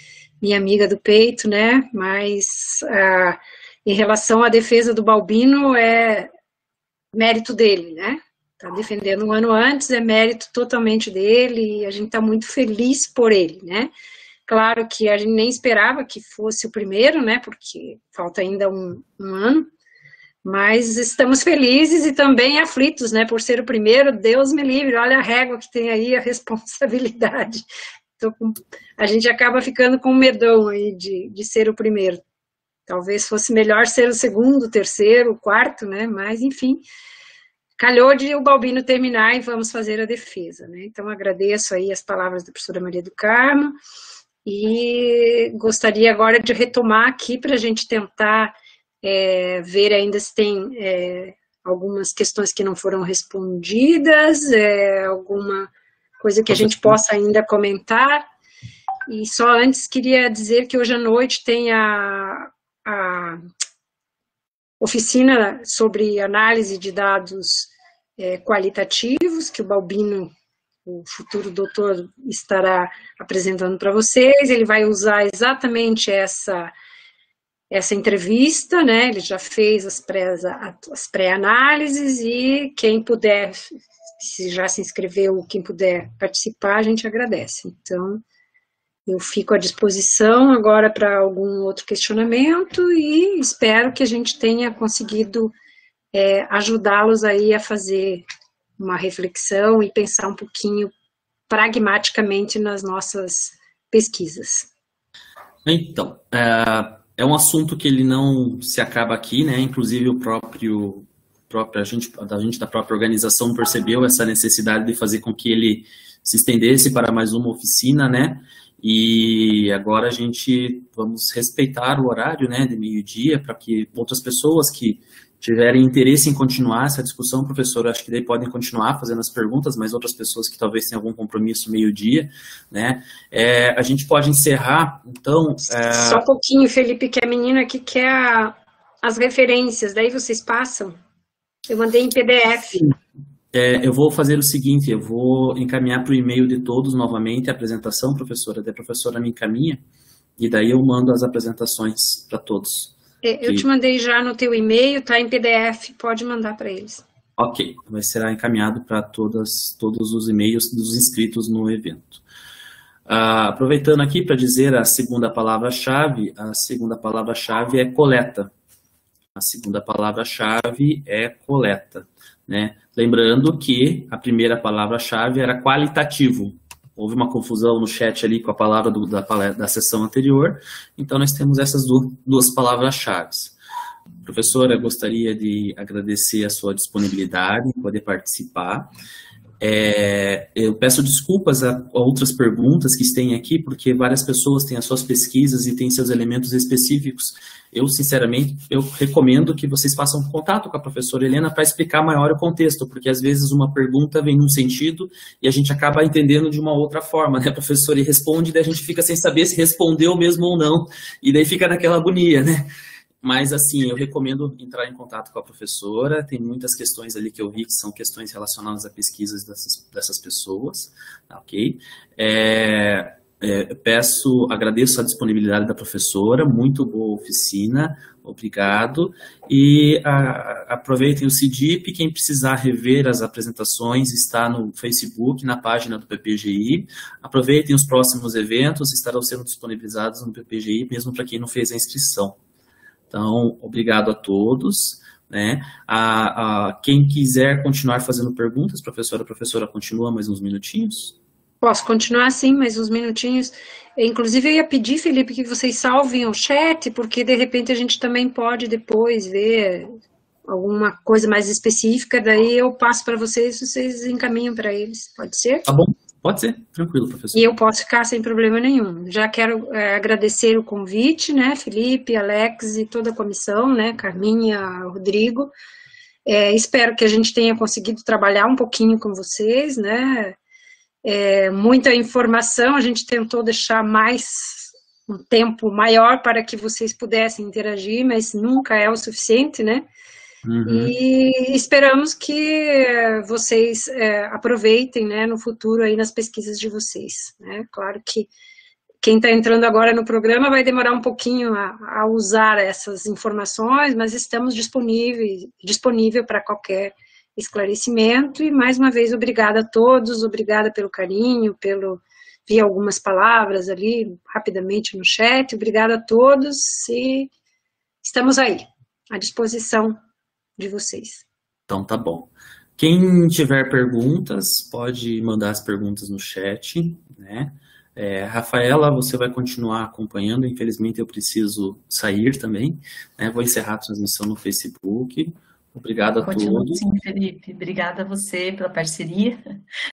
minha amiga do peito, né? Mas em relação à defesa do Balbino, é mérito dele, né? Tá defendendo um ano antes, é mérito totalmente dele, e a gente está muito feliz por ele, né? Claro que a gente nem esperava que fosse o primeiro, né? Porque falta ainda um ano, mas estamos felizes e também aflitos, né? Por ser o primeiro, Deus me livre, olha a régua que tem aí, a responsabilidade. Então, a gente acaba ficando com medão aí de ser o primeiro. Talvez fosse melhor ser o segundo, terceiro, quarto, né? Mas, enfim, calhou de o Balbino terminar e vamos fazer a defesa, né? Então, agradeço aí as palavras da professora Maria do Carmo e gostaria agora de retomar aqui para a gente tentar ver ainda se tem algumas questões que não foram respondidas, alguma coisa que a gente possa ainda comentar. E só antes queria dizer que hoje à noite tem a oficina sobre análise de dados qualitativos, que o Balbino, o futuro doutor, estará apresentando para vocês. Ele vai usar exatamente essa entrevista, né? Ele já fez as pré-análises e quem puder, se já se inscreveu, quem puder participar, a gente agradece. Então, eu fico à disposição agora para algum outro questionamento e espero que a gente tenha conseguido ajudá-los aí a fazer uma reflexão e pensar um pouquinho pragmaticamente nas nossas pesquisas. Então, é um assunto que ele não se acaba aqui, né? Inclusive a gente da própria organização percebeu essa necessidade de fazer com que ele se estendesse para mais uma oficina, né? E agora a gente vamos respeitar o horário, né, de meio-dia, para que outras pessoas que tiverem interesse em continuar essa discussão, professor, acho que daí podem continuar fazendo as perguntas, mas outras pessoas que talvez tenham algum compromisso meio-dia, né, a gente pode encerrar, então... Só um pouquinho, Felipe, que a menina aqui quer as referências, daí vocês passam? Eu mandei em PDF. Sim. Eu vou fazer o seguinte, eu vou encaminhar para o e-mail de todos novamente a apresentação, professora, daí a professora me encaminha, e daí eu mando as apresentações para todos. Eu te mandei já no teu e-mail, tá em PDF, pode mandar para eles. Ok, será encaminhado para todos os e-mails dos inscritos no evento. Aproveitando aqui para dizer a segunda palavra-chave é coleta. A segunda palavra-chave é coleta, né? Lembrando que a primeira palavra-chave era qualitativo. Houve uma confusão no chat ali com a palavra da sessão anterior, então nós temos essas duas palavras-chave. Professora, gostaria de agradecer a sua disponibilidade em poder participar. Eu peço desculpas a outras perguntas que têm aqui, porque várias pessoas têm as suas pesquisas e têm seus elementos específicos. Eu, sinceramente, recomendo que vocês façam contato com a professora Helena para explicar maior o contexto, porque às vezes uma pergunta vem num sentido e a gente acaba entendendo de uma outra forma, né, professora? E responde, daí a gente fica sem saber se respondeu mesmo ou não, e daí fica naquela agonia, né? Mas, assim, eu recomendo entrar em contato com a professora, tem muitas questões ali que eu vi que são questões relacionadas a pesquisas dessas pessoas, ok? Agradeço a disponibilidade da professora, muito boa oficina, obrigado, e aproveitem o CDIP, quem precisar rever as apresentações está no Facebook, na página do PPGI, aproveitem os próximos eventos, estarão sendo disponibilizados no PPGI, mesmo para quem não fez a inscrição. Então, obrigado a todos, né? Quem quiser continuar fazendo perguntas, a professora continua mais uns minutinhos? Posso continuar sim, mais uns minutinhos. Inclusive, eu ia pedir, Felipe, que vocês salvem o chat, porque de repente a gente também pode depois ver alguma coisa mais específica, daí eu passo para vocês encaminham para eles, pode ser? Tá bom. Pode ser, tranquilo, professor. E eu posso ficar sem problema nenhum. Já quero agradecer o convite, né, Felipe, Alex e toda a comissão, né, Carminha, Rodrigo. Espero que a gente tenha conseguido trabalhar um pouquinho com vocês, né, muita informação, a gente tentou deixar um tempo maior para que vocês pudessem interagir, mas nunca é o suficiente, né. Uhum. E esperamos que vocês aproveitem, né, no futuro aí nas pesquisas de vocês, né? Claro que quem está entrando agora no programa vai demorar um pouquinho a usar essas informações, mas estamos disponível para qualquer esclarecimento. E, mais uma vez, obrigada a todos, obrigada pelo carinho, vi algumas palavras ali rapidamente no chat. Obrigada a todos e estamos aí, à disposição de vocês. Então, tá bom. Quem tiver perguntas, pode mandar as perguntas no chat, né? Rafaela, você vai continuar acompanhando. Infelizmente, eu preciso sair também, né? Vou encerrar a transmissão no Facebook. Obrigado a todos. Sim, Felipe. Obrigada a você pela parceria.